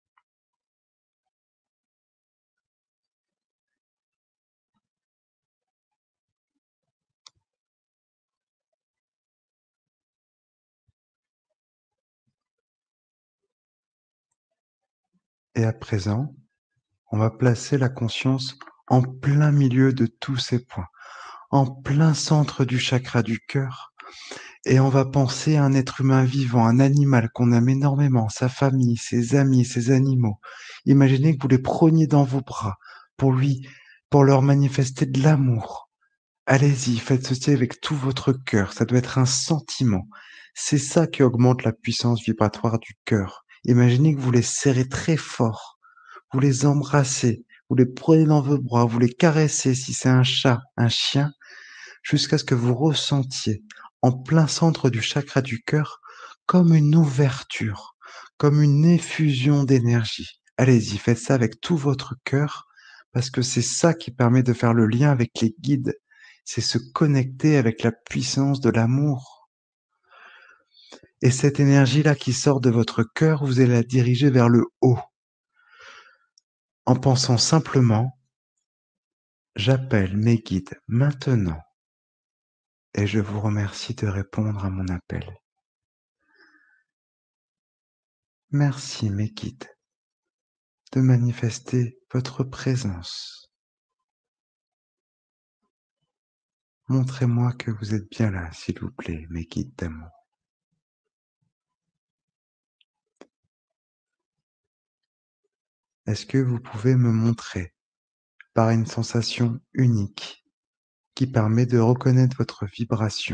Et à présent, on va placer la conscience en plein milieu de tous ces points, en plein centre du chakra du cœur. Et on va penser à un être humain vivant, un animal qu'on aime énormément, sa famille, ses amis, ses animaux. Imaginez que vous les preniez dans vos bras pour leur manifester de l'amour. Allez-y, faites ceci avec tout votre cœur. Ça doit être un sentiment. C'est ça qui augmente la puissance vibratoire du cœur. Imaginez que vous les serrez très fort. Vous les embrassez. Vous les prenez dans vos bras. Vous les caressez si c'est un chat, un chien, jusqu'à ce que vous ressentiez en plein centre du chakra du cœur comme une ouverture, comme une effusion d'énergie. Allez-y, faites ça avec tout votre cœur parce que c'est ça qui permet de faire le lien avec les guides. C'est se connecter avec la puissance de l'amour. Et cette énergie-là qui sort de votre cœur, vous allez la diriger vers le haut en pensant simplement « J'appelle mes guides maintenant » et je vous remercie de répondre à mon appel. Merci mes guides de manifester votre présence. Montrez-moi que vous êtes bien là, s'il vous plaît, mes guides d'amour. Est-ce que vous pouvez me montrer, par une sensation unique, qui permet de reconnaître votre vibration?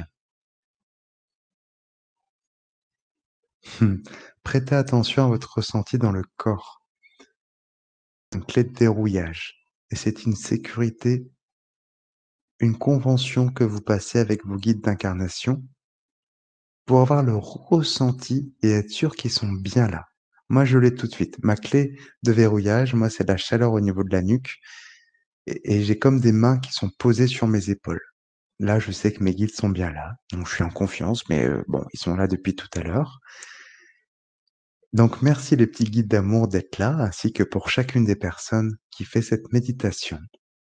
Prêtez attention à votre ressenti dans le corps. Une clé de dérouillage. Et c'est une sécurité, une convention que vous passez avec vos guides d'incarnation pour avoir le ressenti et être sûr qu'ils sont bien là. Moi, je l'ai tout de suite. Ma clé de verrouillage, moi, c'est la chaleur au niveau de la nuque et j'ai comme des mains qui sont posées sur mes épaules. Là, je sais que mes guides sont bien là, donc je suis en confiance, mais bon, ils sont là depuis tout à l'heure. Donc, merci les petits guides d'amour d'être là, ainsi que pour chacune des personnes qui fait cette méditation.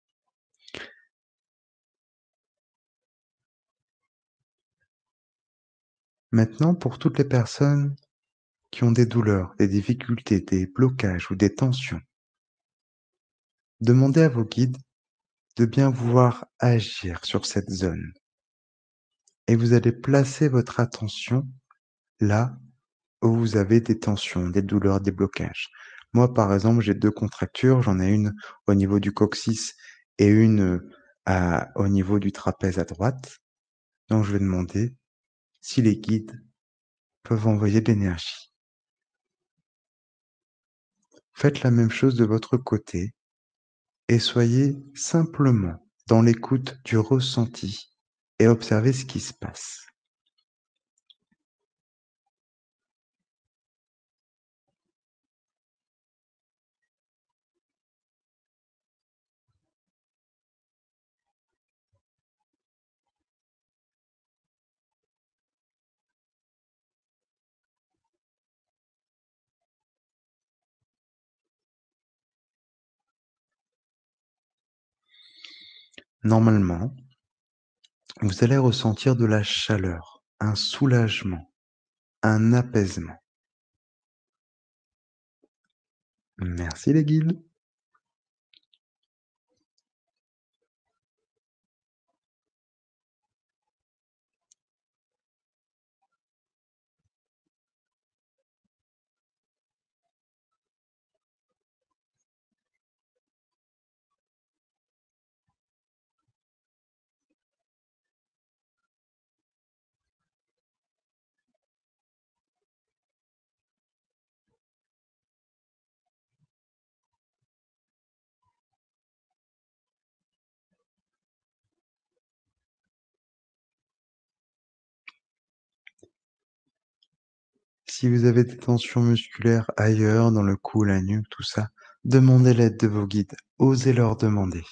Maintenant, pour toutes les personnes qui ont des douleurs, des difficultés, des blocages ou des tensions, demandez à vos guides de bien vouloir agir sur cette zone. Et vous allez placer votre attention là où vous avez des tensions, des douleurs, des blocages. Moi, par exemple, j'ai 2 contractures, j'en ai une au niveau du coccyx et une, au niveau du trapèze à droite. Donc je vais demander si les guides peuvent envoyer de l'énergie. faites la même chose de votre côté et soyez simplement dans l'écoute du ressenti et observez ce qui se passe. Normalement, vous allez ressentir de la chaleur, un soulagement, un apaisement. Merci les guides. Si vous avez des tensions musculaires ailleurs, dans le cou, la nuque, tout ça, demandez l'aide de vos guides. Osez leur demander.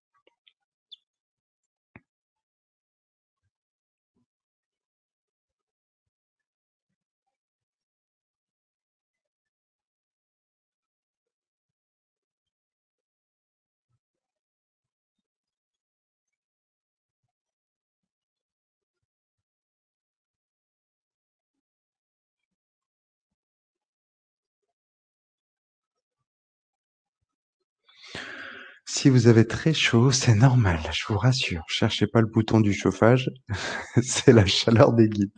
Si vous avez très chaud, c'est normal, je vous rassure. Cherchez pas le bouton du chauffage, c'est la chaleur des guides.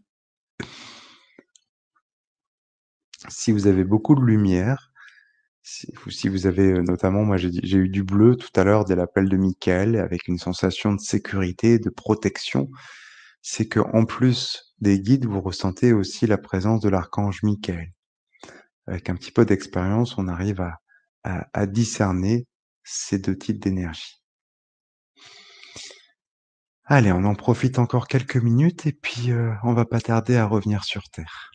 Si vous avez beaucoup de lumière, si vous avez notamment, moi j'ai eu du bleu tout à l'heure dès l'appel de Michael, avec une sensation de sécurité, de protection, c'est que en plus des guides, vous ressentez aussi la présence de l'archange Michael. Avec un petit peu d'expérience, on arrive à discerner ces deux types d'énergie. Allez, on en profite encore quelques minutes et puis on va pas tarder à revenir sur Terre.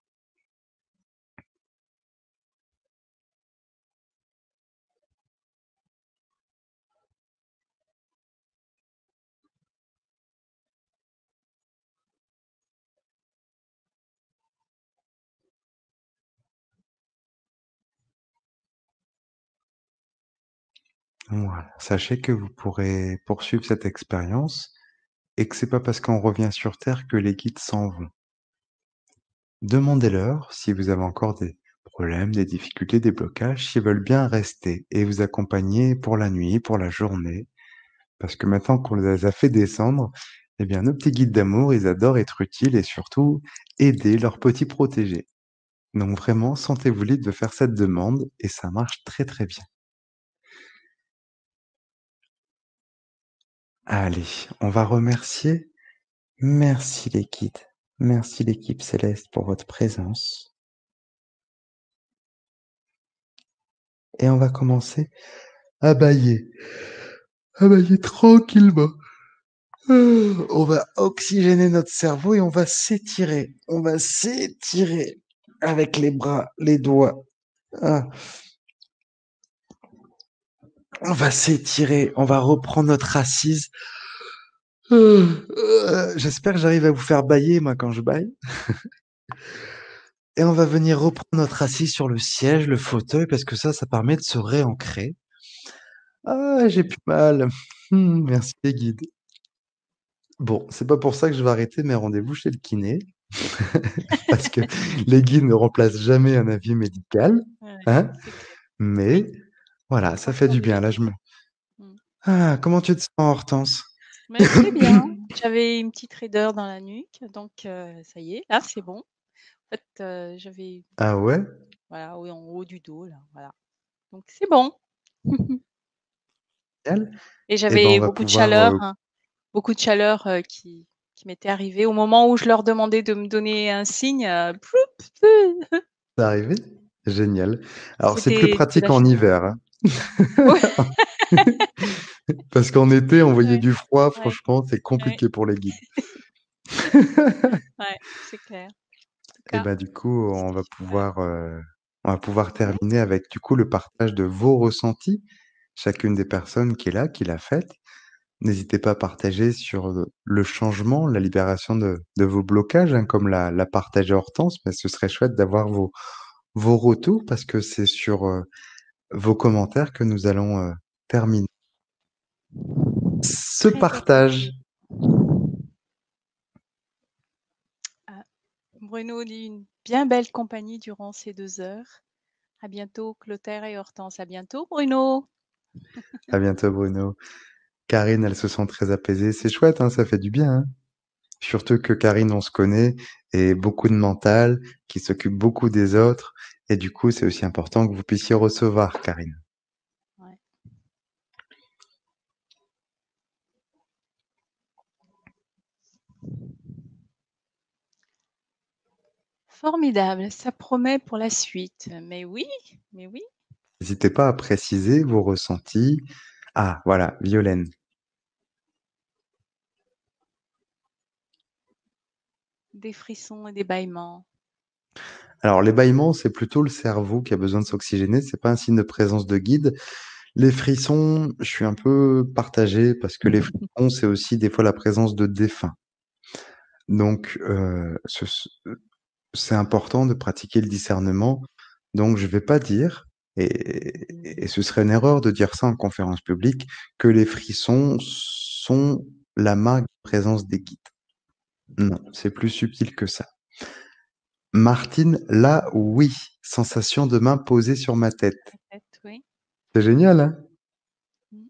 Voilà. Sachez que vous pourrez poursuivre cette expérience et que c'est pas parce qu'on revient sur Terre que les guides s'en vont. Demandez-leur si vous avez encore des problèmes, des difficultés, des blocages, s'ils veulent bien rester et vous accompagner pour la nuit, pour la journée. Parce que maintenant qu'on les a fait descendre, eh bien, nos petits guides d'amour, ils adorent être utiles et surtout aider leurs petits protégés. Donc vraiment, sentez-vous libre de faire cette demande et ça marche très très bien. Allez, on va remercier. Merci les guides. Merci l'équipe céleste pour votre présence. Et on va commencer à bailler. À bailler tranquillement. On va oxygéner notre cerveau et on va s'étirer. On va s'étirer avec les bras, les doigts. Ah. On va s'étirer. On va reprendre notre assise. J'espère que j'arrive à vous faire bailler, moi, quand je baille. Et on va venir reprendre notre assise sur le siège, le fauteuil, parce que ça permet de se réancrer. Ah, j'ai plus mal. Merci les guides. Bon, c'est pas pour ça que je vais arrêter mes rendez-vous chez le kiné, parce que les guides ne remplacent jamais un avis médical, Ouais, hein, c'est clair. mais Oui, voilà, faut ça fait faire du des bien. Là, efforts. Mmh. Ah, comment tu te sens, Hortense? Mais très bien, j'avais une petite raideur dans la nuque, donc ça y est, là, c'est bon. En fait, j'avais Ah ouais? voilà, oui, en haut du dos là, voilà. Donc c'est bon. Génial. Et Eh ben, on j'avais va beaucoup de pouvoir, chaleur, hein, beaucoup de chaleur, qui m'était arrivée au moment où je leur demandais de me donner un signe, ploup, arriver. Génial. Alors, c'est plus C'était de pratique la en chance. hiver, hein. Ouais, Parce qu'en été, envoyer ouais, du froid, ouais, franchement, c'est ouais, compliqué pour les guides. ouais, c'est clair. En tout Et cas, ben, du coup, c'était super. on va pouvoir Ouais, terminer avec, du coup, le partage de vos ressentis, chacune des personnes qui est là, qui l'a faite. N'hésitez pas à partager sur, le changement, la libération de vos blocages, hein, comme l'a partagé Hortense, mais ce serait chouette d'avoir vos retours parce que c'est sur, vos commentaires que nous allons, terminer ce très partage. apprécié. Ah, Bruno dit une bien belle compagnie durant ces 2 heures. À bientôt, Clotaire et Hortense. À bientôt, Bruno. À bientôt Bruno. Karine, elle se sent très apaisée. C'est chouette, hein, ça fait du bien, hein. Surtout que Karine, on se connaît, et beaucoup de mental, qui s'occupe beaucoup des autres. Et du coup, c'est aussi important que vous puissiez recevoir, Karine. Ouais. Formidable, ça promet pour la suite. Mais oui, mais oui. N'hésitez pas à préciser vos ressentis. Ah, voilà, Violaine. Des frissons et des bâillements. Alors, les bâillements, c'est plutôt le cerveau qui a besoin de s'oxygéner. C'est pas un signe de présence de guide. Les frissons, je suis un peu partagé parce que les frissons, c'est aussi des fois la présence de défunts. Donc, c'est important de pratiquer le discernement. Donc, je vais pas dire, et ce serait une erreur de dire ça en conférence publique, que les frissons sont la marque de présence des guides. Non, c'est plus subtil que ça. Martine, là, oui, sensation de main posée sur ma tête. Peut-être, oui. C'est génial, hein? Mm.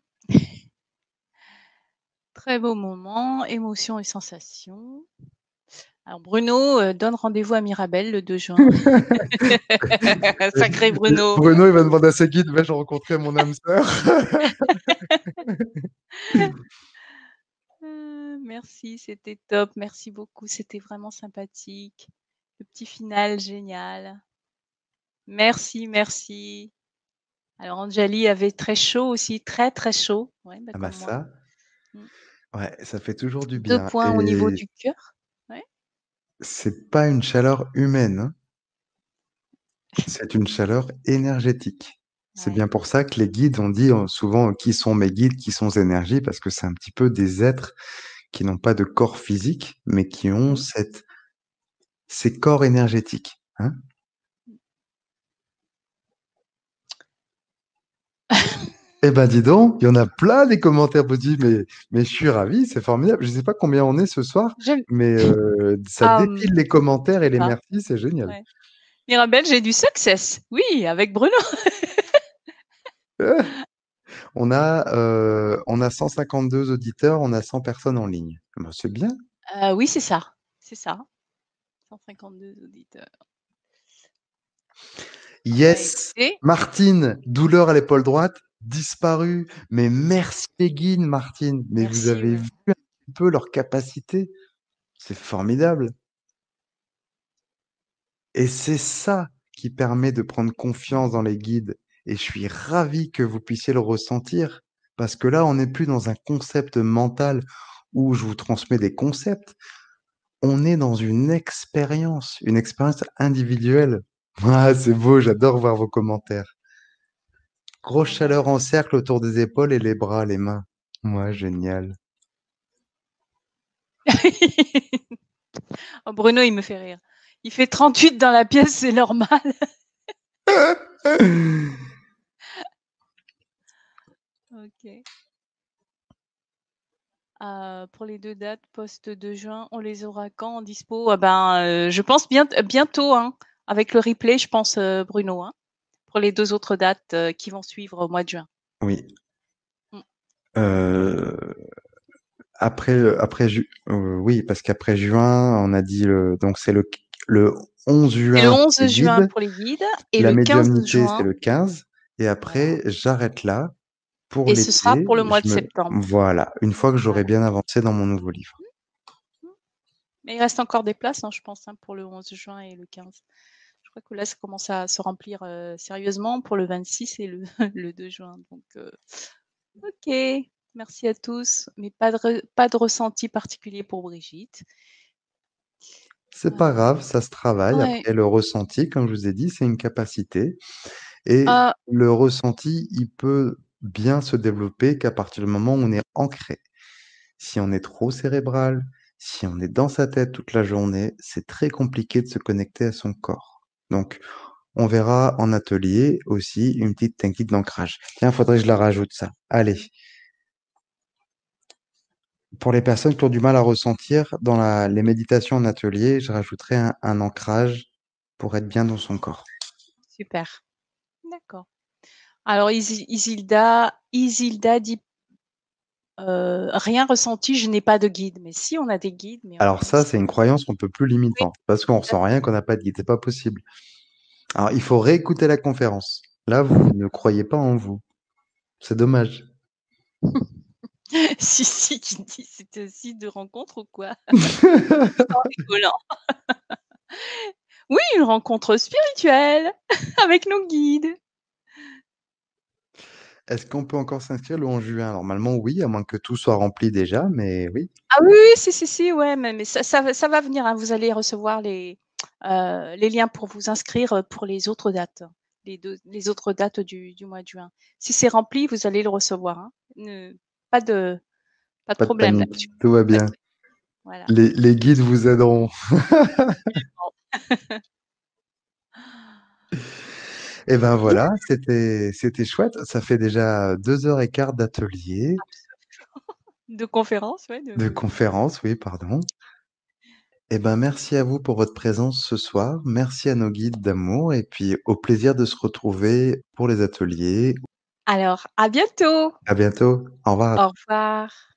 Très beau moment, émotions et sensations. Alors Bruno donne rendez-vous à Mirabel le 2 juin. Sacré Bruno. Bruno, il va demander à ses guides, vais-je rencontrer mon âme sœur? Merci, c'était top. Merci beaucoup. C'était vraiment sympathique. Le petit final, génial. Merci, merci. Alors Anjali avait très chaud aussi, très très chaud, ouais, bah, Ah bah comme moi. ça, Mm. ouais, ça fait toujours du 2 bien. points au niveau Et du cœur. Ouais. c'est pas une chaleur humaine, hein. C'est une chaleur énergétique. C'est Ouais. bien pour ça que les guides, on dit souvent qui sont mes guides, qui sont ces énergies, parce que c'est un petit peu des êtres qui n'ont pas de corps physique, mais qui ont Mhm. ces corps énergétiques, hein. Eh ben dis donc, il y en a plein des commentaires positifs, mais je suis ravi, c'est formidable. Je sais pas combien on est ce soir, Je mais ça ah, défile les commentaires et les pas. merci, c'est génial. Ouais. Mirabel, j'ai du success. Oui, avec Bruno. Euh, on a 152 auditeurs, on a 100 personnes en ligne. Ben, c'est bien. Oui, c'est ça. C'est ça. 152 auditeurs. Bah Yes, écoutez, Martine, douleur à l'épaule droite, disparu. Mais merci Peggy, Martine. Mais vous merci, avez ouais. vu un petit peu leur capacité. C'est formidable. Et c'est ça qui permet de prendre confiance dans les guides. Et je suis ravi que vous puissiez le ressentir. Parce que là, on n'est plus dans un concept mental où je vous transmets des concepts. On est dans une expérience individuelle. Ah, c'est beau, j'adore voir vos commentaires. Grosse Voilà. chaleur en cercle autour des épaules et les bras, les mains. Ouais, génial. Oh, Bruno, il me fait rire. Il fait 38 dans la pièce, c'est normal. Ok. Pour les 2 dates post-2 juin, on les aura quand en dispo? Ah ben, je pense bientôt, hein, avec le replay, je pense, Bruno, hein, pour les 2 autres dates, qui vont suivre au mois de juin. Oui. Mmh. Euh, oui, parce qu'après juin, on a dit donc c'est le 11 C'est le juin pour 11 les juin guides, pour les guides et la le 15 médiumnité, c'est juin, le 15, et voilà, après, j'arrête là. Pour et ce sera l'été, pour le mois de septembre. voilà, une fois que j'aurai Voilà. bien avancé dans mon nouveau livre. Mmh. Mais il reste encore des places, hein, je pense, hein, pour le 11 juin et le 15. crois que là, ça commence à se remplir, sérieusement pour le 26 et le le 2 juin, donc OK. Merci à tous, mais pas de ressenti particulier pour Brigitte. C'est pas grave, ça se travaille. Ouais. Après le ressenti, comme je vous ai dit, c'est une capacité et Ah, le ressenti, il peut bien se développer qu'à partir du moment où on est ancré. Si on est trop cérébral, si on est dans sa tête toute la journée, c'est très compliqué de se connecter à son corps. Donc, on verra en atelier aussi une petite technique d'ancrage. Tiens, faudrait que je la rajoute ça. Allez. Pour les personnes qui ont du mal à ressentir, dans les méditations en atelier, je rajouterai un ancrage pour être bien dans son corps. super. D'accord. Alors Isilda dit, «Rien ressenti, je n'ai pas de guide». Mais si, on a des guides, mais Alors on ça, sait c'est une croyance qu'on peut plus oui, limitante, parce qu'on tout à ressent rien, qu'on n'a pas de guide, c'est pas possible. Alors, il faut réécouter la conférence. Là, vous ne croyez pas en vous. C'est dommage. si, si, qui dit: «C'est un site de rencontre ou quoi?» Tout en rigolant. Oui, une rencontre spirituelle avec nos guides. Est-ce qu'on peut encore s'inscrire le 11 juin? Normalement, oui, à moins que tout soit rempli déjà, mais oui. Ah oui, oui, si, si, si, ouais, mais ça va venir, hein. Vous allez recevoir les liens pour vous inscrire, pour les autres dates, les autres dates du mois de juin. Si c'est rempli, vous allez le recevoir, hein. Ne pas de pas de Pas de problème panique, là-dessus. tout va Pas de bien. panique, voilà. Les guides vous aideront. Et ben Bien, voilà, c'était chouette. Ça fait déjà 2 heures et quart d'atelier, de conférence, ouais, de de conférence, oui, pardon. Et ben merci à vous pour votre présence ce soir. Merci à nos guides d'amour et puis au plaisir de se retrouver pour les ateliers. alors à bientôt. À bientôt. Au revoir. Au revoir.